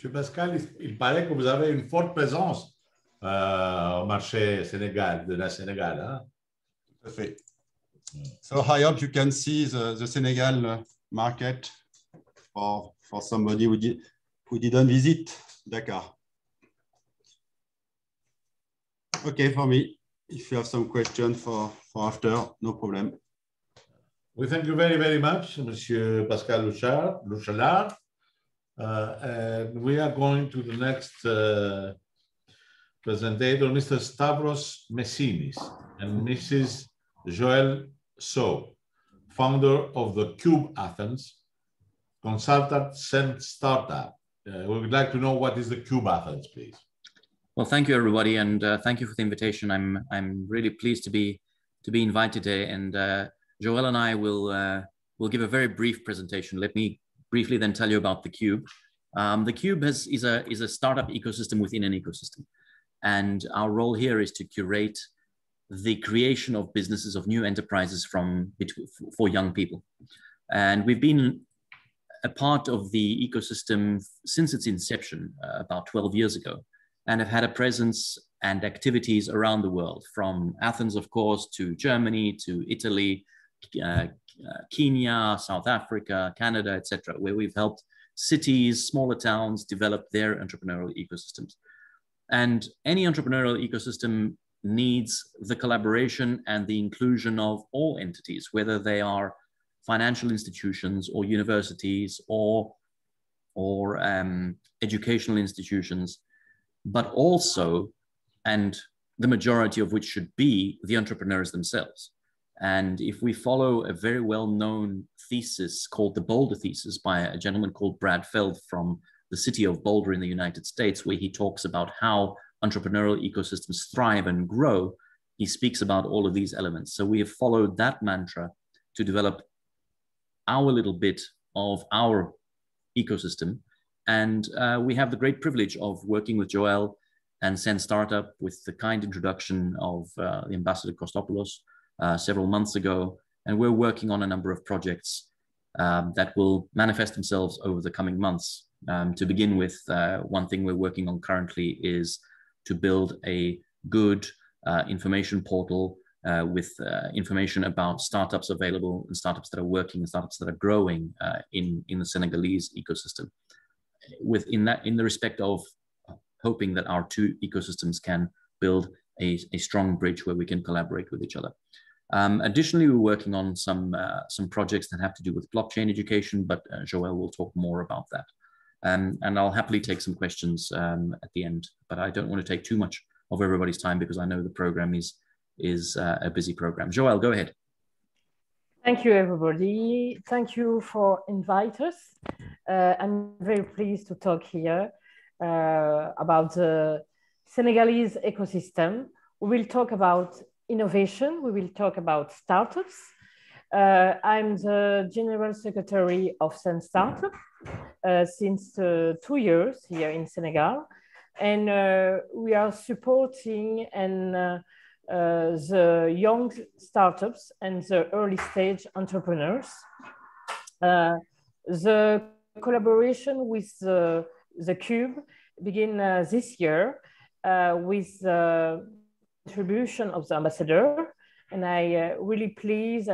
A: Monsieur Pascal, il paraît que vous avez une forte présence au marché de la Sénégal. Hein?
M: Tout à fait. So I hope you can see the Senegal market for somebody who didn't visit Dakar. Okay, for me, if you have some questions for after, no problem.
A: We thank you very, very much, Monsieur Pascal Louchalard. And we are going to the next presentator, Mr. Stavros Messinis and Mrs. Joelle So, founder of the Cube Athens, consultant and startup. We would like to know what is the Cube Athens, please.
P: Well, thank you, everybody, and thank you for the invitation. I'm really pleased to be invited today, and Joelle and I will give a very brief presentation. Let me briefly then tell you about the Cube. The Cube is a startup ecosystem within an ecosystem, and our role here is to curate the creation of businesses, of new enterprises for young people. And we've been a part of the ecosystem since its inception about 12 years ago, and have had a presence and activities around the world, from Athens, of course, to Germany, to Italy, Kenya, South Africa, Canada, etc., where we've helped cities, smaller towns develop their entrepreneurial ecosystems. And any entrepreneurial ecosystem needs the collaboration and the inclusion of all entities, whether they are financial institutions or universities or educational institutions, but also, and the majority of which should be, the entrepreneurs themselves. And if we follow a very well-known thesis called the Boulder thesis by a gentleman called Brad Feld from the city of Boulder in the United States, where he talks about how entrepreneurial ecosystems thrive and grow, he speaks about all of these elements. So we have followed that mantra to develop our little bit of our ecosystem. And we have the great privilege of working with Joelle and Send Startup with the kind introduction of the Ambassador Kostopoulos several months ago. And we're working on a number of projects that will manifest themselves over the coming months. To begin with, one thing we're working on currently is to build a good information portal with information about startups available and startups that are working and startups that are growing in the Senegalese ecosystem. In the respect of hoping that our two ecosystems can build a strong bridge where we can collaborate with each other. Additionally, we're working on some projects that have to do with blockchain education, but Joelle will talk more about that. And I'll happily take some questions at the end, but I don't want to take too much of everybody's time because I know the program is a busy program. Joelle, go ahead.
O: Thank you, everybody. Thank you for inviting us. I'm very pleased to talk here about the Senegalese ecosystem. We will talk about innovation. We will talk about startups. I'm the General Secretary of Send Startup since 2 years here in Senegal. And we are supporting the young startups and the early stage entrepreneurs. The collaboration with the Cube began this year with the contribution of the ambassador, and I really pleased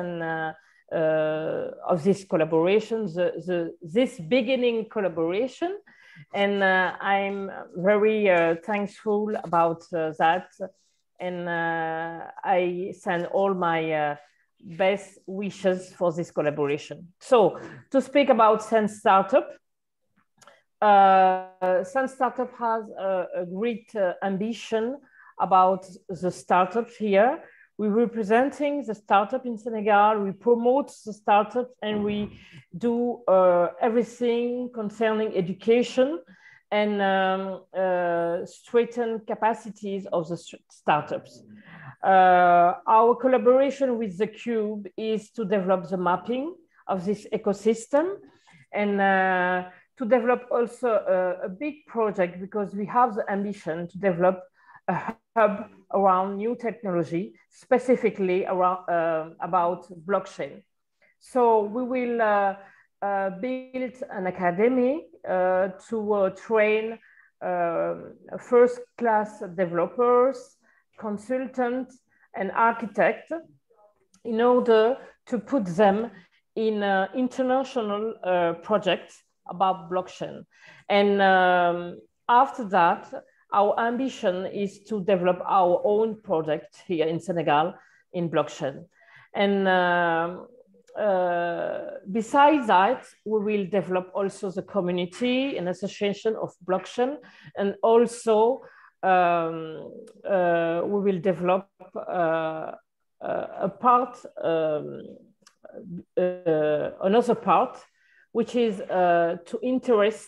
O: of this collaboration, this beginning collaboration, and I'm very thankful about that, and I send all my best wishes for this collaboration. So to speak about Send Startup, Send Startup has a great ambition about the startups here. We're representing the startup in Senegal, we promote the startup, and we do everything concerning education and strengthen capacities of the startups. Our collaboration with the Cube is to develop the mapping of this ecosystem and to develop also a big project, because we have the ambition to develop a hub around new technology, specifically around about blockchain. So we will built an academy to train first-class developers, consultants, and architects in order to put them in international projects about blockchain. And after that, our ambition is to develop our own project here in Senegal in blockchain. And besides that, we will develop also the community and association of blockchain, and also we will develop a part, another part, which is to interest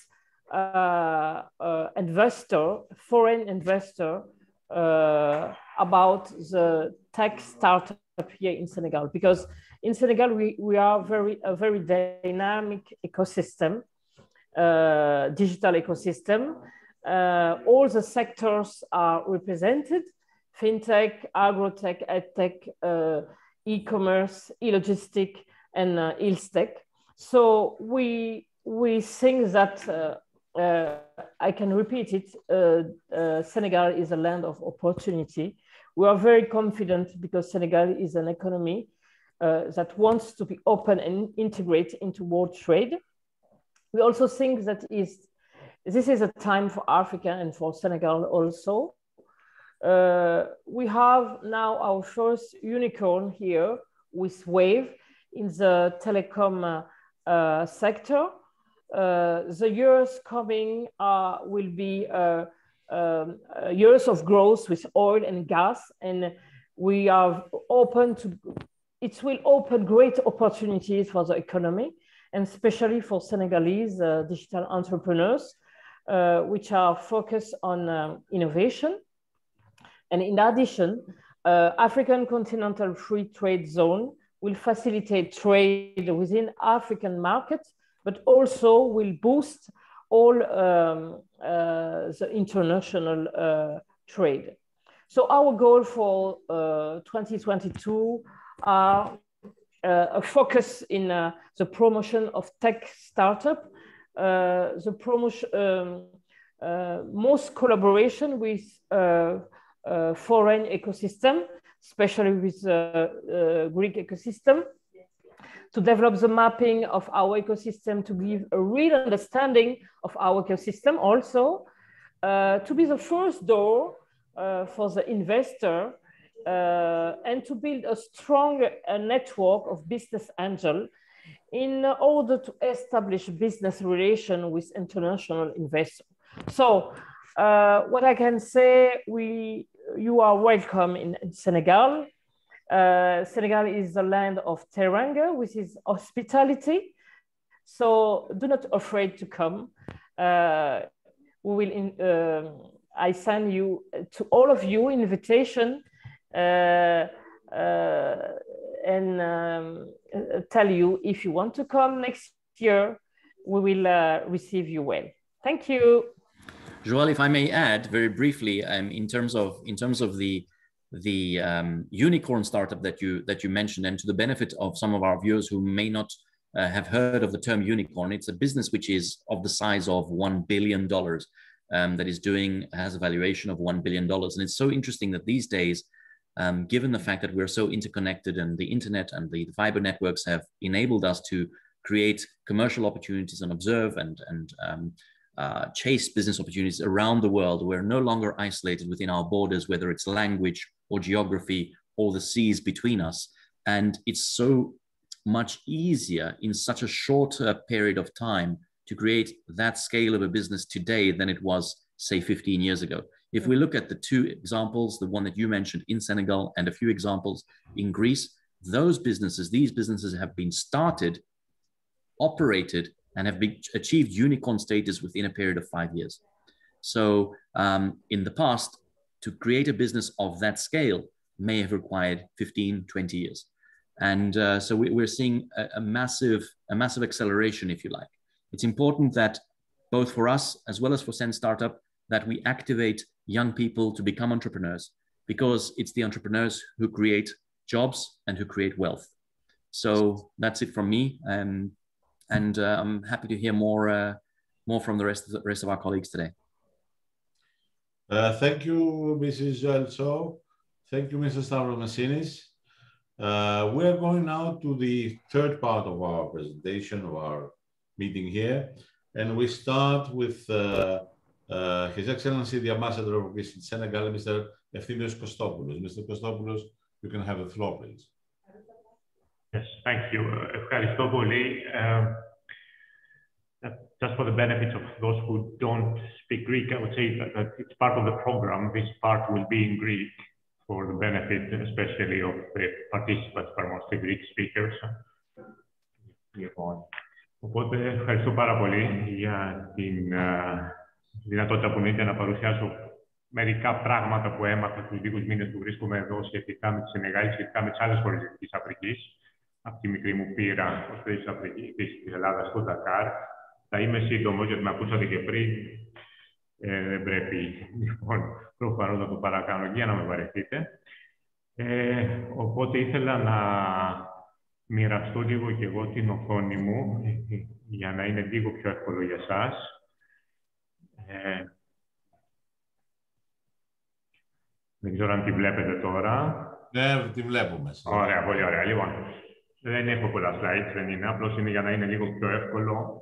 O: foreign investor about the tech startup here in Senegal, because in Senegal we are a very dynamic ecosystem, digital ecosystem. All the sectors are represented: fintech, agrotech, edtech, e-commerce, e-logistic, and e-tech. So we think that I can repeat it. Senegal is a land of opportunity. We are very confident because Senegal is an economy that wants to be open and integrate into world trade. We also think that this is a time for Africa and for Senegal also. We have now our first unicorn here with Wave in the telecom sector. The years coming will be years of growth with oil and gas, and we are open to, it will open great opportunities for the economy, and especially for Senegalese digital entrepreneurs, which are focused on innovation. And in addition, African Continental Free Trade Zone will facilitate trade within African markets, but also will boost all the international trade. So our goal for 2022 are a focus in the promotion of tech startup, the promotion, most collaboration with foreign ecosystem, especially with Greek ecosystem, to develop the mapping of our ecosystem, to give a real understanding of our ecosystem, also to be the first door for the investor, and to build a strong network of business angels in order to establish business relation with international investors. So what I can say, you are welcome in Senegal. Senegal is the land of teranga, which is hospitality. So do not afraid to come. We will. I send you to all of you invitation and tell you if you want to come next year. We will receive you well. Thank you.
P: Joël, if I may add very briefly, in terms of the unicorn startup that you mentioned, and to the benefit of some of our viewers who may not have heard of the term unicorn, it's a business which is of the size of $1 billion, that has a valuation of $1 billion. And it's so interesting that these days, given the fact that we're so interconnected and the internet and the fiber networks have enabled us to create commercial opportunities and observe and chase business opportunities around the world. We're no longer isolated within our borders, whether it's language or geography or the seas between us. And it's so much easier in such a shorter period of time to create that scale of a business today than it was, say, 15 years ago. If we look at the two examples, the one that you mentioned in Senegal and a few examples in Greece, these businesses have been started, operated, and have achieved unicorn status within a period of 5 years. So in the past, to create a business of that scale may have required 15, 20 years. And so we're seeing a massive acceleration, if you like. It's important that both for us as well as for Sen Startup, that we activate young people to become entrepreneurs, because it's the entrepreneurs who create jobs and who create wealth. So that's it from me. And I'm happy to hear more from the rest of our colleagues today.
A: Thank you, Mrs. Elso. Thank you, Mr. Stavros Messinis. We are going now to the third part of our presentation, of our meeting here. And we start with His Excellency, the Ambassador of Greece in Senegal, Mr. Efthimios Kostopoulos. Mr. Kostopoulos, you can have the floor, please.
D: Yes, thank you. Ευχαριστώ πολύ. Just for the benefit of those who don't speak Greek, I would say that it's part of the program. This part will be in Greek for the benefit, especially of the participants, but mostly Greek speakers. Οπότε, ευχαριστώ πάρα πολύ για την δυνατότητα που δίνετε να παρουσιάσω μερικά πράγματα που έμαθα τους λίγους μήνες που βρίσκομαι εδώ σχετικά με τη Σενεγάλη, σχετικά με τις άλλες χώρες της Αφρικής. Από τη μικρή μου πείρα ως πρέσβης της Ελλάδας στο Ντακάρ. Θα είμαι σύντομος, γιατί με ακούσατε και πριν. Δεν πρέπει, λοιπόν, προφανώς να το παρακάνω για να με βαρεθείτε. Οπότε ήθελα να μοιραστώ λίγο και εγώ την οθόνη μου, για να είναι λίγο πιο εύκολο για εσάς. Δεν ξέρω αν τη βλέπετε τώρα.
A: Ναι, τη βλέπουμε.
D: Ωραία, πολύ ωραία. Λοιπόν, δεν έχω πολλά slides, δεν είναι. Απλώς είναι για να είναι λίγο πιο εύκολο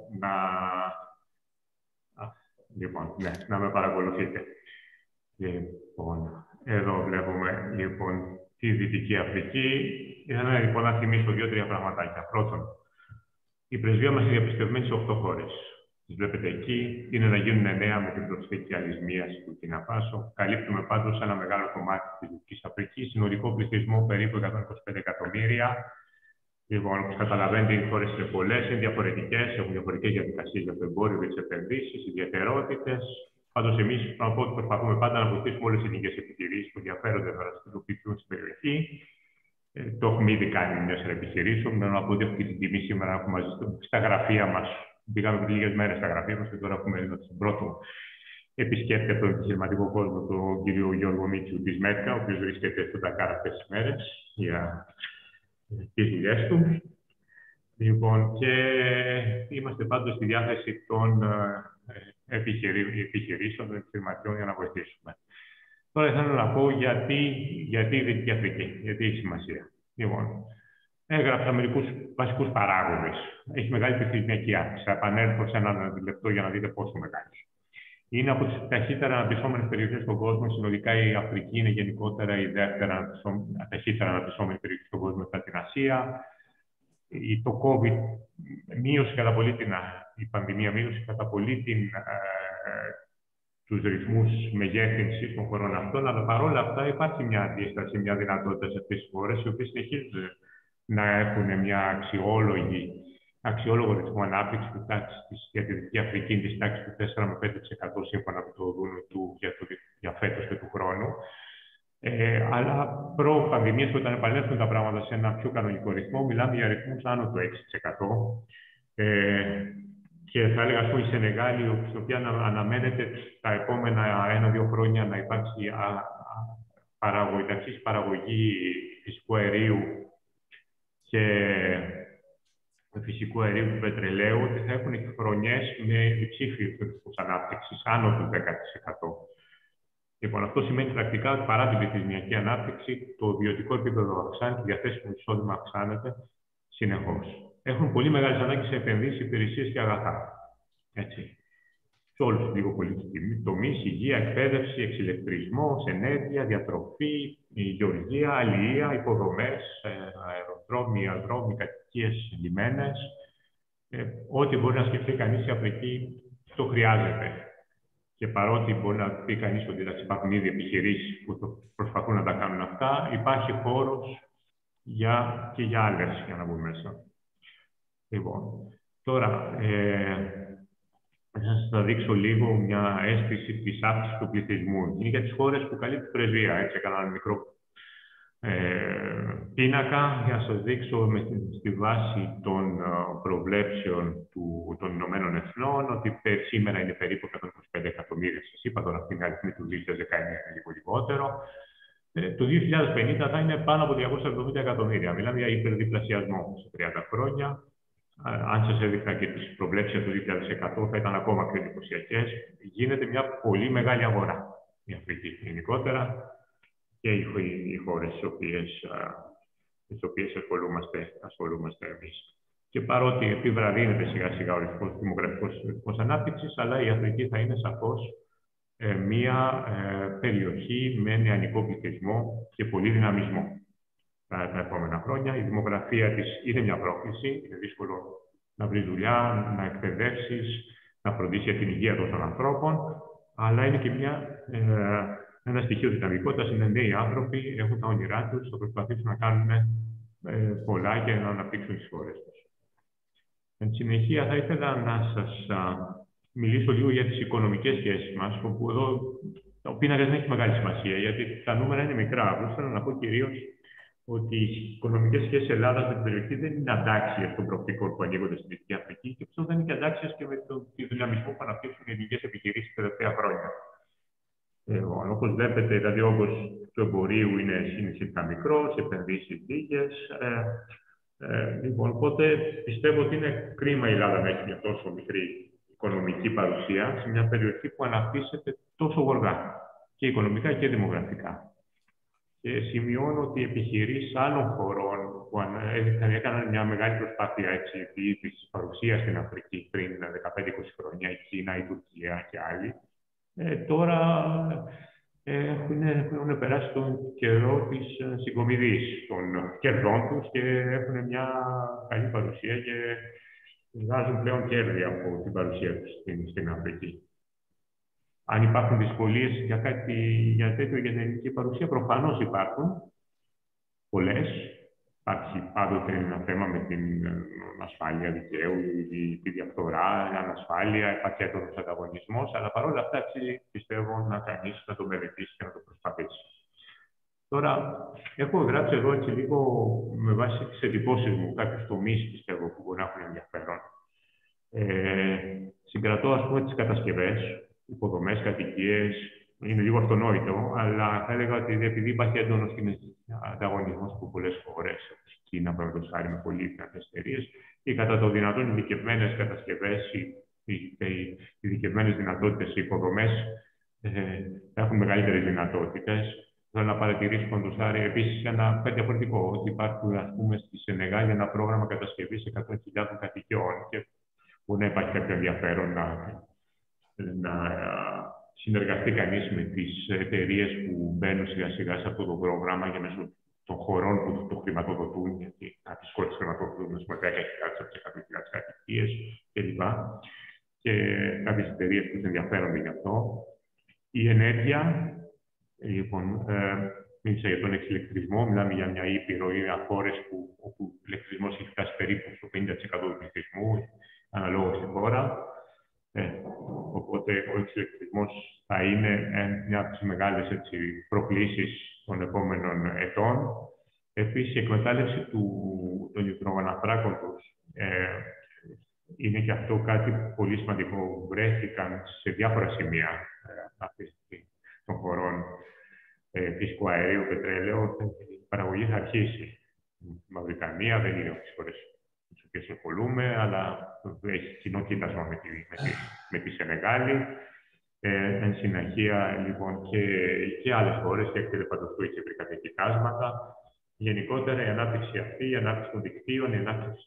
D: να με παρακολουθείτε. Λοιπόν, εδώ βλέπουμε λοιπόν τη Δυτική Αφρική. Ήθελα λοιπόν να θυμίσω 2-3 πραγματάκια. Πρώτον, η πρεσβεία μας είναι διαπιστευμένη σε 8 χώρες. Τις βλέπετε εκεί. Είναι να γίνουν 9 με την προσθήκη άλλης μίας του Μπουρκίνα Φάσο. Καλύπτουμε πάντως ένα μεγάλο κομμάτι της Δυτικής Αφρικής. Συνολικό πληθυσμό περίπου 125 εκατομμύρια. Λοιπόν, όπως καταλαβαίνετε, οι χώρες είναι πολλές, είναι διαφορετικές, έχουν διαφορετικές διαδικασίες για το εμπόριο, για τις επενδύσεις, ιδιαιτερότητες. Πάντως, εμείς προσπαθούμε πάντα να βοηθήσουμε όλες τις ελληνικές επιχειρήσεις που ενδιαφέρονται να δραστηριοποιηθούν στην περιοχή. Το έχουμε ήδη κάνει μια σειρά επιχειρήσεων. Θέλω να πω ότι έχω και την τιμή σήμερα να έχουμε μαζί στα γραφεία μας. Πήγαμε πριν λίγες μέρες στα γραφεία μας και τώρα έχουμε τον πρώτο επισκέπτη από τον επιχειρηματικό κόσμο, τον κύριο Γιώργο Μίτσου της ΜΕΤΚΑ, ο οποίος βρίσκεται στο Ντακάρ αυτές τις μέρες για τις δουλειές του. Λοιπόν, και είμαστε πάντως στη διάθεση των επιχειρήσεων, των επιχειρηματιών για να βοηθήσουμε. Τώρα θέλω να πω γιατί η Δυτική Αφρική, γιατί έχει σημασία. Λοιπόν, έγραψα μερικούς βασικούς παράγοντες. Έχει μεγάλη πληθυσμιακή αύξηση. Θα επανέλθω σε έναν λεπτό για να δείτε πόσο μεγάλη. Είναι από τις ταχύτερα αναπτυσσόμενες περιοχές στον κόσμο. Συνολικά η Αφρική είναι γενικότερα η δεύτερα ταχύτερα αναπτυσσόμενη περιοχή στον κόσμο μετά την Ασία. Το COVID μείωσε κατά πολύ η πανδημία μείωσε κατά πολύ τους ρυθμούς μεγέθυνσης των χωρών αυτών, αλλά παρόλα αυτά υπάρχει μια αντίσταση, μια δυνατότητα σε αυτές τις χώρες, οι οποίες συνεχίζουν να έχουν μια αξιόλογο ρυθμό ανάπτυξη που για τη Δυτική Αφρική είναι της τάξης του 4 με 5% σύμφωνα με το ΔΝΤ για φέτος και του χρόνου. Αλλά προ-πανδημίας, όταν επανέλθουν τα πράγματα σε ένα πιο κανονικό ρυθμό, μιλάμε για ρυθμούς άνω του 6%. Και θα έλεγα, ας πούμε, η Σενεγάλη, στην οποία αναμένεται τα επόμενα 1-2 χρόνια να υπάρξει παραγωγή φυσικού αερίου και φυσικού αερίου του πετρελαίου, ότι θα έχουν χρονιές με υψήφιους ρυθμούς ανάπτυξης άνω του 10%. Λοιπόν, αυτό σημαίνει πρακτικά ότι παρά την πληθυσμιακή ανάπτυξη, το βιωτικό επίπεδο αυξάνεται, το διαθέσιμο εισόδημα αυξάνεται συνεχώς. Έχουν πολύ μεγάλες ανάγκες σε επενδύσεις, υπηρεσίες και αγαθά. Έτσι. Σε όλους τους λίγο πολύ τομείς, υγεία, εκπαίδευση, εξηλεκτρισμός, ενέργεια, διατροφή, γεωργία, αλληλεία, υποδομές, αεροδρόμια, δρόμοι, κατοικίες, λιμένες. Ό,τι μπορεί να σκεφτεί κανείς η Αφρική, το χρειάζεται. Και παρότι μπορεί να πει κανείς ότι υπάρχουν ήδη επιχειρήσεις που προσπαθούν να τα κάνουν αυτά, υπάρχει χώρος και για άλλες, για να μπουν μέσα. Λοιπόν, τώρα θα σας δείξω λίγο μια αίσθηση της αύξησης του πληθυσμού. Είναι για τις χώρες που καλύπτει η πρεσβεία. Έτσι, έκανα ένα μικρό πίνακα για να σας δείξω στη βάση των προβλέψεων των Ηνωμένων Εθνών ότι σήμερα είναι περίπου 125 εκατομμύρια. Σας είπα τώρα αυτή την αριθμή του 2019 είναι λίγο λιγότερο. Το 2050 θα είναι πάνω από 270 εκατομμύρια. Μιλάμε για υπερδιπλασιασμό σε 30 χρόνια. αν σας έδειχνα και τις προβλέψεις του 2100, θα ήταν ακόμα πιο εντυπωσιακές. Γίνεται μια πολύ μεγάλη αγορά η Αφρική γενικότερα και οι χώρες τις οποίες ασχολούμαστε εμείς. Και παρότι επιβραδύνεται σιγά-σιγά ο δημογραφικός ρυθμός ανάπτυξης, αλλά η Αφρική θα είναι σαφώς μια περιοχή με νεανικό πληθυσμό και πολύ δυναμισμό τα επόμενα χρόνια. Η δημογραφία της είναι μια πρόκληση, είναι δύσκολο να βρει δουλειά, να εκπαιδεύσεις, να φροντίσει για την υγεία των ανθρώπων, αλλά είναι και ένα στοιχείο δυναμικότητας. Είναι νέοι άνθρωποι, έχουν τα όνειρά τους, θα προσπαθήσουν να κάνουν πολλά και να αναπτύξουν τις χώρες τους. Εν συνεχεία, θα ήθελα να σας μιλήσω λίγο για τις οικονομικές σχέσεις μας, όπου εδώ ο πίνακας δεν έχει μεγάλη σημασία, γιατί τα νούμερα είναι μικρά. Απλώς θέλω να πω κυρίως ότι οι οικονομικές σχέσεις Ελλάδας με την περιοχή δεν είναι αντάξιες των προοπτικών που ανοίγονται στην Δυτική Αφρική και αυτό δεν είναι και αντάξιες και με τον δυναμισμό που αναπτύσσουν οι ελληνικές επιχειρήσεις τα τελευταία χρόνια. Όπως βλέπετε, δηλαδή, ο όγκος του εμπορίου είναι σχετικά μικρός, επενδύσεις λίγες. Λοιπόν, οπότε πιστεύω ότι είναι κρίμα η Ελλάδα να έχει μια τόσο μικρή οικονομική παρουσία σε μια περιοχή που αναπτύσσεται τόσο γοργά και οικονομικά και δημογραφικά. Και σημειώνω ότι οι επιχειρήσεις άλλων χωρών που έκαναν μια μεγάλη προσπάθεια της παρουσίας στην Αφρική πριν 15-20 χρόνια, η Κίνα, η Τουρκία και άλλοι, τώρα έχουν περάσει τον καιρό της συγκομιδής των κερδών τους και έχουν μια καλή παρουσία και βγάζουν πλέον κέρδη από την παρουσία τους στην Αφρική. Αν υπάρχουν δυσκολίες για τέτοιο, για την ελληνική παρουσία, προφανώς υπάρχουν πολλές. Υπάρχει πάντοτε ένα θέμα με την ασφάλεια δικαίου, τη διαφθορά, ανασφάλεια, υπάρχει έντονος ανταγωνισμός, αλλά παρόλα αυτά πιστεύω να κανείς να το μελετήσει και να το προσπαθήσει. Τώρα, έχω γράψει εδώ έτσι λίγο με βάση τις εντυπώσεις μου κάποιους τομείς πιστεύω που μπορεί να έχουν ενδιαφέρον. Συγκρατώ, ας πούμε, τις κατασκευές, υποδομές, κατοικίες. Είναι λίγο αυτονόητο, αλλά θα έλεγα ότι επειδή υπάρχει έντονος ανταγωνισμός από πολλές χώρες, όπως η Κίνα, παραδείγματος χάρη, με πολύ δυνατές εταιρείες, ή κατά το δυνατόν ειδικευμένες κατασκευές, οι ειδικευμένες δυνατότητες σε υποδομές έχουν μεγαλύτερες δυνατότητες. Θέλω να παρατηρήσω πάντως επίσης κάτι διαφορετικό, ότι υπάρχει, ας πούμε, στη Σενεγάλη ένα πρόγραμμα κατασκευής 100.000 κατοικιών και μπορεί να υπάρχει κάποιο ενδιαφέρον να συνεργαστεί κανείς με τις εταιρείες που μπαίνουν σιγά-σιγά σε αυτό το πρόγραμμα για μέσω των χωρών που το χρηματοδοτούν, γιατί κάποιες χώρες χρηματοδοτούν με 10.000 από τις 100.000 κατοικίες κλπ. Και κάποιες εταιρείες που ενδιαφέρονται γι' αυτό. Η ενέργεια, λοιπόν, μίλησα για τον εξηλεκτρισμό, μιλάμε για μια ήπειρο ή για χώρες όπου ο ηλεκτρισμός έχει φτάσει περίπου στο 50% του πληθυσμού, αναλόγως στη χώρα. Οπότε ο εξηλεκτρισμός θα είναι μια από τις μεγάλες προκλήσεις των επόμενων ετών. Επίσης, η εκμετάλλευση των υδρογοναθράκων είναι και αυτό κάτι πολύ σημαντικό. Βρέθηκαν σε διάφορα σημεία των χωρών φυσικού αερίου, πετρέλαιο. Η παραγωγή θα αρχίσει. Η Μαυριτανία δεν είναι από τις χώρες τις οποίες ασχολούμαι, αλλά έχει κοινό κοίτασμα με τη Σενεγάλη. Εν συνεχεία, λοιπόν, και άλλες χώρες, και εκτελεπαντοστού είχε βρει κάποια κοιτάσματα. Γενικότερα, η ανάπτυξη αυτή, η ανάπτυξη των δικτύων, η ανάπτυξη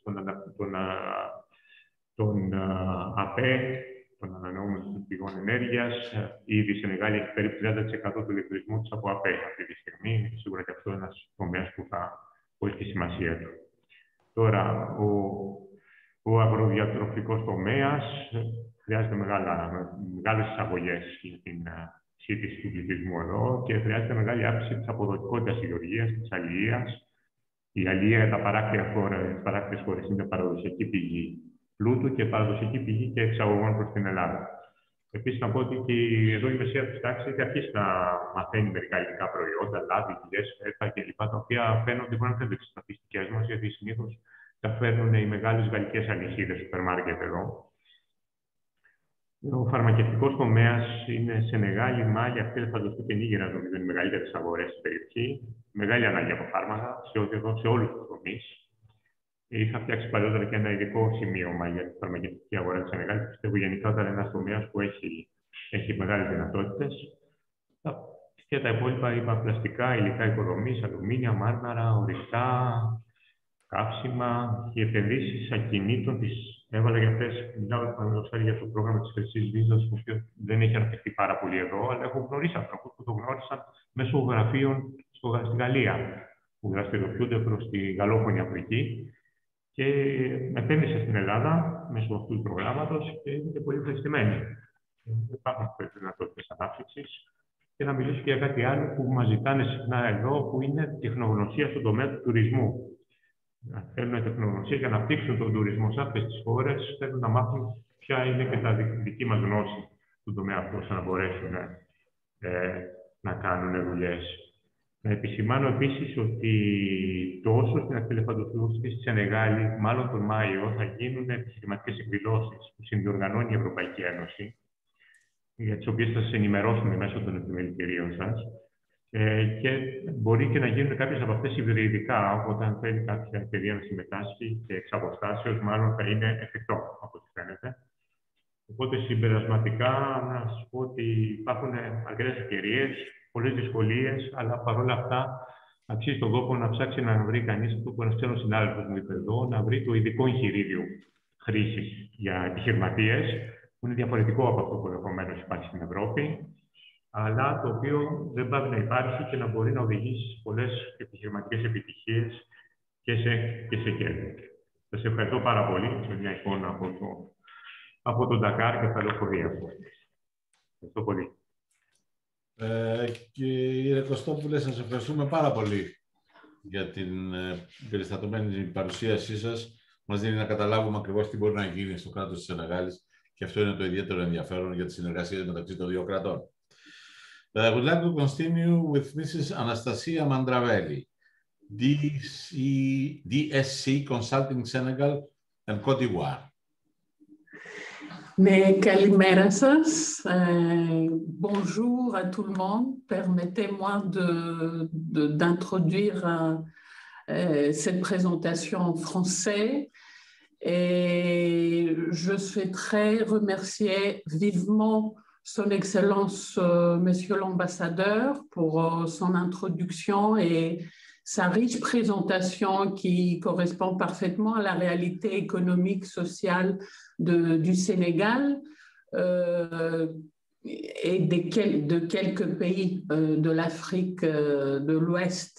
D: των ΑΠΕ, των ανανεώσιμων πηγών ενέργειας. Ήδη η Σενεγάλη έχει περίπου 30% του ηλεκτρισμού της από ΑΠΕ αυτή τη στιγμή. Σίγουρα και αυτό είναι ένας τομέας που έχει τη σημασία του. Τώρα, ο αγροδιατροφικός τομέας χρειάζεται μεγάλες εισαγωγές για την σύντηση του πληθυσμού εδώ και χρειάζεται μεγάλη αύξηση της αποδοτικότητας της γεωργίας, της αλληλείας. Η αλληλεία για τις παράκτιες χώρες είναι παραδοσιακή πηγή πλούτου και παραδοσιακή πηγή και εξαγωγών προς την Ελλάδα. Επίσης, να πω ότι και εδώ η μεσαία της τάξης έχει αρχίσει να μαθαίνει μερικά ελληνικά προϊόντα, λάδι, γυλιές, φέτα κλπ. Τα οποία φαίνονται, μπορεί να φαίνονται στις στατιστικές μας, γιατί συνήθως τα φέρνουν οι μεγάλες γαλλικές αλυσίδες σούπερ μάρκετ εδώ. Ο φαρμακευτικός τομέας είναι Σενεγάλη, Μάλι, αυτή Ελεφαντοστού και Νίγηρα, νομίζω είναι οι μεγαλύτερες αγορές στην περιοχή. Μεγάλη ανάγκη από φάρμακα σε όλους τους τομείς. Είχα φτιάξει παλιότερα και ένα ειδικό σημείωμα για τη φαρμακευτική αγορά της Σενεγάλης. Πιστεύω γενικότερα ένας τομέας που έχει μεγάλες δυνατότητες. Και τα υπόλοιπα είπα πλαστικά, υλικά υποδομής, αλουμίνια, μάρμαρα, ορυκτά, καύσιμα και επενδύσεις ακινήτων τις έβαλα για αυτές. Μιλάω για το πρόγραμμα της Χρυσής Βίζας, το οποίο δεν έχει αναπτυχθεί πάρα πολύ εδώ, αλλά έχω γνωρίσει ανθρώπους που το γνώρισαν μέσω γραφείων στη Γαλλία, που δραστηριοποιούνται προς τη γαλλόφωνη Αφρική. Και επένδυσα στην Ελλάδα μέσω αυτού του προγράμματος και είναι πολύ ευχαριστημένοι. Υπάρχουν δυνατότητες ανάπτυξης. Και να μιλήσω και για κάτι άλλο που μας ζητάνε συχνά εδώ, που είναι τεχνογνωσία στον τομέα του τουρισμού. Θέλουν τεχνογνωσία για να αναπτύξουν τον τουρισμό σε αυτές τις χώρες, θέλουν να μάθουν ποια είναι και τα δική μας γνώση του τομέα αυτό, ώστε να μπορέσουν να κάνουν δουλειές. Να επισημάνω επίσης ότι τόσο στην ακτελεφαντοθήκη και στη Σενεγάλη, μάλλον τον Μάιο, θα γίνουν επιχειρηματικές εκδηλώσεις που συνδιοργανώνει η Ευρωπαϊκή Ένωση, για τις οποίες θα σας ενημερώσουμε μέσω των επιμελητηρίων σας. Και μπορεί και να γίνουν κάποιες από αυτές υβριδικά, οπότε αν θέλει κάποια εταιρεία να συμμετάσχει και εξ αποστάσεως, μάλλον θα είναι εφικτό, από ό,τι φαίνεται. Οπότε συμπερασματικά να σας πω ότι υπάρχουν αρκετές ευκαιρίες, πολλές δυσκολίες, αλλά παρόλα αυτά αξίζει τον κόπο να ψάξει να βρει κανείς αυτό που ένας ξένος συνάδελφος μου είπε εδώ, να βρει το ειδικό εγχειρίδιο χρήσης για επιχειρηματίες, που είναι διαφορετικό από αυτό που ενδεχομένως υπάρχει στην Ευρώπη, αλλά το οποίο δεν πάει να υπάρχει και να μπορεί να οδηγήσει σε πολλές επιχειρηματικές επιτυχίες και σε κέρδη. Σας ευχαριστώ πάρα πολύ για μια εικόνα από τον Ντακάρ και τα λεωφορεία. Ευχαριστώ πολύ.
A: Κύριε Κωστόπουλε, σας ευχαριστούμε πάρα πολύ για την περιστατωμένη παρουσίασή σας. Μας δίνει να καταλάβουμε ακριβώς τι μπορεί να γίνει στο κράτος της Σενεγάλης και αυτό είναι το ιδιαίτερο ενδιαφέρον για τις συνεργασίες μεταξύ των δύο κρατών. I would like to continue with Mrs. Anastasia Mandravelli, DSC Consulting Senegal and Côte d'Ivoire.
Q: Mais kalimera σας. Bonjour à tout le monde. Permettez-moi d'introduire cette présentation en français. Et je souhaiterais remercier vivement Son Excellence, Monsieur l'Ambassadeur, pour son introduction et sa riche présentation qui correspond parfaitement à la réalité économique, sociale du Sénégal et de quelques pays de l'Afrique de l'Ouest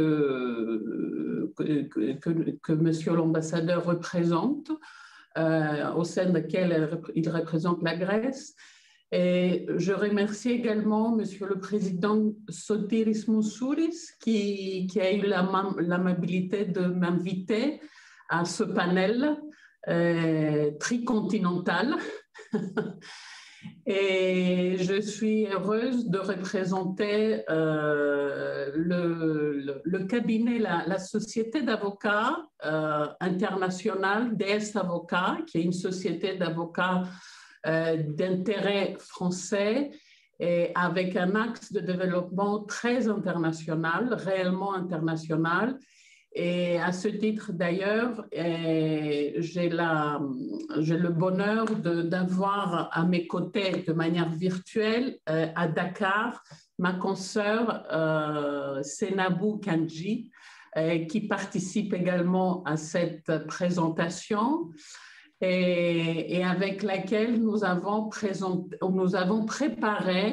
Q: que Monsieur l'Ambassadeur représente, au sein desquels il représente la Grèce. Et je remercie également Monsieur le Président Sotiris Moussouris qui a eu l'amabilité de m'inviter à ce panel tricontinental. Et je suis heureuse de représenter le cabinet, la société d'avocats internationale, DS Avocats, qui est une société d'avocats d'intérêt français et avec un axe de développement très international, réellement international. Et à ce titre, d'ailleurs, j'ai le bonheur d'avoir à mes côtés, de manière virtuelle, à Dakar, ma consoeur Senabou Kanji, qui participe également à cette présentation. Et avec laquelle nous avons préparé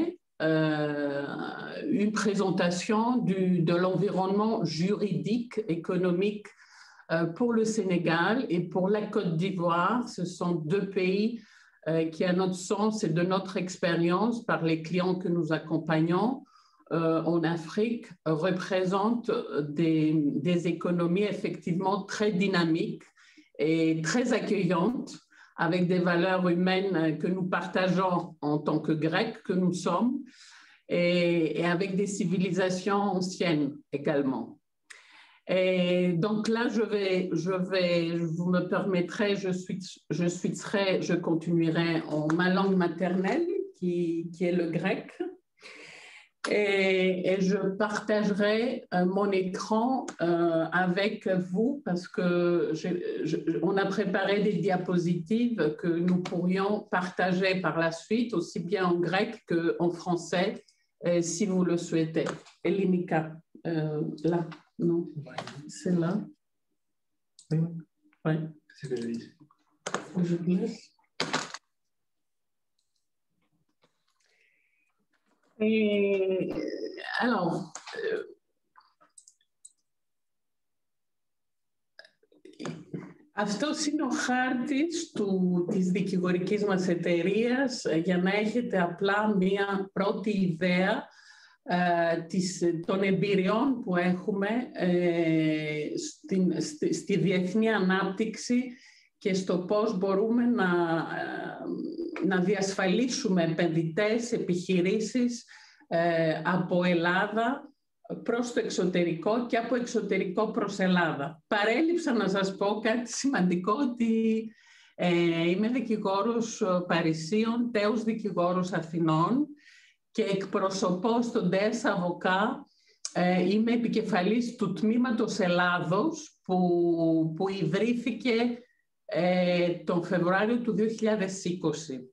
Q: une présentation de l'environnement juridique, économique pour le Sénégal et pour la Côte d'Ivoire. Ce sont deux pays qui, à notre sens et de notre expérience, par les clients que nous accompagnons en Afrique, représentent des économies effectivement très dynamiques et très accueillante, avec des valeurs humaines que nous partageons en tant que Grecs que nous sommes, et avec des civilisations anciennes également. Et donc là, vous me permettrez, je continuerai en ma langue maternelle, qui est le grec. Et je partagerai mon écran avec vous parce que on a préparé des diapositives que nous pourrions partager par la suite, aussi bien en grec qu'en français, si vous le souhaitez. Ellinika, là, non, c'est là. Oui. Ouais. C'est ce que je dis. Je vous laisse. Alors, αυτός είναι ο χάρτης της δικηγορικής μας εταιρείας για να έχετε απλά μία πρώτη ιδέα των εμπειριών που έχουμε στη διεθνή ανάπτυξη και στο πώς μπορούμε να διασφαλίσουμε επενδυτές, επιχειρήσεις από Ελλάδα προς το εξωτερικό και από εξωτερικό προς Ελλάδα. Παρέλειψα να σας πω κάτι σημαντικό, ότι είμαι δικηγόρος Παρισίων, τέος δικηγόρος Αθηνών και εκπροσωπώ στον ΤΕΣ Αβοκά. Είμαι επικεφαλής του τμήματος Ελλάδος που ιδρύθηκε τον Φεβρουάριο του 2020.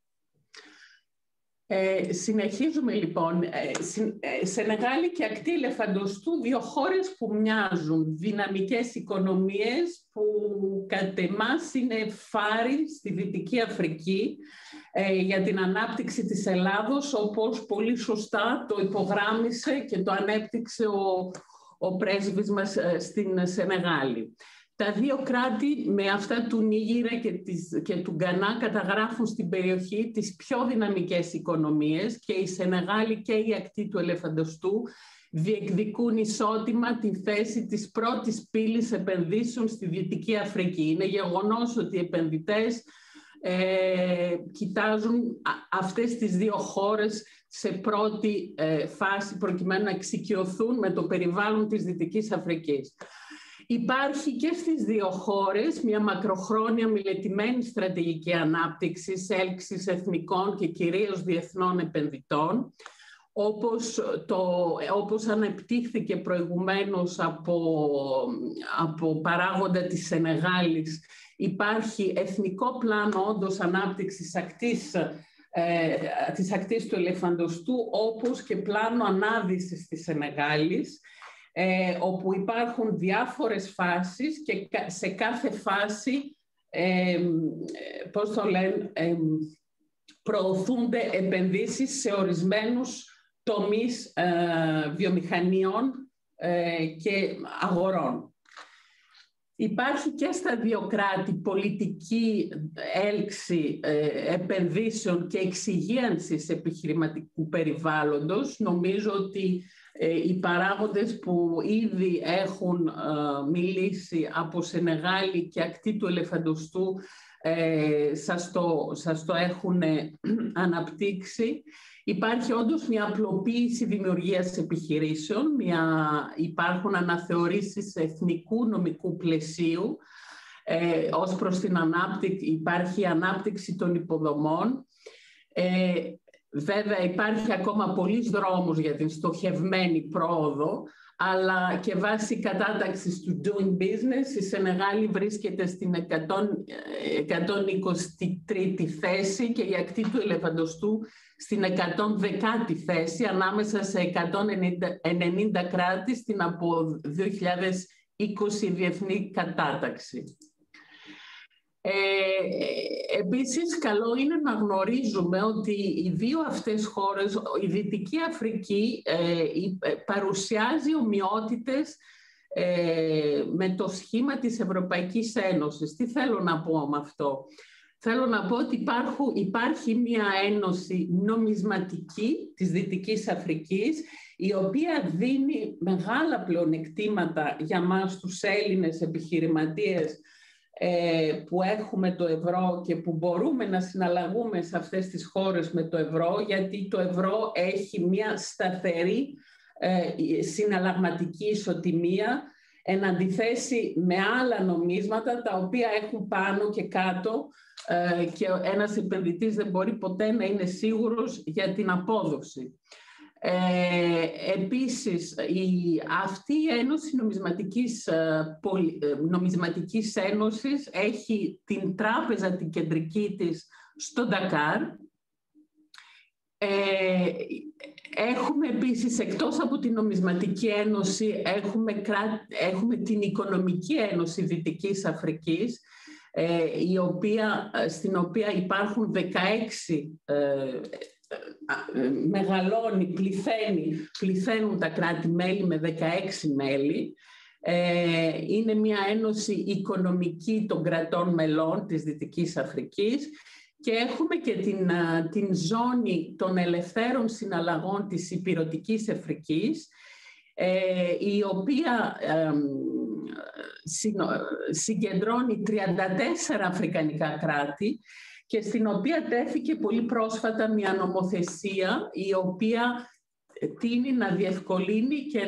Q: Συνεχίζουμε λοιπόν. Σενεγάλη και ακτή Ελεφαντοστού, δύο χώρες που μοιάζουν, δυναμικές οικονομίες που κατ' εμάς είναι φάρη στη Δυτική Αφρική για την ανάπτυξη της Ελλάδος, όπως πολύ σωστά το υπογράμμισε και το ανέπτυξε ο πρέσβης μας στην Σενεγάλη. Τα δύο κράτη με αυτά του Νίγηρα και του Γκανά καταγράφουν στην περιοχή τις πιο δυναμικές οικονομίες και η Σενεγάλη και η ακτή του Ελεφαντοστού διεκδικούν ισότιμα τη θέση της πρώτης πύλης επενδύσεων στη Δυτική Αφρική. Είναι γεγονός ότι οι επενδυτές κοιτάζουν αυτές τις δύο χώρες σε πρώτη φάση προκειμένου να εξοικειωθούν με το περιβάλλον της Δυτικής Αφρικής. Υπάρχει και στις δύο χώρες μια μακροχρόνια μελετημένη στρατηγική ανάπτυξη, έλξης εθνικών και κυρίως διεθνών επενδυτών, όπως ανεπτύχθηκε προηγουμένως από παράγοντα της Σενεγάλης. Υπάρχει εθνικό πλάνο όντως ανάπτυξης της ακτής του Ελεφαντοστού, όπως και πλάνο ανάδυσης της Σενεγάλης, όπου υπάρχουν διάφορες φάσεις και σε κάθε φάση, πώς το λένε, προωθούνται επενδύσεις σε ορισμένους τομείς βιομηχανιών και αγορών. Υπάρχει και στα δύο κράτη πολιτική έλξη επενδύσεων και εξυγίανσης επιχειρηματικού περιβάλλοντος. Νομίζω ότι οι παράγοντες που ήδη έχουν μιλήσει από Σενεγάλη και ακτή του Ελεφαντοστού σας το έχουν αναπτύξει. Υπάρχει όντως μια απλοποίηση δημιουργίας επιχειρήσεων, υπάρχουν αναθεωρήσεις εθνικού νομικού πλαισίου ως προς την ανάπτυξη, υπάρχει ανάπτυξη των υποδομών. Βέβαια υπάρχει ακόμα πολλής δρόμος για την στοχευμένη πρόοδο, αλλά και βάσει κατάταξης του Doing Business η Σενεγάλη βρίσκεται στην 123η θέση και η ακτή του Ελεφαντοστού στην 110η θέση ανάμεσα σε 190 κράτη στην από 2020 διεθνή κατάταξη. Επίσης, καλό είναι να γνωρίζουμε ότι οι δύο αυτές χώρες, η Δυτική Αφρική παρουσιάζει ομοιότητες με το σχήμα της Ευρωπαϊκής Ένωσης. Τι θέλω να πω με αυτό? Θέλω να πω ότι υπάρχει μια ένωση νομισματική της Δυτικής Αφρικής, η οποία δίνει μεγάλα πλεονεκτήματα για μας τους Έλληνες επιχειρηματίες που έχουμε το ευρώ και που μπορούμε να συναλλαγούμε σε αυτές τις χώρες με το ευρώ, γιατί το ευρώ έχει μια σταθερή συναλλαγματική ισοτιμία εν αντιθέσει με άλλα νομίσματα τα οποία έχουν πάνω και κάτω και ένας επενδυτής δεν μπορεί ποτέ να είναι σίγουρος για την απόδοση. Επίσης, αυτή η Ένωση Νομισματικής Ένωσης έχει την τράπεζα την κεντρική της στο Ντακάρ. Έχουμε επίσης, εκτός από την Νομισματική Ένωση, έχουμε την Οικονομική Ένωση Δυτικής Αφρικής, στην οποία υπάρχουν 16, πληθαίνουν τα κράτη-μέλη με 16 μέλη. Είναι μια ένωση οικονομική των κρατών μελών της Δυτικής Αφρικής και έχουμε και την ζώνη των ελευθέρων συναλλαγών της Ηπειρωτικής Αφρικής, η οποία συγκεντρώνει 34 αφρικανικά κράτη και στην οποία τέθηκε πολύ πρόσφατα μια νομοθεσία η οποία τείνει να διευκολύνει και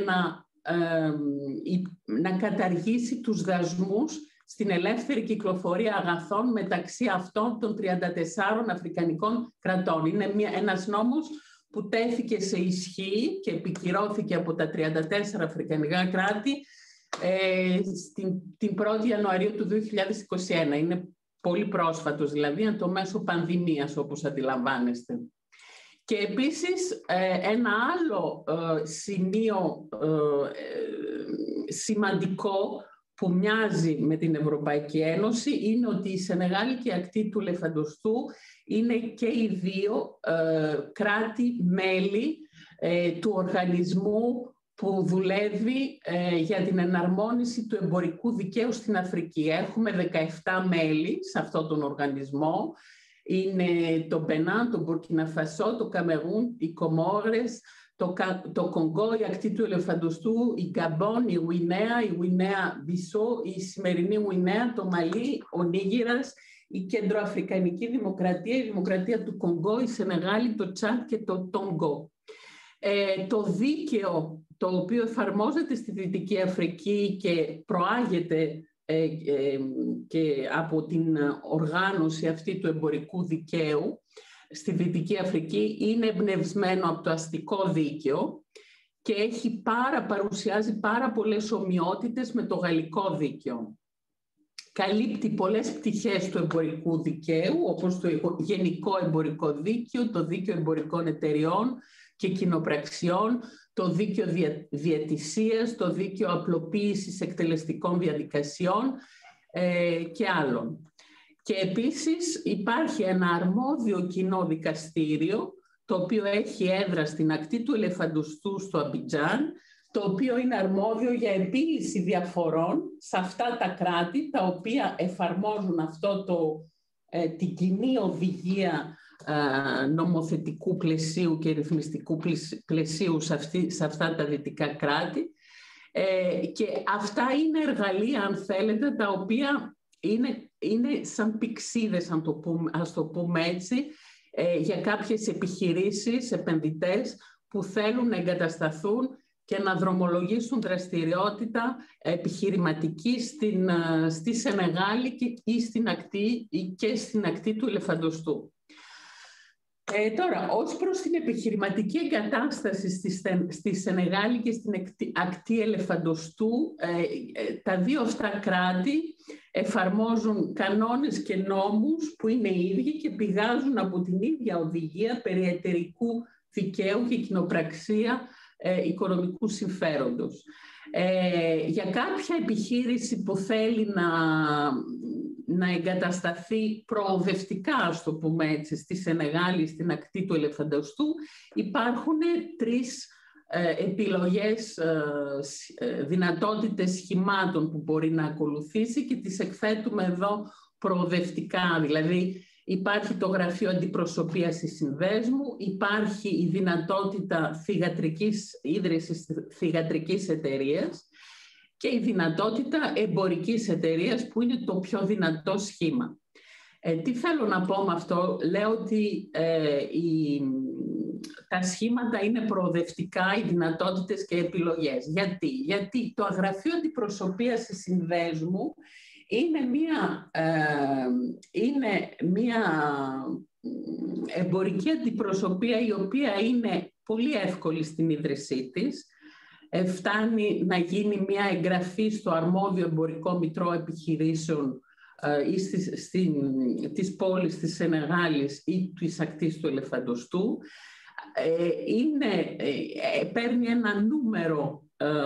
Q: να καταργήσει τους δασμούς στην ελεύθερη κυκλοφορία αγαθών μεταξύ αυτών των 34 αφρικανικών κρατών. Είναι ένας νόμος που τέθηκε σε ισχύ και επικυρώθηκε από τα 34 αφρικανικά κράτη την 1η Ιανουαρίου του 2021. Είναι πολύ πρόσφατος, δηλαδή είναι το μέσο πανδημίας, όπως αντιλαμβάνεστε. Και επίσης ένα άλλο σημείο σημαντικό που μοιάζει με την Ευρωπαϊκή Ένωση είναι ότι η Σενεγάλη και η ακτή του Ελεφαντοστού είναι και οι δύο κράτη-μέλη του οργανισμού που δουλεύει για την εναρμόνιση του εμπορικού δικαίου στην Αφρική. Έχουμε 17 μέλη σε αυτόν τον οργανισμό. Είναι το Μπενάν, το Μπουρκίνα Φασό, το Καμερούν, οι Κομόρες, το Κονγκό, η ακτή του Ελεφαντοστού, η Γκαμπόν, η Γουινέα Μπισό, η σημερινή Γουινέα, το Μαλί, ο Νίγηρας, η Κεντροαφρικανική Δημοκρατία, η Δημοκρατία του Κονγκό, η Σενεγάλη, το Τσάντ και το Τονγκό. Το δίκαιο το οποίο εφαρμόζεται στη Δυτική Αφρική και προάγεται και από την οργάνωση αυτή του εμπορικού δικαίου στη Δυτική Αφρική είναι εμπνευσμένο από το αστικό δίκαιο και παρουσιάζει πάρα πολλές ομοιότητες με το γαλλικό δίκαιο. Καλύπτει πολλές πτυχές του εμπορικού δικαίου, όπως το γενικό εμπορικό δίκαιο, το δίκαιο εμπορικών εταιριών και κοινοπραξιών, το δίκαιο διαιτησίας, το δίκαιο απλοποίησης εκτελεστικών διαδικασιών και άλλων. Και επίσης υπάρχει ένα αρμόδιο κοινό δικαστήριο, το οποίο έχει έδρα στην ακτή του Ελεφαντοστού στο Αμπιτζάν, το οποίο είναι αρμόδιο για επίλυση διαφορών σε αυτά τα κράτη, τα οποία εφαρμόζουν την κοινή οδηγία νομοθετικού πλαισίου και ρυθμιστικού πλαισίου σε αυτά τα δυτικά κράτη. Και αυτά είναι εργαλεία, αν θέλετε, τα οποία είναι σαν πηξίδες, ας το πούμε έτσι, για κάποιες επιχειρήσεις, επενδυτές που θέλουν να εγκατασταθούν και να δρομολογήσουν δραστηριότητα επιχειρηματική στη Σενεγάλη και στην ακτή του Ελεφαντοστού. Τώρα, ως προς την επιχειρηματική εγκατάσταση στη Σενεγάλη και στην ακτή Ελεφαντοστού, τα δύο αυτά κράτη εφαρμόζουν κανόνες και νόμους που είναι οι ίδιοι και πηγάζουν από την ίδια οδηγία περί εταιρικού δικαίου και κοινοπραξία οικονομικού συμφέροντος. Για κάποια επιχείρηση που θέλει να εγκατασταθεί προοδευτικά, ας το πούμε έτσι, στη Σενεγάλη, στην ακτή του Ελεφαντοστού, υπάρχουν τρεις επιλογές, δυνατότητες σχημάτων που μπορεί να ακολουθήσει και τις εκθέτουμε εδώ προοδευτικά. Δηλαδή υπάρχει το γραφείο αντιπροσωπείας συνδέσμου, υπάρχει η δυνατότητα ίδρυσης θυγατρικής εταιρείας και η δυνατότητα εμπορικής εταιρείας που είναι το πιο δυνατό σχήμα. Τι θέλω να πω με αυτό? Λέω ότι τα σχήματα είναι προοδευτικά, οι δυνατότητες και επιλογές. Γιατί το γραφείο αντιπροσωπείας συνδέσμου είναι εμπορική αντιπροσωπεία η οποία είναι πολύ εύκολη στην ίδρυσή της. Φτάνει να γίνει μια εγγραφή στο αρμόδιο εμπορικό μητρό επιχειρήσεων ή της πόλης της Σενεγάλης ή της ακτής του Ελεφαντοστού. Παίρνει ένα νούμερο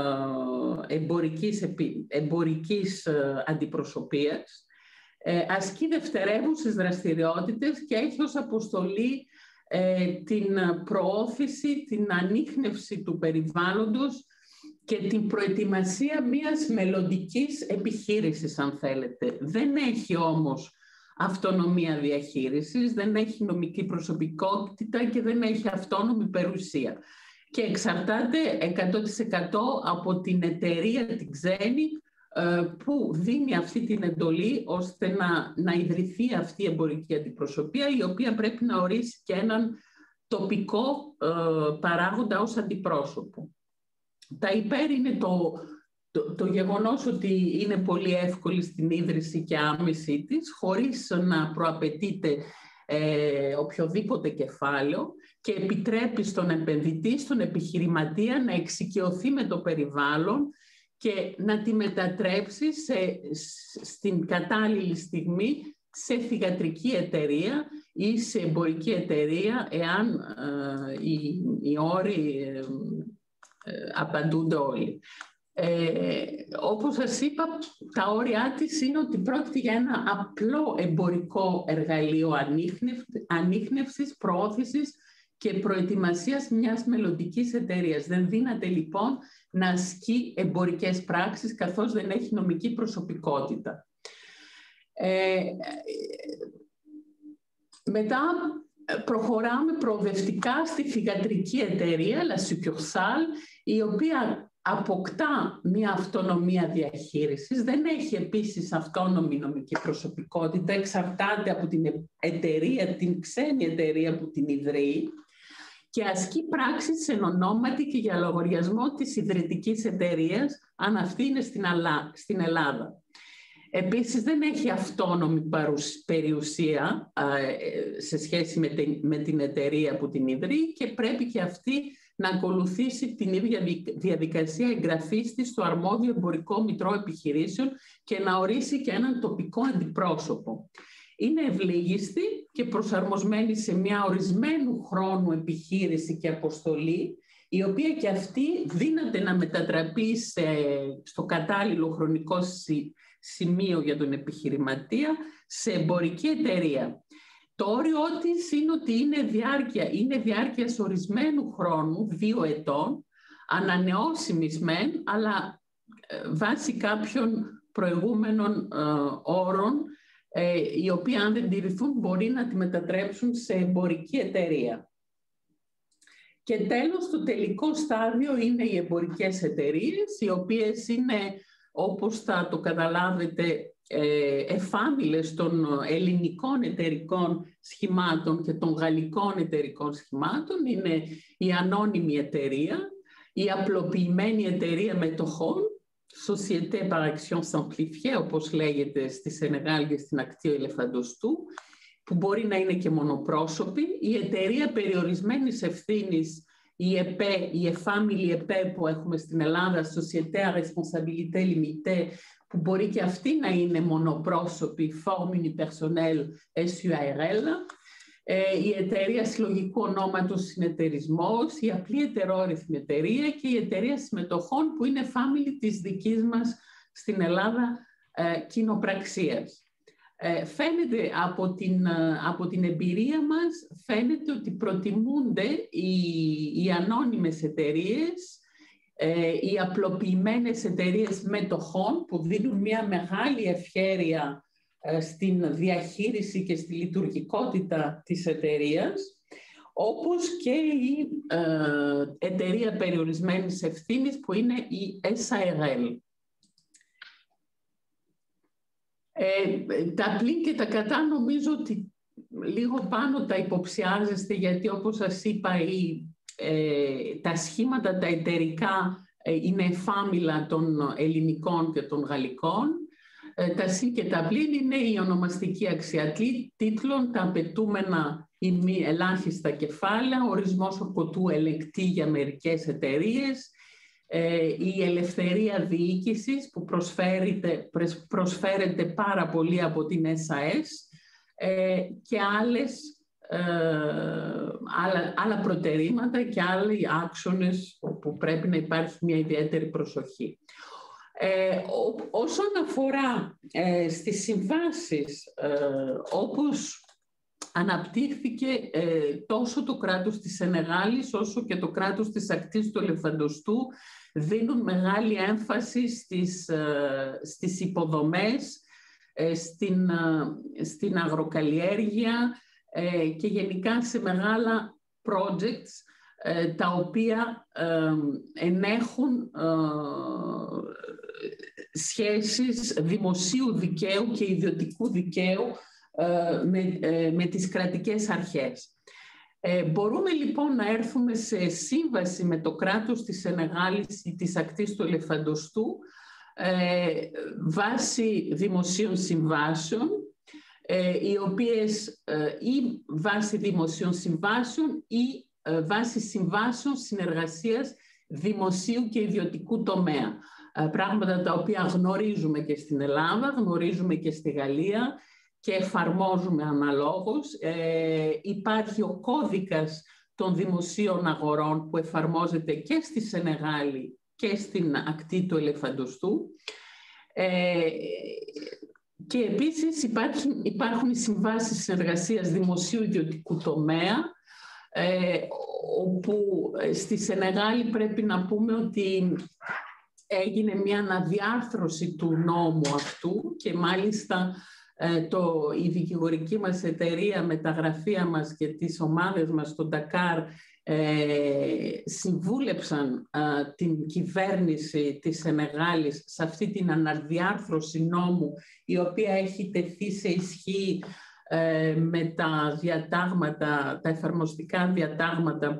Q: εμπορικής αντιπροσωπείας, ασκεί δευτερεύουσες δραστηριότητες και έχει ως αποστολή την προώθηση, την ανίχνευση του περιβάλλοντος και την προετοιμασία μιας μελλοντικής επιχείρησης, αν θέλετε. Δεν έχει όμως αυτονομία διαχείρισης, δεν έχει νομική προσωπικότητα και δεν έχει αυτόνομη περιουσία. Και εξαρτάται 100% από την εταιρεία την ξένη που δίνει αυτή την εντολή ώστε να ιδρυθεί αυτή η εμπορική αντιπροσωπεία, η οποία πρέπει να ορίσει και έναν τοπικό παράγοντα ως αντιπρόσωπο. Τα υπέρ είναι το γεγονός ότι είναι πολύ εύκολη στην ίδρυση και άμεση της, χωρίς να προαπαιτείται οποιοδήποτε κεφάλαιο και επιτρέπει στον επενδυτή, στον επιχειρηματία να εξοικειωθεί με το περιβάλλον και να τη μετατρέψει στην κατάλληλη στιγμή σε θυγατρική εταιρεία ή σε εμπορική εταιρεία, εάν οι όροι απαντούνται όλοι. Όπως σας είπα, τα όρια της είναι ότι πρόκειται για ένα απλό εμπορικό εργαλείο ανίχνευσης, προώθησης και προετοιμασίας μιας μελλοντικής εταιρείας. Δεν δύναται λοιπόν να ασκεί εμπορικές πράξεις καθώς δεν έχει νομική προσωπικότητα. Μετά προχωράμε προοδευτικά στη θυγατρική εταιρεία, la succursale, η οποία αποκτά μια αυτονομία διαχείρισης, δεν έχει επίσης αυτόνομη νομική προσωπικότητα, εξαρτάται από την εταιρεία, την ξένη εταιρεία που την ιδρύει και ασκεί πράξεις εν ονόματι και για λογαριασμό της ιδρυτικής εταιρείας, αν αυτή είναι στην Ελλάδα. Επίσης δεν έχει αυτόνομη περιουσία σε σχέση με την εταιρεία που την ιδρύει και πρέπει και αυτή να ακολουθήσει την ίδια διαδικασία εγγραφής της στο αρμόδιο εμπορικό μητρό επιχειρήσεων και να ορίσει και έναν τοπικό αντιπρόσωπο. Είναι ευλίγιστη και προσαρμοσμένη σε μια ορισμένου χρόνου επιχείρηση και αποστολή, η οποία και αυτή δύναται να μετατραπεί στο κατάλληλο χρονικό σημείο για τον επιχειρηματία σε εμπορική εταιρεία. Το όριό της είναι ότι είναι διάρκεια ορισμένου χρόνου, 2 ετών, ανανεώσιμης μεν, αλλά βάσει κάποιων προηγούμενων όρων, οι οποίοι αν δεν τηρηθούν μπορεί να τη μετατρέψουν σε εμπορική εταιρεία. Και τέλος, το τελικό στάδιο είναι οι εμπορικές εταιρείες, οι οποίες είναι, όπως θα το καταλάβετε, εφάμιλες των ελληνικών εταιρικών σχημάτων και των γαλλικών εταιρικών σχημάτων. Είναι η ανώνυμη εταιρεία, η απλοποιημένη εταιρεία μετοχών, Société par action simplifiée, όπως λέγεται στη Σενεγάλ και στην ακτή Ελεφαντοστού, που μπορεί να είναι και μονοπρόσωπη, η εταιρεία περιορισμένης ευθύνης, η ΕΠΕ, η εφάμιλη ΕΠΕ που έχουμε στην Ελλάδα, Société à responsabilité limitée, που μπορεί και αυτή να είναι μονοπρόσωπη, forme unipersonnelle, SUARL, η εταιρεία συλλογικού ονόματος συνεταιρισμός, η απλή ετερόρυθμη εταιρεία και η εταιρεία συμμετοχών που είναι φάμιλη της δικής μας στην Ελλάδα κοινοπραξίας. Φαίνεται από την εμπειρία μας, φαίνεται ότι προτιμούνται οι ανώνυμες εταιρείες, οι απλοποιημένες εταιρείες μετοχών που δίνουν μια μεγάλη ευχέρεια στην διαχείριση και στη λειτουργικότητα της εταιρείας, όπως και η εταιρεία περιορισμένης ευθύνης που είναι η SARL. Τα πλήν και τα κατά νομίζω ότι λίγο πάνω τα υποψιάζεστε, γιατί όπως σας είπα τα σχήματα τα εταιρικά είναι εφάμιλα των ελληνικών και των γαλλικών. Τα συν και τα πλήν είναι η ονομαστική αξία τίτλων, τα απαιτούμενα ή μη ελάχιστα κεφάλαια, ορισμός ορκωτού ελεγκτή για μερικές εταιρείες, η ελευθερία διοίκησης που προσφέρεται πάρα πολύ από την SAS και άλλα προτερήματα και άλλοι άξονες που πρέπει να υπάρχει μια ιδιαίτερη προσοχή. Όσον αφορά στις συμβάσεις, όπως αναπτύχθηκε τόσο το κράτος της Σενεγάλης όσο και το κράτος της ακτής του Ελεφαντοστού, δίνουν μεγάλη έμφαση στις υποδομές, στην αγροκαλλιέργεια και γενικά σε μεγάλα projects τα οποία ενέχουν σχέσεις δημοσίου δικαίου και ιδιωτικού δικαίου με τις κρατικές αρχές. Μπορούμε λοιπόν να έρθουμε σε σύμβαση με το κράτος της Σενεγάλης ή της ακτής του Ελεφαντοστού βάσει δημοσίων συμβάσεων, οι οποίες ή βάσει δημοσίων συμβάσεων ή βάσει συμβάσεων συνεργασίας δημοσίου και ιδιωτικού τομέα. Πράγματα τα οποία γνωρίζουμε και στην Ελλάδα, γνωρίζουμε και στη Γαλλία και εφαρμόζουμε αναλόγως. Υπάρχει ο κώδικας των δημοσίων αγορών που εφαρμόζεται και στη Σενεγάλη και στην ακτή του Ελεφαντοστού. Και επίσης υπάρχουν οι συμβάσεις συνεργασίας δημοσίου ιδιωτικού τομέα, όπου στη Σενεγάλη πρέπει να πούμε ότι έγινε μια αναδιάρθρωση του νόμου αυτού και μάλιστα η δικηγορική μας εταιρεία με τα γραφεία μας και τις ομάδες μας στο Ντακάρ συμβούλεψαν την κυβέρνηση της Σενεγάλης σε αυτή την αναδιάρθρωση νόμου, η οποία έχει τεθεί σε ισχύ με τα διατάγματα, τα εφαρμοστικά διατάγματα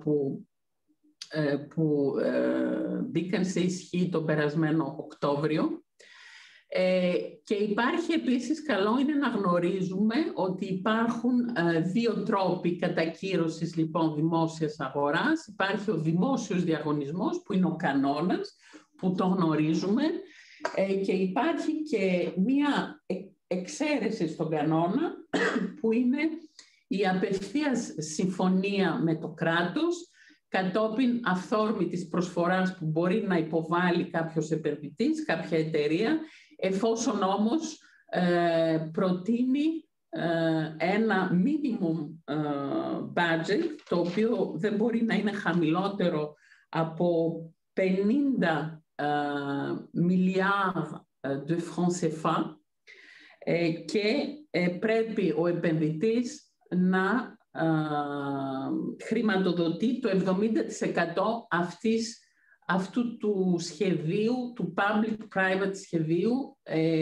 Q: που μπήκαν σε ισχύ τον περασμένο Οκτώβριο. Και υπάρχει επίσης, καλό είναι να γνωρίζουμε ότι υπάρχουν δύο τρόποι κατακύρωσης λοιπόν δημόσιας αγοράς. Υπάρχει ο δημόσιος διαγωνισμός που είναι ο κανόνας, που το γνωρίζουμε, και υπάρχει και μία εξαίρεση στον κανόνα που είναι η απευθείας συμφωνία με το κράτος κατόπιν αυθόρμητης προσφοράς που μπορεί να υποβάλει κάποιος επενδυτής, κάποια εταιρεία, εφόσον όμως προτείνει ένα minimum budget, το οποίο δεν μπορεί να είναι χαμηλότερο από 50 milliards de francs CFA, και πρέπει ο επενδυτής να χρηματοδοτεί το 70% αυτού του σχεδίου, του public-private σχεδίου,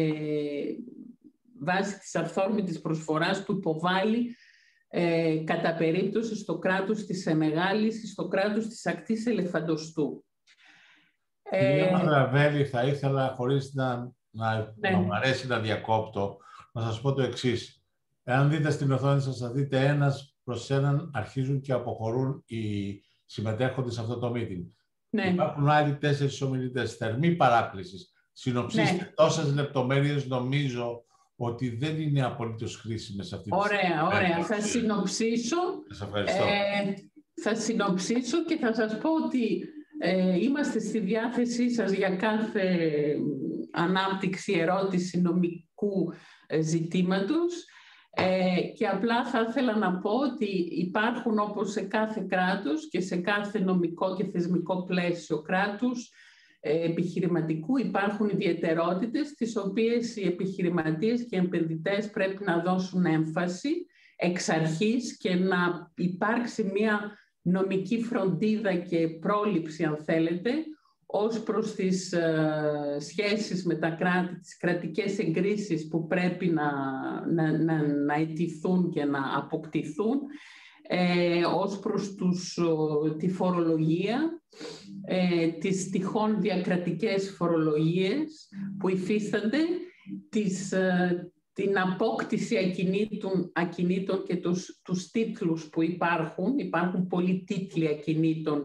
Q: βάσει της αυθόρμητης προσφοράς που υποβάλλει κατά περίπτωση στο κράτος της Σενεγάλης ή στο κράτος της ακτής Ελεφαντοστού.
A: Κυρία Μαδραβέλη, θα ήθελα, χωρίς να μου αρέσει να διακόπτω, να σας πω το εξής. Εάν δείτε στην οθόνη σας, θα δείτε ένας προς έναν αρχίζουν και αποχωρούν οι συμμετέχοντες σε αυτό το meeting. Ναι. Υπάρχουν άλλοι 4 ομιλητές. Θερμή παράκληση. Συνοψίστε τόσες λεπτομέρειες, νομίζω ότι δεν είναι απολύτως χρήσιμες αυτή τη στιγμή.
Q: Ωραία. Θα συνοψίσω. Σας ευχαριστώ. Θα συνοψίσω και θα σας πω ότι είμαστε στη διάθεσή σας για κάθε ανάπτυξη, ερώτηση νομικού ζητήματος. Και απλά θα ήθελα να πω ότι υπάρχουν, όπως σε κάθε κράτος και σε κάθε νομικό και θεσμικό πλαίσιο κράτους επιχειρηματικού, υπάρχουν ιδιαιτερότητες τις οποίες οι επιχειρηματίες και οι επενδυτές πρέπει να δώσουν έμφαση εξ αρχής και να υπάρξει μια νομική φροντίδα και πρόληψη, αν θέλετε, ως προς τις σχέσεις με τα κράτη, τις κρατικές εγκρίσεις που πρέπει να αιτηθούν και να αποκτηθούν, ως προς τη φορολογία, τις τυχόν διακρατικές φορολογίες που υφίστανται την απόκτηση ακινήτων και τους τίτλους που υπάρχουν. Υπάρχουν πολλοί τίτλοι ακινήτων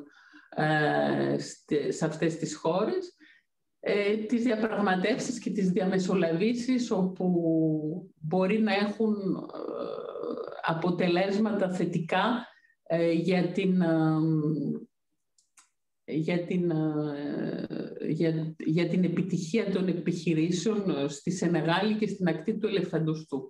Q: σε αυτές τις χώρες. Τις διαπραγματεύσεις και τις διαμεσολαβήσεις όπου μπορεί να έχουν αποτελέσματα θετικά για την επιτυχία των επιχειρήσεων στη Σενεγάλη και στην ακτή του Ελεφαντοστού.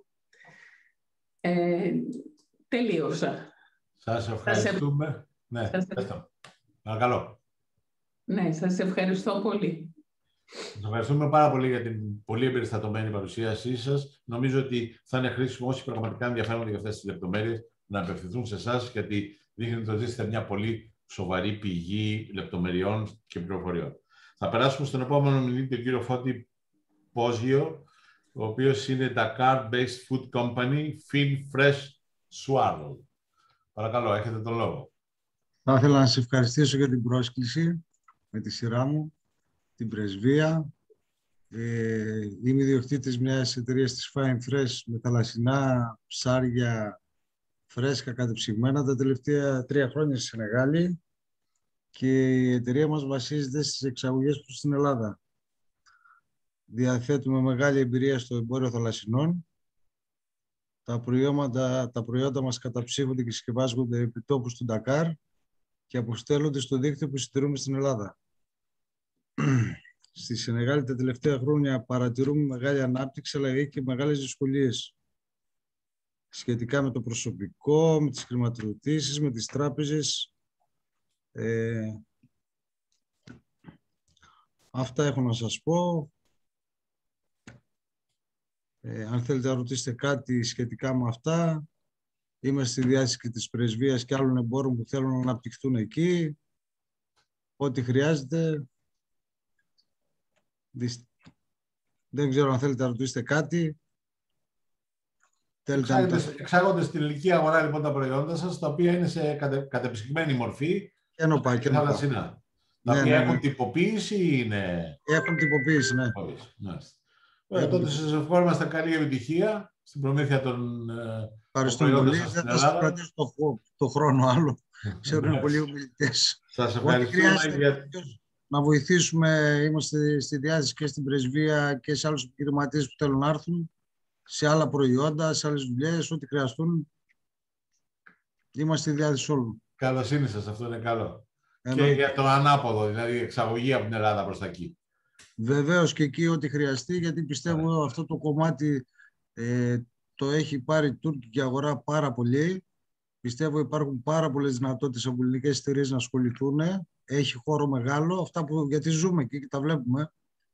Q: Τελείωσα.
A: Σας ευχαριστούμε. Ναι, παρακαλώ.
Q: Ναι, σας ευχαριστώ πολύ.
A: Σας ευχαριστούμε πάρα πολύ για την πολύ εμπεριστατωμένη παρουσίασή σας. Νομίζω ότι θα είναι χρήσιμο όσοι πραγματικά ενδιαφέρονται για αυτές τις λεπτομέρειες να απευθυνθούν σε εσάς, γιατί δείχνετε ότι είστε μια πολύ σοβαρή πηγή λεπτομεριών και πληροφοριών. Θα περάσουμε στον επόμενο μιλήτη, τον κύριο Φώτη Πόζιο, ο οποίος είναι Dakar-based food company FinFresh Swallow. Παρακαλώ, έχετε τον λόγο.
R: Θα ήθελα να σας ευχαριστήσω για την πρόσκληση με τη σειρά μου, την πρεσβεία. Είμαι ιδιοκτήτης μιας εταιρείας της FinFresh με θαλασσινά ψάρια φρέσκα κατεψυγμένα τα τελευταία 3 χρόνια στη Σενεγάλη και η εταιρεία μας βασίζεται στις εξαγωγές προς την Ελλάδα. Διαθέτουμε μεγάλη εμπειρία στο εμπόριο θαλασσινών. Τα προϊόντα μας καταψύχονται και συσκευάζονται επί τόπου του Ντακάρ και αποστέλλονται στο δίκτυο που συντηρούμε στην Ελλάδα. Στη Σενεγάλη τα τελευταία χρόνια παρατηρούμε μεγάλη ανάπτυξη, αλλά και μεγάλες δυσκολίες σχετικά με το προσωπικό, με τις χρηματοδοτήσεις, με τις τράπεζες. Αυτά έχω να σας πω. Αν θέλετε να ρωτήσετε κάτι σχετικά με αυτά, είμαστε στη διάθεση και της πρεσβείας και άλλων εμπόρων που θέλουν να αναπτυχθούν εκεί. Ό,τι χρειάζεται. Δεν ξέρω αν θέλετε να ρωτήσετε κάτι.
A: Εξάγονται στην ηλική αγορά λοιπόν τα προϊόντα σας, τα οποία είναι σε κατεψυγμένη μορφή και θαλασσινά. Τα οποία έχουν τυποποίηση ή είναι...
R: Έχουν τυποποίηση, ναι.
A: Τότε σας ευχόμαστε καλή επιτυχία στην προμήθεια των
R: προϊόντων σας στην Ελλάδα. Θα σας κρατήσω το χρόνο άλλο. Ξέρω είναι πολλοί ομιλητές.
A: Σας ευχαριστούμε
R: να βοηθήσουμε. Είμαστε στη διάθεση και στην πρεσβεία και σε άλλους επιχειρηματίες που θέλουν να έρθουν, σε άλλα προϊόντα, σε άλλες δουλειές, ό,τι χρειαστούν. Είμαστε στη διάθεση όλων.
A: Καλοσύνη σας, αυτό είναι καλό. Και για το ανάποδο, δηλαδή εξαγωγή από την Ελλάδα προς τα εκεί.
R: Βεβαίως και εκεί ό,τι χρειαστεί, γιατί πιστεύω αυτό το κομμάτι το έχει πάρει η τουρκική αγορά πάρα πολύ. Πιστεύω υπάρχουν πάρα πολλές δυνατότητες από ελληνικές εταιρείες να ασχοληθούν. Έχει χώρο μεγάλο, αυτά που γιατί ζούμε εκεί και τα βλέπουμε.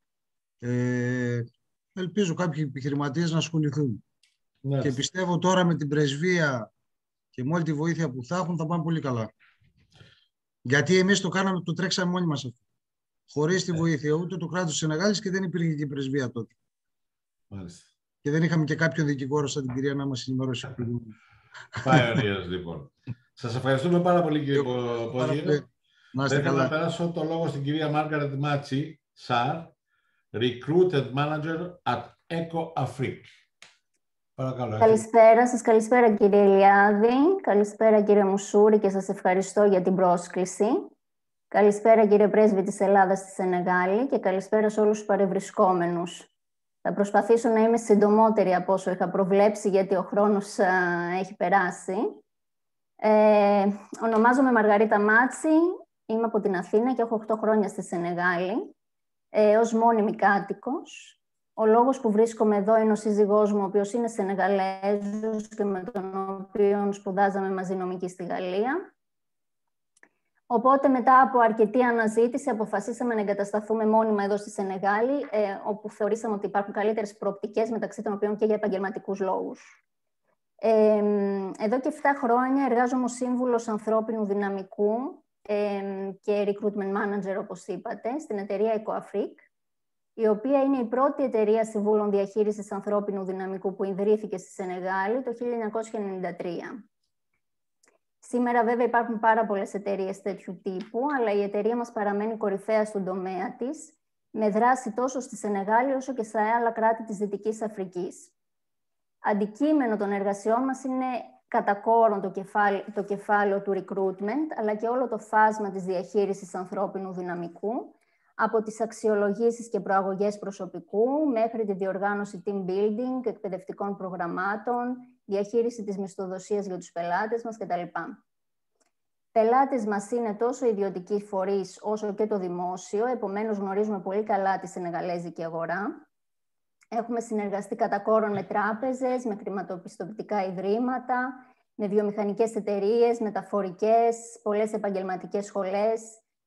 R: Ελπίζω κάποιοι επιχειρηματίες να ασχοληθούν. Ναι. Και πιστεύω τώρα με την πρεσβεία και με όλη τη βοήθεια που θα έχουν θα πάνε πολύ καλά. Γιατί εμείς το κάναμε, το τρέξαμε μόνοι μας αυτό. Χωρίς τη βοήθεια ούτε του κράτους της Σενεγάλης και δεν υπήρχε και η πρεσβεία τότε.
A: Μάλιστα.
R: Και δεν είχαμε και κάποιον δικηγόρο σαν την κυρία να μας ενημερώσει.
A: Πάει ο Νίος, λοιπόν. Σας ευχαριστούμε πάρα πολύ, κύριε Πόζιο. Θα ήθελα να περάσω το λόγο στην κυρία Μάργαρετ Μάτσι Σαρ, Recruited Manager at Eco Afrique. Παρακαλώ.
S: Καλησπέρα σας, καλησπέρα κύριε Ηλιάδη, καλησπέρα κύριε Μουσούρη και σας ευχαριστώ για την πρόσκληση. Καλησπέρα κύριε Πρέσβη της Ελλάδας στη Σενεγάλη και καλησπέρα σε όλους τους παρευρισκόμενους. Θα προσπαθήσω να είμαι συντομότερη από όσο είχα προβλέψει, γιατί ο χρόνος έχει περάσει. Ονομάζομαι Μαργαρίτα Μάτση, είμαι από την Αθήνα και έχω 8 χρόνια στη Σενεγάλη, ως μόνιμη κάτοικος. Ο λόγος που βρίσκομαι εδώ είναι ο σύζυγός μου, ο οποίος είναι Σενεγαλέζος και με τον οποίο σπουδάζαμε μαζί νομική στη Γαλλία. Οπότε μετά από αρκετή αναζήτηση αποφασίσαμε να εγκατασταθούμε μόνιμα εδώ στη Σενεγάλη, όπου θεωρήσαμε ότι υπάρχουν καλύτερες προοπτικές, μεταξύ των οποίων και για επαγγελματικούς λόγους. Εδώ και 7 χρόνια εργάζομαι ως σύμβουλος ανθρώπινου δυναμικού και recruitment manager, όπως είπατε, στην εταιρεία Eco Afrique, η οποία είναι η πρώτη εταιρεία συμβούλων διαχείρισης ανθρώπινου δυναμικού που ιδρύθηκε στη Σενεγάλη το 1993. Σήμερα βέβαια υπάρχουν πάρα πολλές εταιρείες τέτοιου τύπου, αλλά η εταιρεία μας παραμένει κορυφαία στον τομέα της με δράση τόσο στη Σενεγάλη όσο και σε άλλα κράτη της Δυτικής Αφρικής. Αντικείμενο των εργασιών μας είναι κατά κόρον το κεφάλαιο του recruitment, αλλά και όλο το φάσμα της διαχείρισης ανθρώπινου δυναμικού, από τις αξιολογήσεις και προαγωγές προσωπικού, μέχρι τη διοργάνωση team building, εκπαιδευτικών προγραμμάτων, διαχείριση της μισθοδοσίας για τους πελάτες μας κτλ. Πελάτες μας είναι τόσο ιδιωτικοί φορείς όσο και το δημόσιο, επομένως γνωρίζουμε πολύ καλά τη σενεγαλέζικη αγορά. Έχουμε συνεργαστεί κατά κόρον με τράπεζες, με χρηματοπιστωτικά ιδρύματα, με βιομηχανικές εταιρείες, μεταφορικές, πολλές επαγγελματικές σχολές,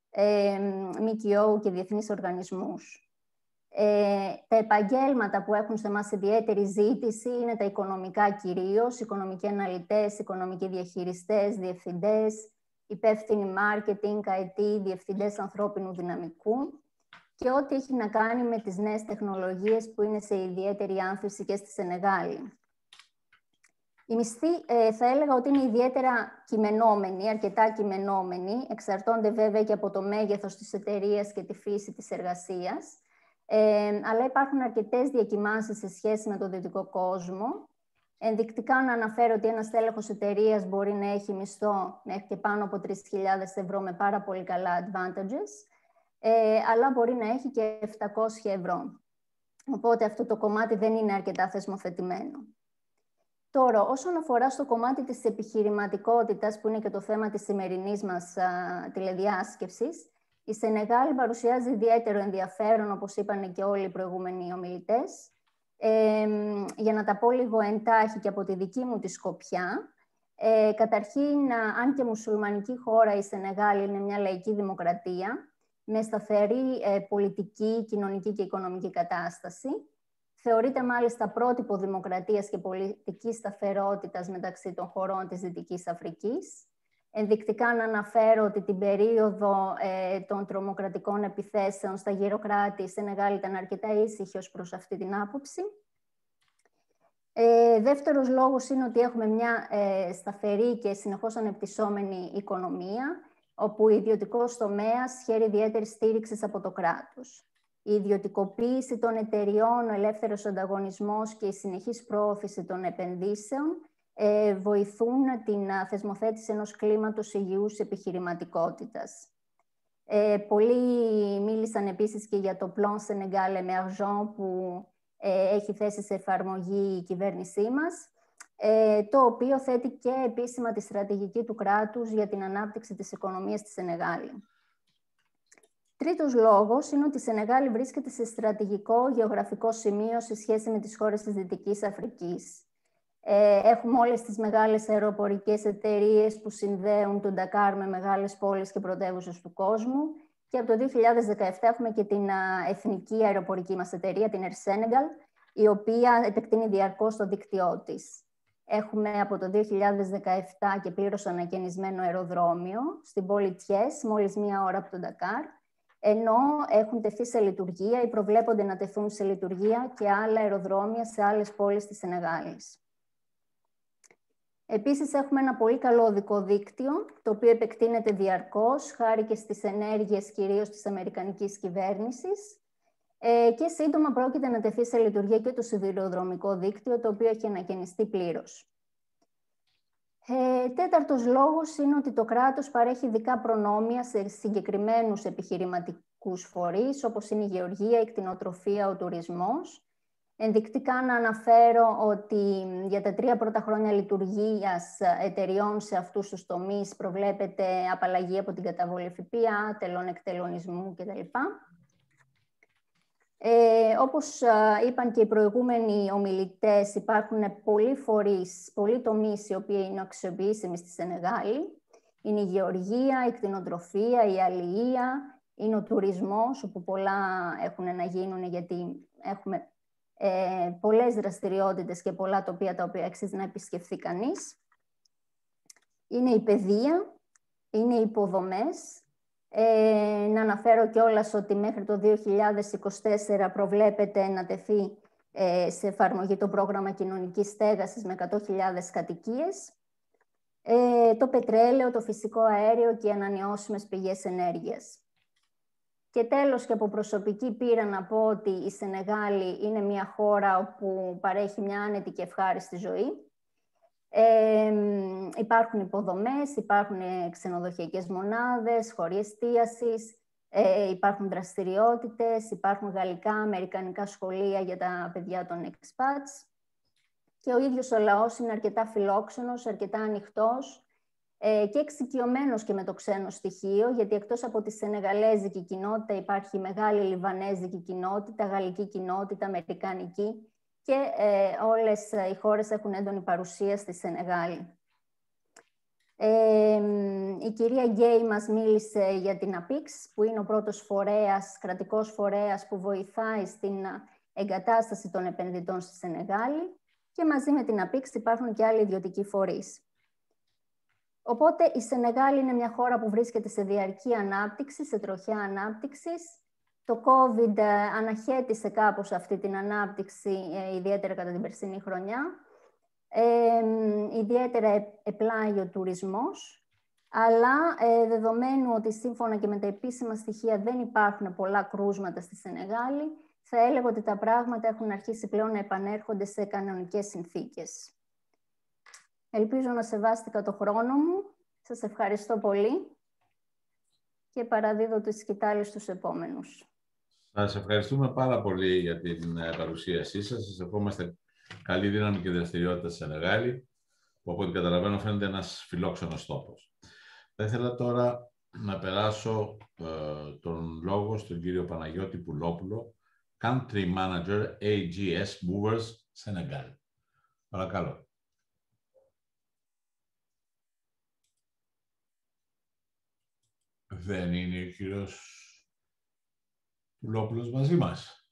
S: ΜΚΟ και διεθνείς οργανισμούς. Τα επαγγέλματα που έχουν σε εμάς ιδιαίτερη ζήτηση είναι τα οικονομικά κυρίως, οικονομικοί αναλυτές, οικονομικοί διαχειριστές, διευθυντές, υπεύθυνοι marketing, IT, διευθυντές ανθρώπινου δυναμικού και ό,τι έχει να κάνει με τις νέες τεχνολογίες που είναι σε ιδιαίτερη άνθηση και στη Σενεγάλη. Οι μισθοί θα έλεγα ότι είναι ιδιαίτερα κειμενόμενοι, αρκετά κειμενόμενοι, εξαρτώνται βέβαια και από το μέγεθος της εταιρείας και τη φύση της εργασίας, αλλά υπάρχουν αρκετές διακυμάνσεις σε σχέση με τον δυτικό κόσμο. Ενδεικτικά να αναφέρω ότι ένας τέλεχος εταιρείας μπορεί να έχει μισθό μέχρι και πάνω από 3.000 ευρώ με πάρα πολύ καλά advantages, αλλά μπορεί να έχει και 700 ευρώ. Οπότε αυτό το κομμάτι δεν είναι αρκετά θεσμοθετημένο. Τώρα, όσον αφορά στο κομμάτι της επιχειρηματικότητας, που είναι και το θέμα της σημερινής μας τηλεδιάσκεψης, η Σενεγάλη παρουσιάζει ιδιαίτερο ενδιαφέρον, όπως είπαν και όλοι οι προηγούμενοι ομιλητές. Για να τα πω λίγο εντάχει και από τη δική μου τη σκοπιά, καταρχήν, αν και μουσουλμανική χώρα, η Σενεγάλη είναι μια λαϊκή δημοκρατία, με σταθερή πολιτική, κοινωνική και οικονομική κατάσταση. Θεωρείται μάλιστα πρότυπο δημοκρατίας και πολιτικής σταθερότητας μεταξύ των χωρών της Δυτικής Αφρικής. Ενδεικτικά να αναφέρω ότι την περίοδο των τρομοκρατικών επιθέσεων στα γύρω κράτη η Σενεγάλη ήταν αρκετά ήσυχη ως προς αυτή την άποψη. Δεύτερος λόγος είναι ότι έχουμε μια σταθερή και συνεχώς ανεπτυσσόμενη οικονομία, όπου ο ιδιωτικός τομέας χαίρει ιδιαίτερη στήριξη από το κράτος. Η ιδιωτικοποίηση των εταιριών, ο ελεύθερος ανταγωνισμός και η συνεχής προώθηση των επενδύσεων βοηθούν την θεσμοθέτηση ενός κλίματος υγιούς επιχειρηματικότητας. Πολλοί μίλησαν επίσης και για το Plan Senegal Emergent που έχει θέσει σε εφαρμογή η κυβέρνησή μας, το οποίο θέτει και επίσημα τη στρατηγική του κράτους για την ανάπτυξη της οικονομίας στη Σενεγάλη. Τρίτος λόγος είναι ότι η Σενεγάλη βρίσκεται σε στρατηγικό γεωγραφικό σημείο σε σχέση με τις χώρες της Δυτικής Αφρικής. Έχουμε όλες τις μεγάλες αεροπορικές εταιρείες που συνδέουν τον Ντακάρ με μεγάλες πόλεις και πρωτεύουσες του κόσμου και από το 2017 έχουμε και την εθνική αεροπορική μας εταιρεία, την Air Senegal, η οποία επεκτείνει διαρκώς το δίκτυό της. Έχουμε από το 2017 και πλήρως ανακαινισμένο αεροδρόμιο στην πόλη Τιές, μόλις 1 ώρα από τον Ντακάρ, ενώ έχουν τεθεί σε λειτουργία ή προβλέπονται να τεθούν σε λειτουργία και άλλα αεροδρόμια σε άλλες πόλεις της Σενεγάλης. Επίσης, έχουμε ένα πολύ καλό οδικό δίκτυο, το οποίο επεκτείνεται διαρκώς, χάρη και στις ενέργειες κυρίως της αμερικανικής κυβέρνησης. Και σύντομα πρόκειται να τεθεί σε λειτουργία και το σιδηροδρομικό δίκτυο, το οποίο έχει ανακαινιστεί πλήρως. Τέταρτος λόγος είναι ότι το κράτος παρέχει ειδικά προνόμια σε συγκεκριμένους επιχειρηματικούς φορείς, όπως είναι η γεωργία, η κτηνοτροφία, ο τουρισμός. Ενδεικτικά να αναφέρω ότι για τα 3 πρώτα χρόνια λειτουργίας εταιριών σε αυτούς τους τομείς προβλέπεται απαλλαγή από την καταβολή ΦΠΑ, τελών εκτελονισμού κτλ. Όπως είπαν και οι προηγούμενοι ομιλητές, υπάρχουν πολλοί φορείς, πολλοί τομείς οι οποίοι είναι αξιοποιήσιμοι στη Σενεγάλη. Είναι η γεωργία, η κτηνοτροφία, η αλληλεία, είναι ο τουρισμός, όπου πολλά έχουν να γίνουν γιατί έχουμε πολλές δραστηριότητες και πολλά τοπία τα οποία αξίζει να επισκεφθεί κανείς. Είναι η παιδεία, είναι οι υποδομές. Να αναφέρω κιόλας ότι μέχρι το 2024 προβλέπεται να τεθεί σε εφαρμογή το πρόγραμμα κοινωνικής στέγασης με 100.000 κατοικίες. Το πετρέλαιο, το φυσικό αέριο και οι ανανεώσιμες πηγές ενέργειας. Και τέλος, και από προσωπική πείρα να πω ότι η Σενεγάλη είναι μια χώρα όπου παρέχει μια άνετη και ευχάριστη ζωή. Υπάρχουν υποδομές, υπάρχουν ξενοδοχειακές μονάδες, χώροι εστίασης, υπάρχουν δραστηριότητες, υπάρχουν γαλλικά, αμερικανικά σχολεία για τα παιδιά των expats. Και ο ίδιος ο λαός είναι αρκετά φιλόξενος, αρκετά ανοιχτός και εξοικειωμένος και με το ξένο στοιχείο, γιατί εκτός από τη σενεγαλέζικη κοινότητα υπάρχει μεγάλη λιβανέζικη κοινότητα, γαλλική κοινότητα, αμερικανική και όλες οι χώρες έχουν έντονη παρουσία στη Σενεγάλη. Η κυρία Γκέι μας μίλησε για την ΑΠΙΞ, που είναι ο πρώτος φορέας, κρατικός φορέας που βοηθάει στην εγκατάσταση των επενδυτών στη Σενεγάλη και μαζί με την ΑΠΙΞ υπάρχουν και άλλοι ιδιωτικοί φορείς. Οπότε η Σενεγάλη είναι μια χώρα που βρίσκεται σε διαρκή ανάπτυξη, σε τροχιά ανάπτυξης. Το COVID αναχέτησε κάπως αυτή την ανάπτυξη, ιδιαίτερα κατά την περσινή χρονιά. Ιδιαίτερα επλάγει ο τουρισμός, αλλά δεδομένου ότι σύμφωνα και με τα επίσημα στοιχεία δεν υπάρχουν πολλά κρούσματα στη Σενεγάλη, θα έλεγα ότι τα πράγματα έχουν αρχίσει πλέον να επανέρχονται σε κανονικές συνθήκες. Ελπίζω να σεβάστηκα το χρόνο μου. Σας ευχαριστώ πολύ και παραδίδω τη σκητάλη στους επόμενους.
A: Σας ευχαριστούμε πάρα πολύ για την παρουσίασή σας. Σας ευχόμαστε καλή δύναμη και δραστηριότητα στη Σενεγάλη, που από ό,τι καταλαβαίνω φαίνεται ένας φιλόξενος τόπος. Θα ήθελα τώρα να περάσω τον λόγο στον κύριο Παναγιώτη Πουλόπουλο, Country Manager AGS Movers Senegal. Παρακαλώ. Δεν είναι ο κύριος Πουλόπουλος μαζί μας.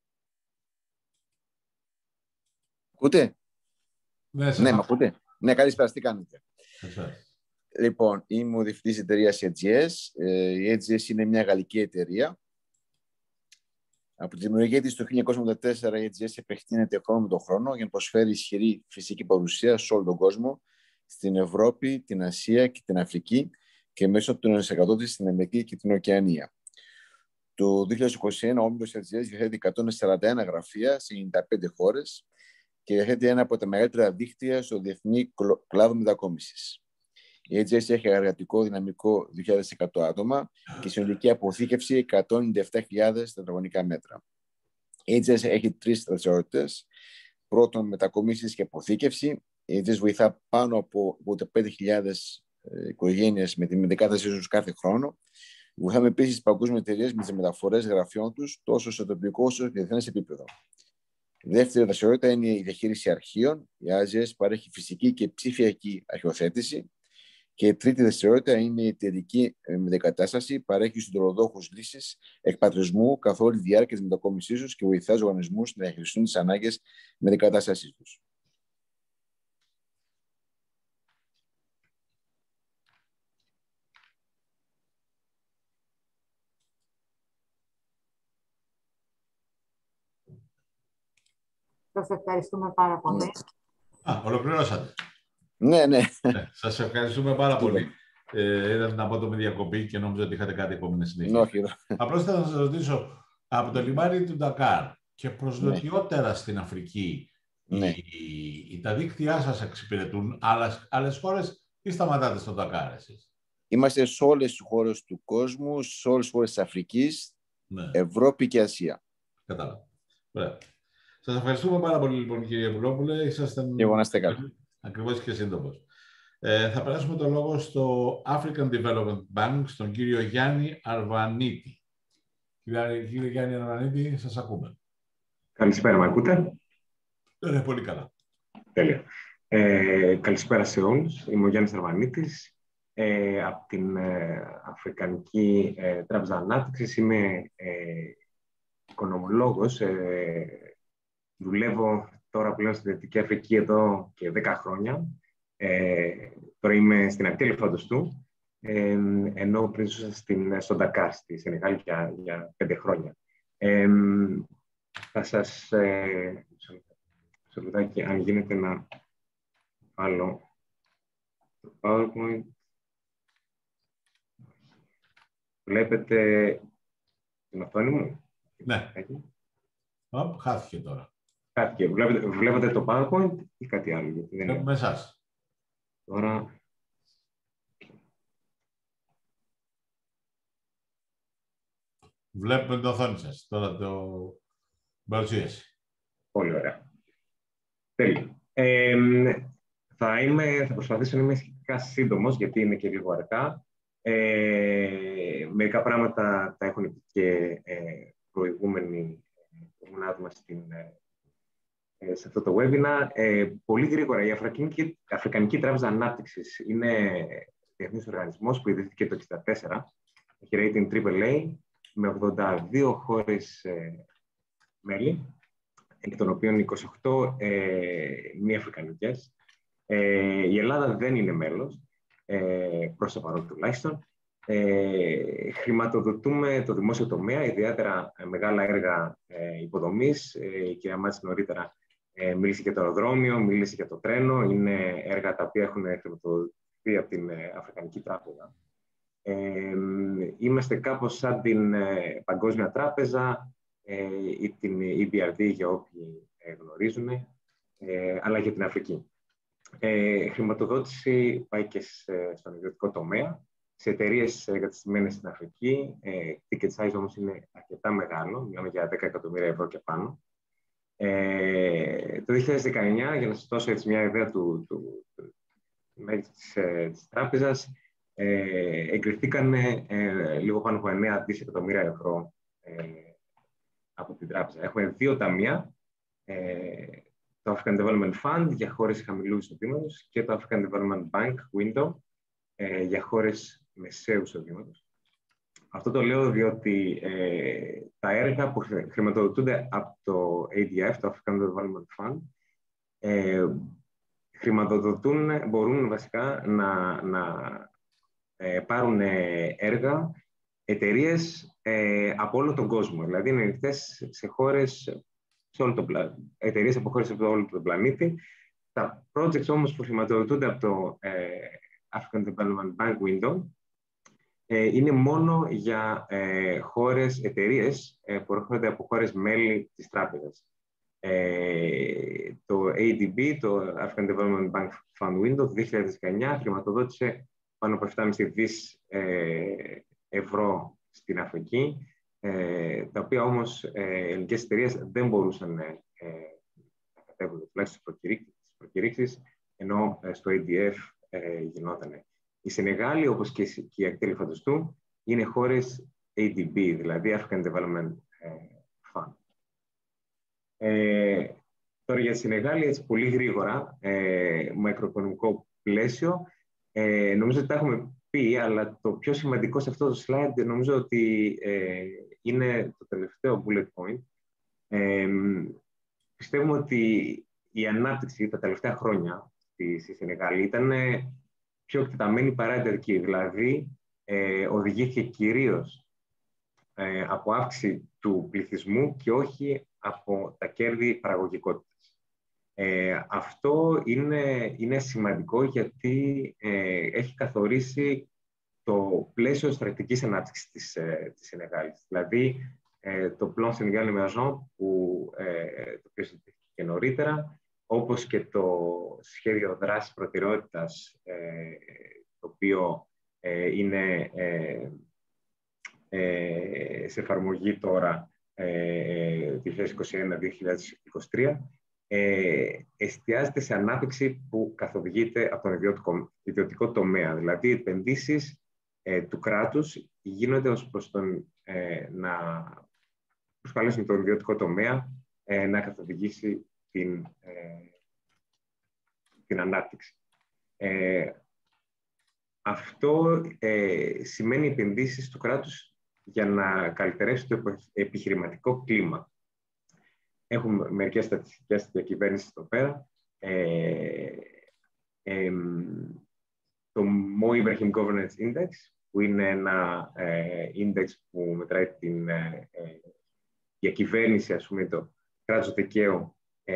T: Ακούτε?
A: Ναι,
T: με ακούτε. Ναι, καλησπέρα, τι κάνετε. Λοιπόν, είμαι ο διευθυντής εταιρείας AGS. Η AGS είναι μια γαλλική εταιρεία. Από τη δημιουργία της το 1984 η AGS επεκτείνεται χρόνο με τον χρόνο για να προσφέρει ισχυρή φυσική παρουσία σε όλο τον κόσμο, στην Ευρώπη, την Ασία και την Αφρική και μέσω των ενσεκατότητες στην Αμερική και την Οκεανία. Το 2021 ο όμιλος AGS διαθέτει 141 γραφεία σε 95 χώρες και διαθέτει ένα από τα μεγαλύτερα δίκτυα στο διεθνή κλάδο μετακόμισης. Η AGS έχει εργατικό δυναμικό 2.100 άτομα και συνολική αποθήκευση 197.000 τετραγωνικά μέτρα. Η AGS έχει τρεις δραστηριότητες. Πρώτον, μετακομίσεις και αποθήκευση. Η AGS βοηθά πάνω από 5.000 οικογένειες με την μετεκάτασή τους κάθε χρόνο. Βοηθάμε επίσης παγκόσμιες εταιρείες με τις μεταφορές γραφείων τους τόσο σε τοπικό όσο και διεθνές επίπεδο. Δεύτερη δραστηριότητα είναι η διαχείριση αρχείων. Η AGS παρέχει φυσική και ψηφιακή αρχαιοθέτηση. Και η τρίτη δραστηριότητα είναι η εταιρική μετεκατάσταση. Παρέχει στους δωροδόχους λύσεις εκπατρισμού καθ' όλη τη διάρκεια της μετακόμισής τους και βοηθά τους οργανισμούς να διαχειριστούν τις ανάγκες μετεκατάστασής τους.
K: Σας ευχαριστούμε πάρα πολύ.
A: Ολοκληρώσατε.
T: Ναι.
A: Σας ευχαριστούμε πάρα πολύ. Ήταν την απότομη διακοπή και νόμιζα ότι είχατε κάτι ακόμη να συνεχίσετε. Απλώς θέλω να σας ρωτήσω, από το λιμάνι του Ντακάρ και προσδοτιότερα στην Αφρική, τα δίκτυά σας εξυπηρετούν άλλες χώρες ή σταματάτε στο Ντακάρ εσείς?
T: Είμαστε σε όλες τις χώρες του κόσμου, σε όλες τις χώρες της Αφρικής, Ευρώπη και Ασία.
A: Κατάλαβα. Ωραία. Σας ευχαριστούμε πάρα πολύ, λοιπόν, κύριε Πουλόπουλε. Ήσασταν ακριβώς και σύντομος. Θα περάσουμε το λόγο στο African Development Bank, στον κύριο Γιάννη Αρβανίτη. Κύριε Γιάννη Αρβανίτη, σας ακούμε.
U: Καλησπέρα, με ακούτε?
A: Πολύ καλά.
U: Τέλεια. Καλησπέρα σε όλους. Είμαι ο Γιάννης Αρβανίτης. Από την Αφρικανική Τράπεζα Ανάπτυξης. Είμαι οικονομολόγος. Δουλεύω τώρα πλέον στη Δυτική Αφρική εδώ και 10 χρόνια. Τώρα είμαι στην ακτή Ελεφαντοστού, ενώ πριν ζούσα στον Ντακάρ, στη Σενεγάλη για 5 χρόνια. Θα σας σε λεπτάκι, αν γίνεται, να βάλω το PowerPoint. Βλέπετε την οθόνη μου.
A: Ναι. Χάθηκε τώρα.
U: Χάθηκε. Βλέπετε το PowerPoint ή κάτι άλλο?
A: Με εσάς.
U: Τώρα...
A: Βλέπουμε την οθόνη σας. Τώρα το παρουσίαση.
U: Πολύ ωραία. Τέλεια. Θα προσπαθήσω να είμαι σχετικά σύντομος, γιατί είναι και λίγο αργά. Μερικά πράγματα τα έχουν πει και προηγούμενοι άτομα σε αυτό το webinar. Πολύ γρήγορα, η Αφρικανική Τράπεζα Ανάπτυξης είναι διεθνής οργανισμός που ιδρύθηκε το 1964. Έχει rating AAA με 82 χώρες μέλη, εκ των οποίων 28 μη αφρικανικές. Η Ελλάδα δεν είναι μέλος, προς το παρόν τουλάχιστον. Χρηματοδοτούμε το δημόσιο τομέα, ιδιαίτερα μεγάλα έργα υποδομής. Η κυρία Μάτση νωρίτερα μίλησε για το αεροδρόμιο, μίλησε για το τρένο. Είναι έργα τα οποία έχουν χρηματοδοτηθεί από την Αφρικανική Τράπεζα. Είμαστε κάπως σαν την Παγκόσμια Τράπεζα ή την EBRD για όποιοι γνωρίζουν, αλλά για την Αφρική. Χρηματοδότηση πάει και στον ιδιωτικό τομέα, σε εταιρείες εγκατεστημένες στην Αφρική. Ticket size όμως είναι αρκετά μεγάλο, μιλάμε για 10 εκατομμύρια ευρώ και πάνω. Το 2019, για να σας δώσω έτσι μια ιδέα του της τράπεζας, εγκριθήκαν λίγο πάνω από 9 δισεκατομμύρια ευρώ από την τράπεζα. Έχουμε δύο ταμεία, το African Development Fund για χώρες χαμηλού εισοδήματος και το African Development Bank Window για χώρες μεσαίου εισοδήματος. Αυτό το λέω διότι τα έργα που χρηματοδοτούνται από το ADF, το African Development Fund, μπορούν βασικά να πάρουν έργα εταιρείες από όλο τον κόσμο. Δηλαδή είναι ανοιχτές σε χώρες, εταιρείες από χώρες από όλο τον πλανήτη. Τα projects όμως που χρηματοδοτούνται από το African Development Bank Window είναι μόνο για χώρες, εταιρείες που έρχονται από χώρες μέλη της τράπεζας. Το ADB, το African Development Bank Fund Window, το 2019 χρηματοδότησε πάνω από 7,5 δις ευρώ στην Αφρική, τα οποία όμως ελληνικές εταιρείες δεν μπορούσαν να κατέβουν τουλάχιστον στις προκηρύξεις, ενώ στο ADF γινόταν. Η Σενεγάλη, όπως και η ακτή Ελεφαντοστού, είναι χώρες ADB, δηλαδή African Development Fund. Τώρα για τη Σενεγάλη, έτσι πολύ γρήγορα, μακροοικονομικό πλαίσιο, νομίζω ότι τα έχουμε πει, αλλά το πιο σημαντικό σε αυτό το slide νομίζω ότι είναι το τελευταίο bullet point. Πιστεύουμε ότι η ανάπτυξη τα τελευταία χρόνια στη Σενεγάλη ήταν πιο εκτεταμένη παρά εντατική. Δηλαδή, οδηγήθηκε κυρίως από αύξηση του πληθυσμού και όχι από τα κέρδη παραγωγικότητας. Αυτό είναι σημαντικό γιατί έχει καθορίσει το πλαίσιο στρατηγικής ανάπτυξης της Σενεγάλης. Δηλαδή, το Plan Senegal Emergent, που το οποίο συζητήθηκε και νωρίτερα, όπως και το σχέδιο δράσης προτεραιότητας, το οποίο είναι σε εφαρμογή τώρα 2021-2023, εστιάζεται σε ανάπτυξη που καθοδηγείται από τον ιδιωτικό τομέα. Δηλαδή, επενδύσεις του κράτους γίνονται ως προς να προσκαλέσουν τον ιδιωτικό τομέα να καθοδηγήσει την ανάπτυξη. Αυτό σημαίνει επενδύσεις του κράτους για να καλυτερεύσει το επιχειρηματικό κλίμα. Έχουμε μερικές στατιστικές διακυβέρνησης εδώ πέρα. Το Mo Ibrahim Governance Index, που είναι ένα index που μετράει την διακυβέρνηση, ας πούμε, το κράτος δικαίου,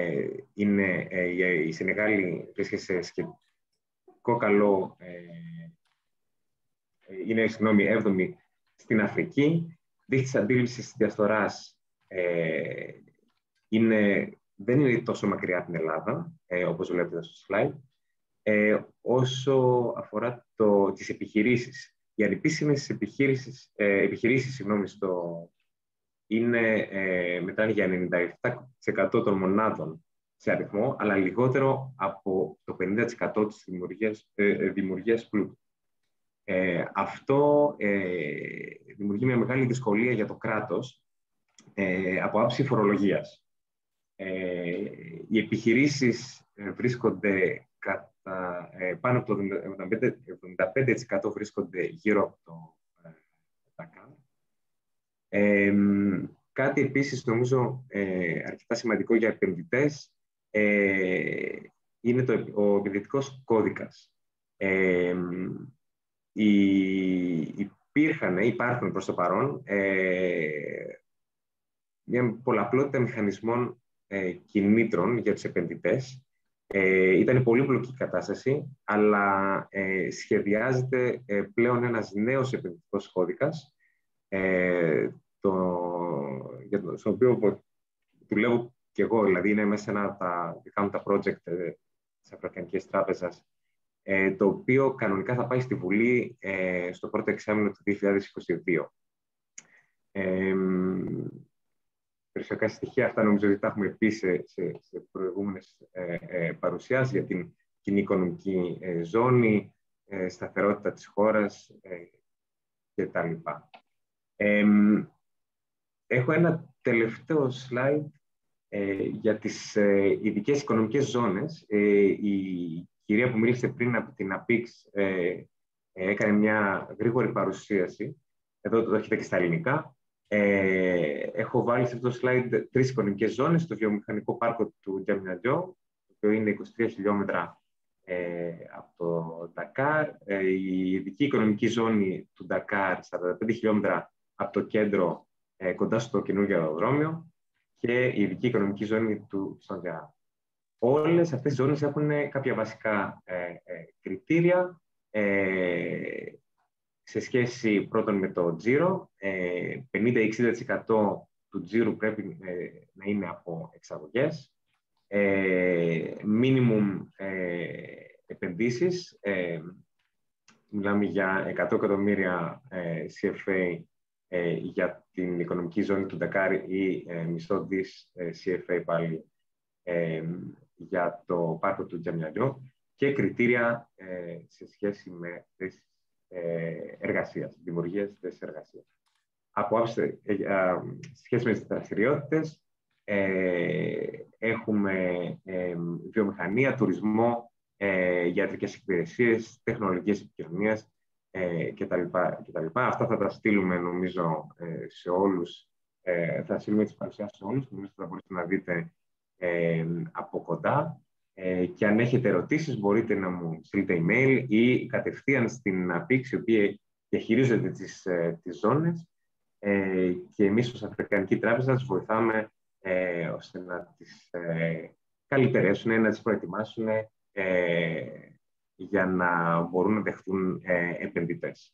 U: η Σενεγάλη βρίσκεται σε σχετικό καλό, είναι, 7η στην Αφρική. δείχτης αντίληψης της διασποράς δεν είναι τόσο μακριά από την Ελλάδα, όπως βλέπετε στο slide, όσο αφορά τις επιχειρήσεις. Οι ανεπίσημες επιχειρήσεις μετράνε για 97% των μονάδων σε αριθμό, αλλά λιγότερο από το 50% της δημιουργίας πλούτου. Αυτό δημιουργεί μια μεγάλη δυσκολία για το κράτος από άψη φορολογίας. Οι επιχειρήσεις βρίσκονται πάνω από το 75% βρίσκονται γύρω από το Δακάρ. Κάτι επίσης νομίζω αρκετά σημαντικό για επενδυτές είναι ο επενδυτικός κώδικας. Υπάρχουν προς το παρόν μια πολλαπλότητα μηχανισμών κινήτρων για τους επενδυτές. Ήταν πολύπλοκη η κατάσταση, αλλά σχεδιάζεται πλέον ένας νέος επενδυτικός κώδικας, στον οποίο δουλεύω και εγώ, δηλαδή είναι μέσα ένα τα δικά μου τα project της Αφρικανικής Τράπεζας, το οποίο κανονικά θα πάει στη Βουλή στο πρώτο εξάμηνο του 2022. Περιουσιακά στοιχεία αυτά νομίζω ότι τα έχουμε πει σε προηγούμενες παρουσιάσεις για την κοινή οικονομική ζώνη, σταθερότητα της χώρας κτλ. Έχω ένα τελευταίο slide για τις ειδικές οικονομικές ζώνες. Η κυρία που μίλησε πριν από την ΑΠΙΞ έκανε μια γρήγορη παρουσίαση. Εδώ το έχετε και στα ελληνικά. Έχω βάλει σε αυτό το slide 3 οικονομικές ζώνες. Το βιομηχανικό πάρκο του Τζαμιαντζό, το οποίο είναι 23 χιλιόμετρα από το Ντακάρ. Η ειδική οικονομική ζώνη του Ντακάρ, 45 χιλιόμετρα από το κέντρο, κοντά στο καινούργιο αεροδρόμιο. Και η ειδική οικονομική ζώνη του Σονγκά. Όλες αυτές οι ζώνες έχουν κάποια βασικά κριτήρια σε σχέση πρώτον με το τζίρο. 50-60% του τζίρου πρέπει να είναι από εξαγωγές. Minimum επενδύσεις. Μιλάμε για 100 εκατομμύρια CFA για την οικονομική ζώνη του Ντακάρ ή μισό δις CFA πάλι για το πάρκο του Τζαμιαντζό και κριτήρια σε σχέση με θέσεις εργασίας, δημιουργίας θέσης εργασίας. Από σχέση με τις δραστηριότητες έχουμε βιομηχανία, τουρισμό, ιατρικές υπηρεσίες, τεχνολογίες επικοινωνίας κτλ. Αυτά θα τα στείλουμε νομίζω σε όλους. Θα στείλουμε τις παρουσιάσεις σε όλους, νομίζω θα μπορείτε να δείτε από κοντά. Και αν έχετε ερωτήσεις μπορείτε να μου στείλετε email ή κατευθείαν στην ΑΠΙΞ, η οποία διαχειρίζεται τις ζώνες, και εμείς ως Αφρικανική Τράπεζα σας βοηθάμε ώστε να τις καλυτερέσουν, να τις προετοιμάσουν για να μπορούν να δεχτούν επενδυτές.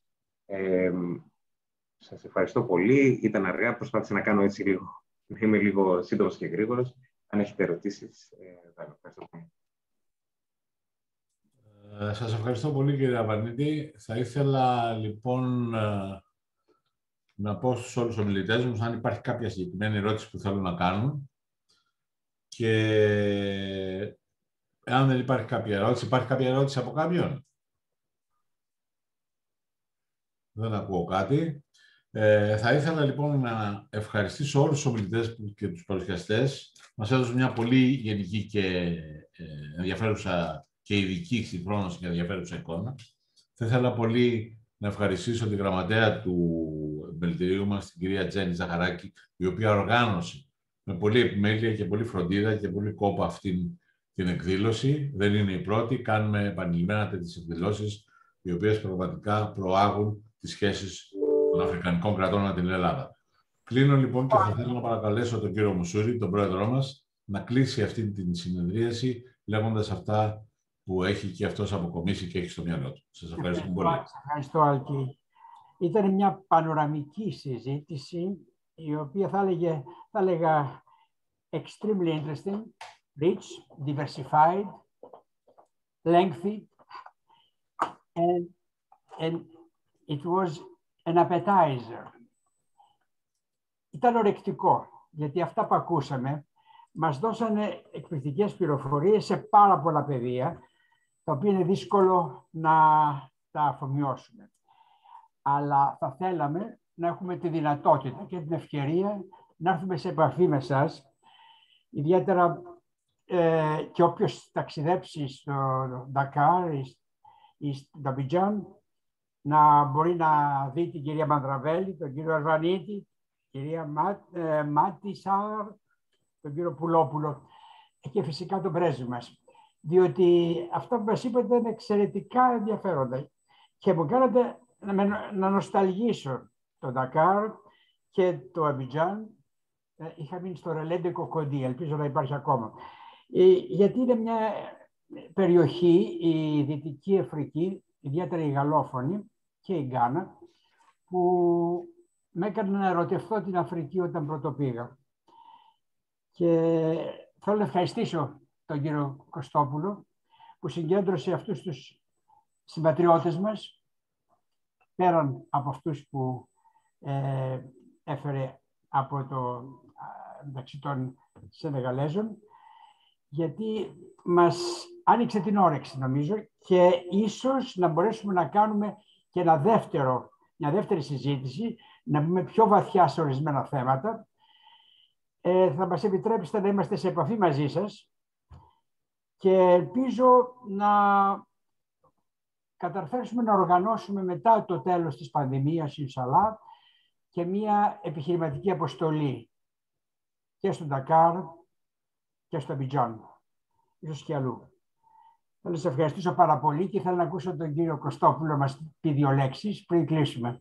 U: Σας ευχαριστώ πολύ. Ήταν αργά, προσπάθησα να κάνω έτσι λίγο, να είμαι λίγο σύντομος και γρήγορος. Αν έχετε ερωτήσεις, θα ευχαριστώ πολύ.
A: Σας ευχαριστώ πολύ κύριε Αβανίτη. Θα ήθελα λοιπόν να πω στους όλους τους ομιλητές μου αν υπάρχει κάποια συγκεκριμένη ερώτηση που θέλουν να κάνουν. Και εάν δεν υπάρχει κάποια ερώτηση από κάποιον. Δεν ακούω κάτι. Θα ήθελα λοιπόν να ευχαριστήσω όλους τους ομιλητές και τους παρουσιαστές. Μας έδωσαν μια πολύ γενική και ενδιαφέρουσα και ειδική συγχρόνως και ενδιαφέρουσα εικόνα. Θα ήθελα πολύ να ευχαριστήσω τη γραμματέα του επιμελητηρίου μας, την κυρία Τζέννη Ζαχαράκη, η οποία οργάνωσε με πολύ επιμέλεια και πολύ φροντίδα και πολύ κόπο αυτή την εκδήλωση. Δεν είναι η πρώτη, κάνουμε επανειλημμένα τέτοιες εκδηλώσεις, οι οποίες πραγματικά προάγουν τις σχέσεις των Αφρικανικών κρατών με την Ελλάδα. Κλείνω λοιπόν και θα θέλω να παρακαλέσω τον κύριο Μουσούρη, τον πρόεδρό μας, να κλείσει αυτή την συνεδρίαση λέγοντας αυτά που έχει και αυτός αποκομίσει και έχει στο μυαλό του. Σας ευχαριστώ πολύ.
B: Ευχαριστώ, Άλκη. Ήταν μια πανοραμική συζήτηση, η οποία θα έλεγα extremely interesting, rich, diversified, lengthy, and it was an appetizer. Ήταν ορεκτικό, γιατί αυτά που ακούσαμε μας δώσανε εκπληκτικές πληροφορίες σε πάρα πολλά πεδία, τα οποία είναι δύσκολο να τα αφομοιώσουμε. Αλλά θα θέλαμε να έχουμε τη δυνατότητα και την ευκαιρία να έρθουμε σε επαφή με εσάς, ιδιαίτερα και όποιος ταξιδέψει στο Ντακάρ ή στο Αμπιτζάν, να μπορεί να δει την κυρία Μανδραβέλη, τον κύριο Αρβανίτη, την κυρία Μάτισαρ, τον κύριο Πουλόπουλο και φυσικά τον πρέσβη μας. Διότι αυτά που μας είπατε είναι εξαιρετικά ενδιαφέροντα και μου κάνατε να νοσταλγήσω το Ντακάρ και το Αμπιτζάν. Είχα μείνει στο Ρελέντε Κοκοντή, ελπίζω να υπάρχει ακόμα. Γιατί είναι μια περιοχή, η Δυτική Αφρική, ιδιαίτερα η Γαλλόφωνη και η Γκάνα, που με έκανε να ερωτευτώ την Αφρική όταν πρώτο πήγα. Και θέλω να ευχαριστήσω τον κύριο Κωστόπουλο που συγκέντρωσε αυτούς τους συμπατριώτες μας, πέραν από αυτούς που έφερε από μεταξύ των Σενεγαλέζων, γιατί μας άνοιξε την όρεξη, νομίζω, και ίσως να μπορέσουμε να κάνουμε και μια δεύτερη συζήτηση, να μπούμε πιο βαθιά σε ορισμένα θέματα. Θα μας επιτρέψετε να είμαστε σε επαφή μαζί σας και ελπίζω να καταφέρουμε να οργανώσουμε μετά το τέλος της πανδημίας, Ινσαλά, και μια επιχειρηματική αποστολή και στο Ντακάρ και στο Αμπιτζάν, ίσως και αλλού. Θέλω να σας ευχαριστήσω πάρα πολύ και θέλω να ακούσω τον κύριο Κωστόπουλο να μας πει 2 λέξεις πριν κλείσουμε.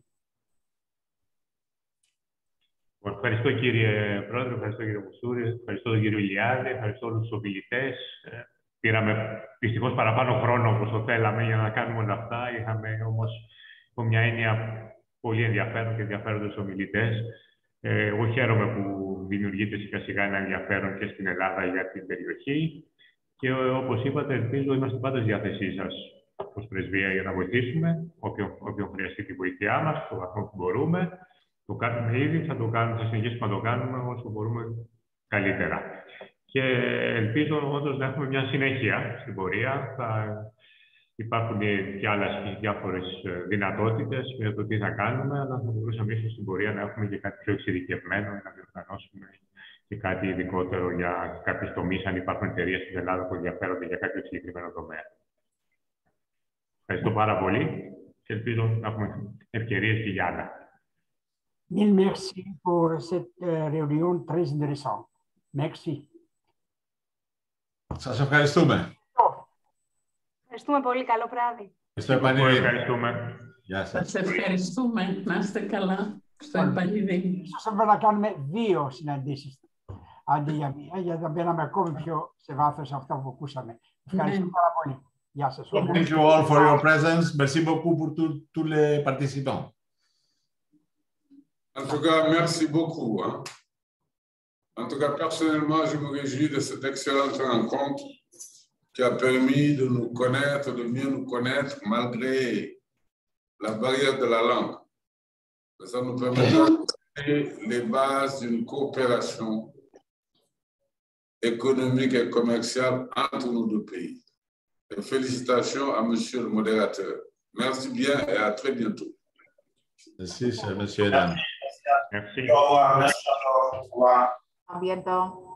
D: Ευχαριστώ κύριε Πρόεδρε, ευχαριστώ κύριε Μουσούρη, ευχαριστώ τον κύριο Ηλιάδη, ευχαριστώ όλους τους ομιλητές. Πήραμε δυστυχώς παραπάνω χρόνο όπως το θέλαμε για να κάνουμε όλα αυτά. Είχαμε όμως μια έννοια πολύ ενδιαφέρον και ενδιαφέροντες ομιλητές. Εγώ χαίρομαι που δημιουργείται σιγά σιγά ένα ενδιαφέρον και στην Ελλάδα για την περιοχή. Και όπως είπατε, ελπίζω είμαστε πάντα στη διάθεσή σας ως πρεσβεία για να βοηθήσουμε όποιον χρειαστεί τη βοήθειά μας, στο βαθμό που μπορούμε. Το κάνουμε ήδη, θα συνεχίσουμε να το κάνουμε όσο μπορούμε καλύτερα. Και ελπίζω όντως να έχουμε μια συνέχεια στην πορεία. Θα υπάρχουν και άλλες διάφορες δυνατότητες για το τι θα κάνουμε, αλλά θα μπορούσαμε ίσως στην πορεία να έχουμε και κάτι πιο εξειδικευμένο, να διοργανώσουμε και κάτι ειδικότερο για κάποιους τομείς, αν υπάρχουν εταιρείες στην Ελλάδα που ενδιαφέρονται για κάποιο συγκεκριμένο τομέα. Ευχαριστώ πάρα πολύ και ελπίζω να έχουμε ευκαιρίες και για άλλα.
B: Mille merci pour cette réunion très intéressante. Merci.
A: Σας ευχαριστούμε.
G: Ευχαριστούμε πολύ. Καλό βράδυ.
D: Ευχαριστούμε.
A: Γεια σας.
Q: Σας ευχαριστούμε. Να είστε καλά. Στο επανειδή.
B: Ίσως θα πρέπει να κάνουμε 2 συναντήσεις αντί για μία, γιατί θα μπαίναμε ακόμη πιο σε βάθος αυτά που ακούσαμε. Ευχαριστώ πάρα πολύ. Γεια σας.
A: Thank you all for your presence. Merci beaucoup pour tous les participants.
C: En tout cas, merci beaucoup. Hein. En tout cas, personnellement, je me réjouis de cette excellente rencontre qui a permis de nous connaître, de mieux nous connaître, malgré la barrière de la langue. Ça nous permet de créer les bases d'une coopération économique et commerciale entre nos 2 pays. Et félicitations à monsieur le modérateur. Merci bien et à très bientôt.
A: Merci, monsieur Dan.
D: Merci.
K: A bientôt.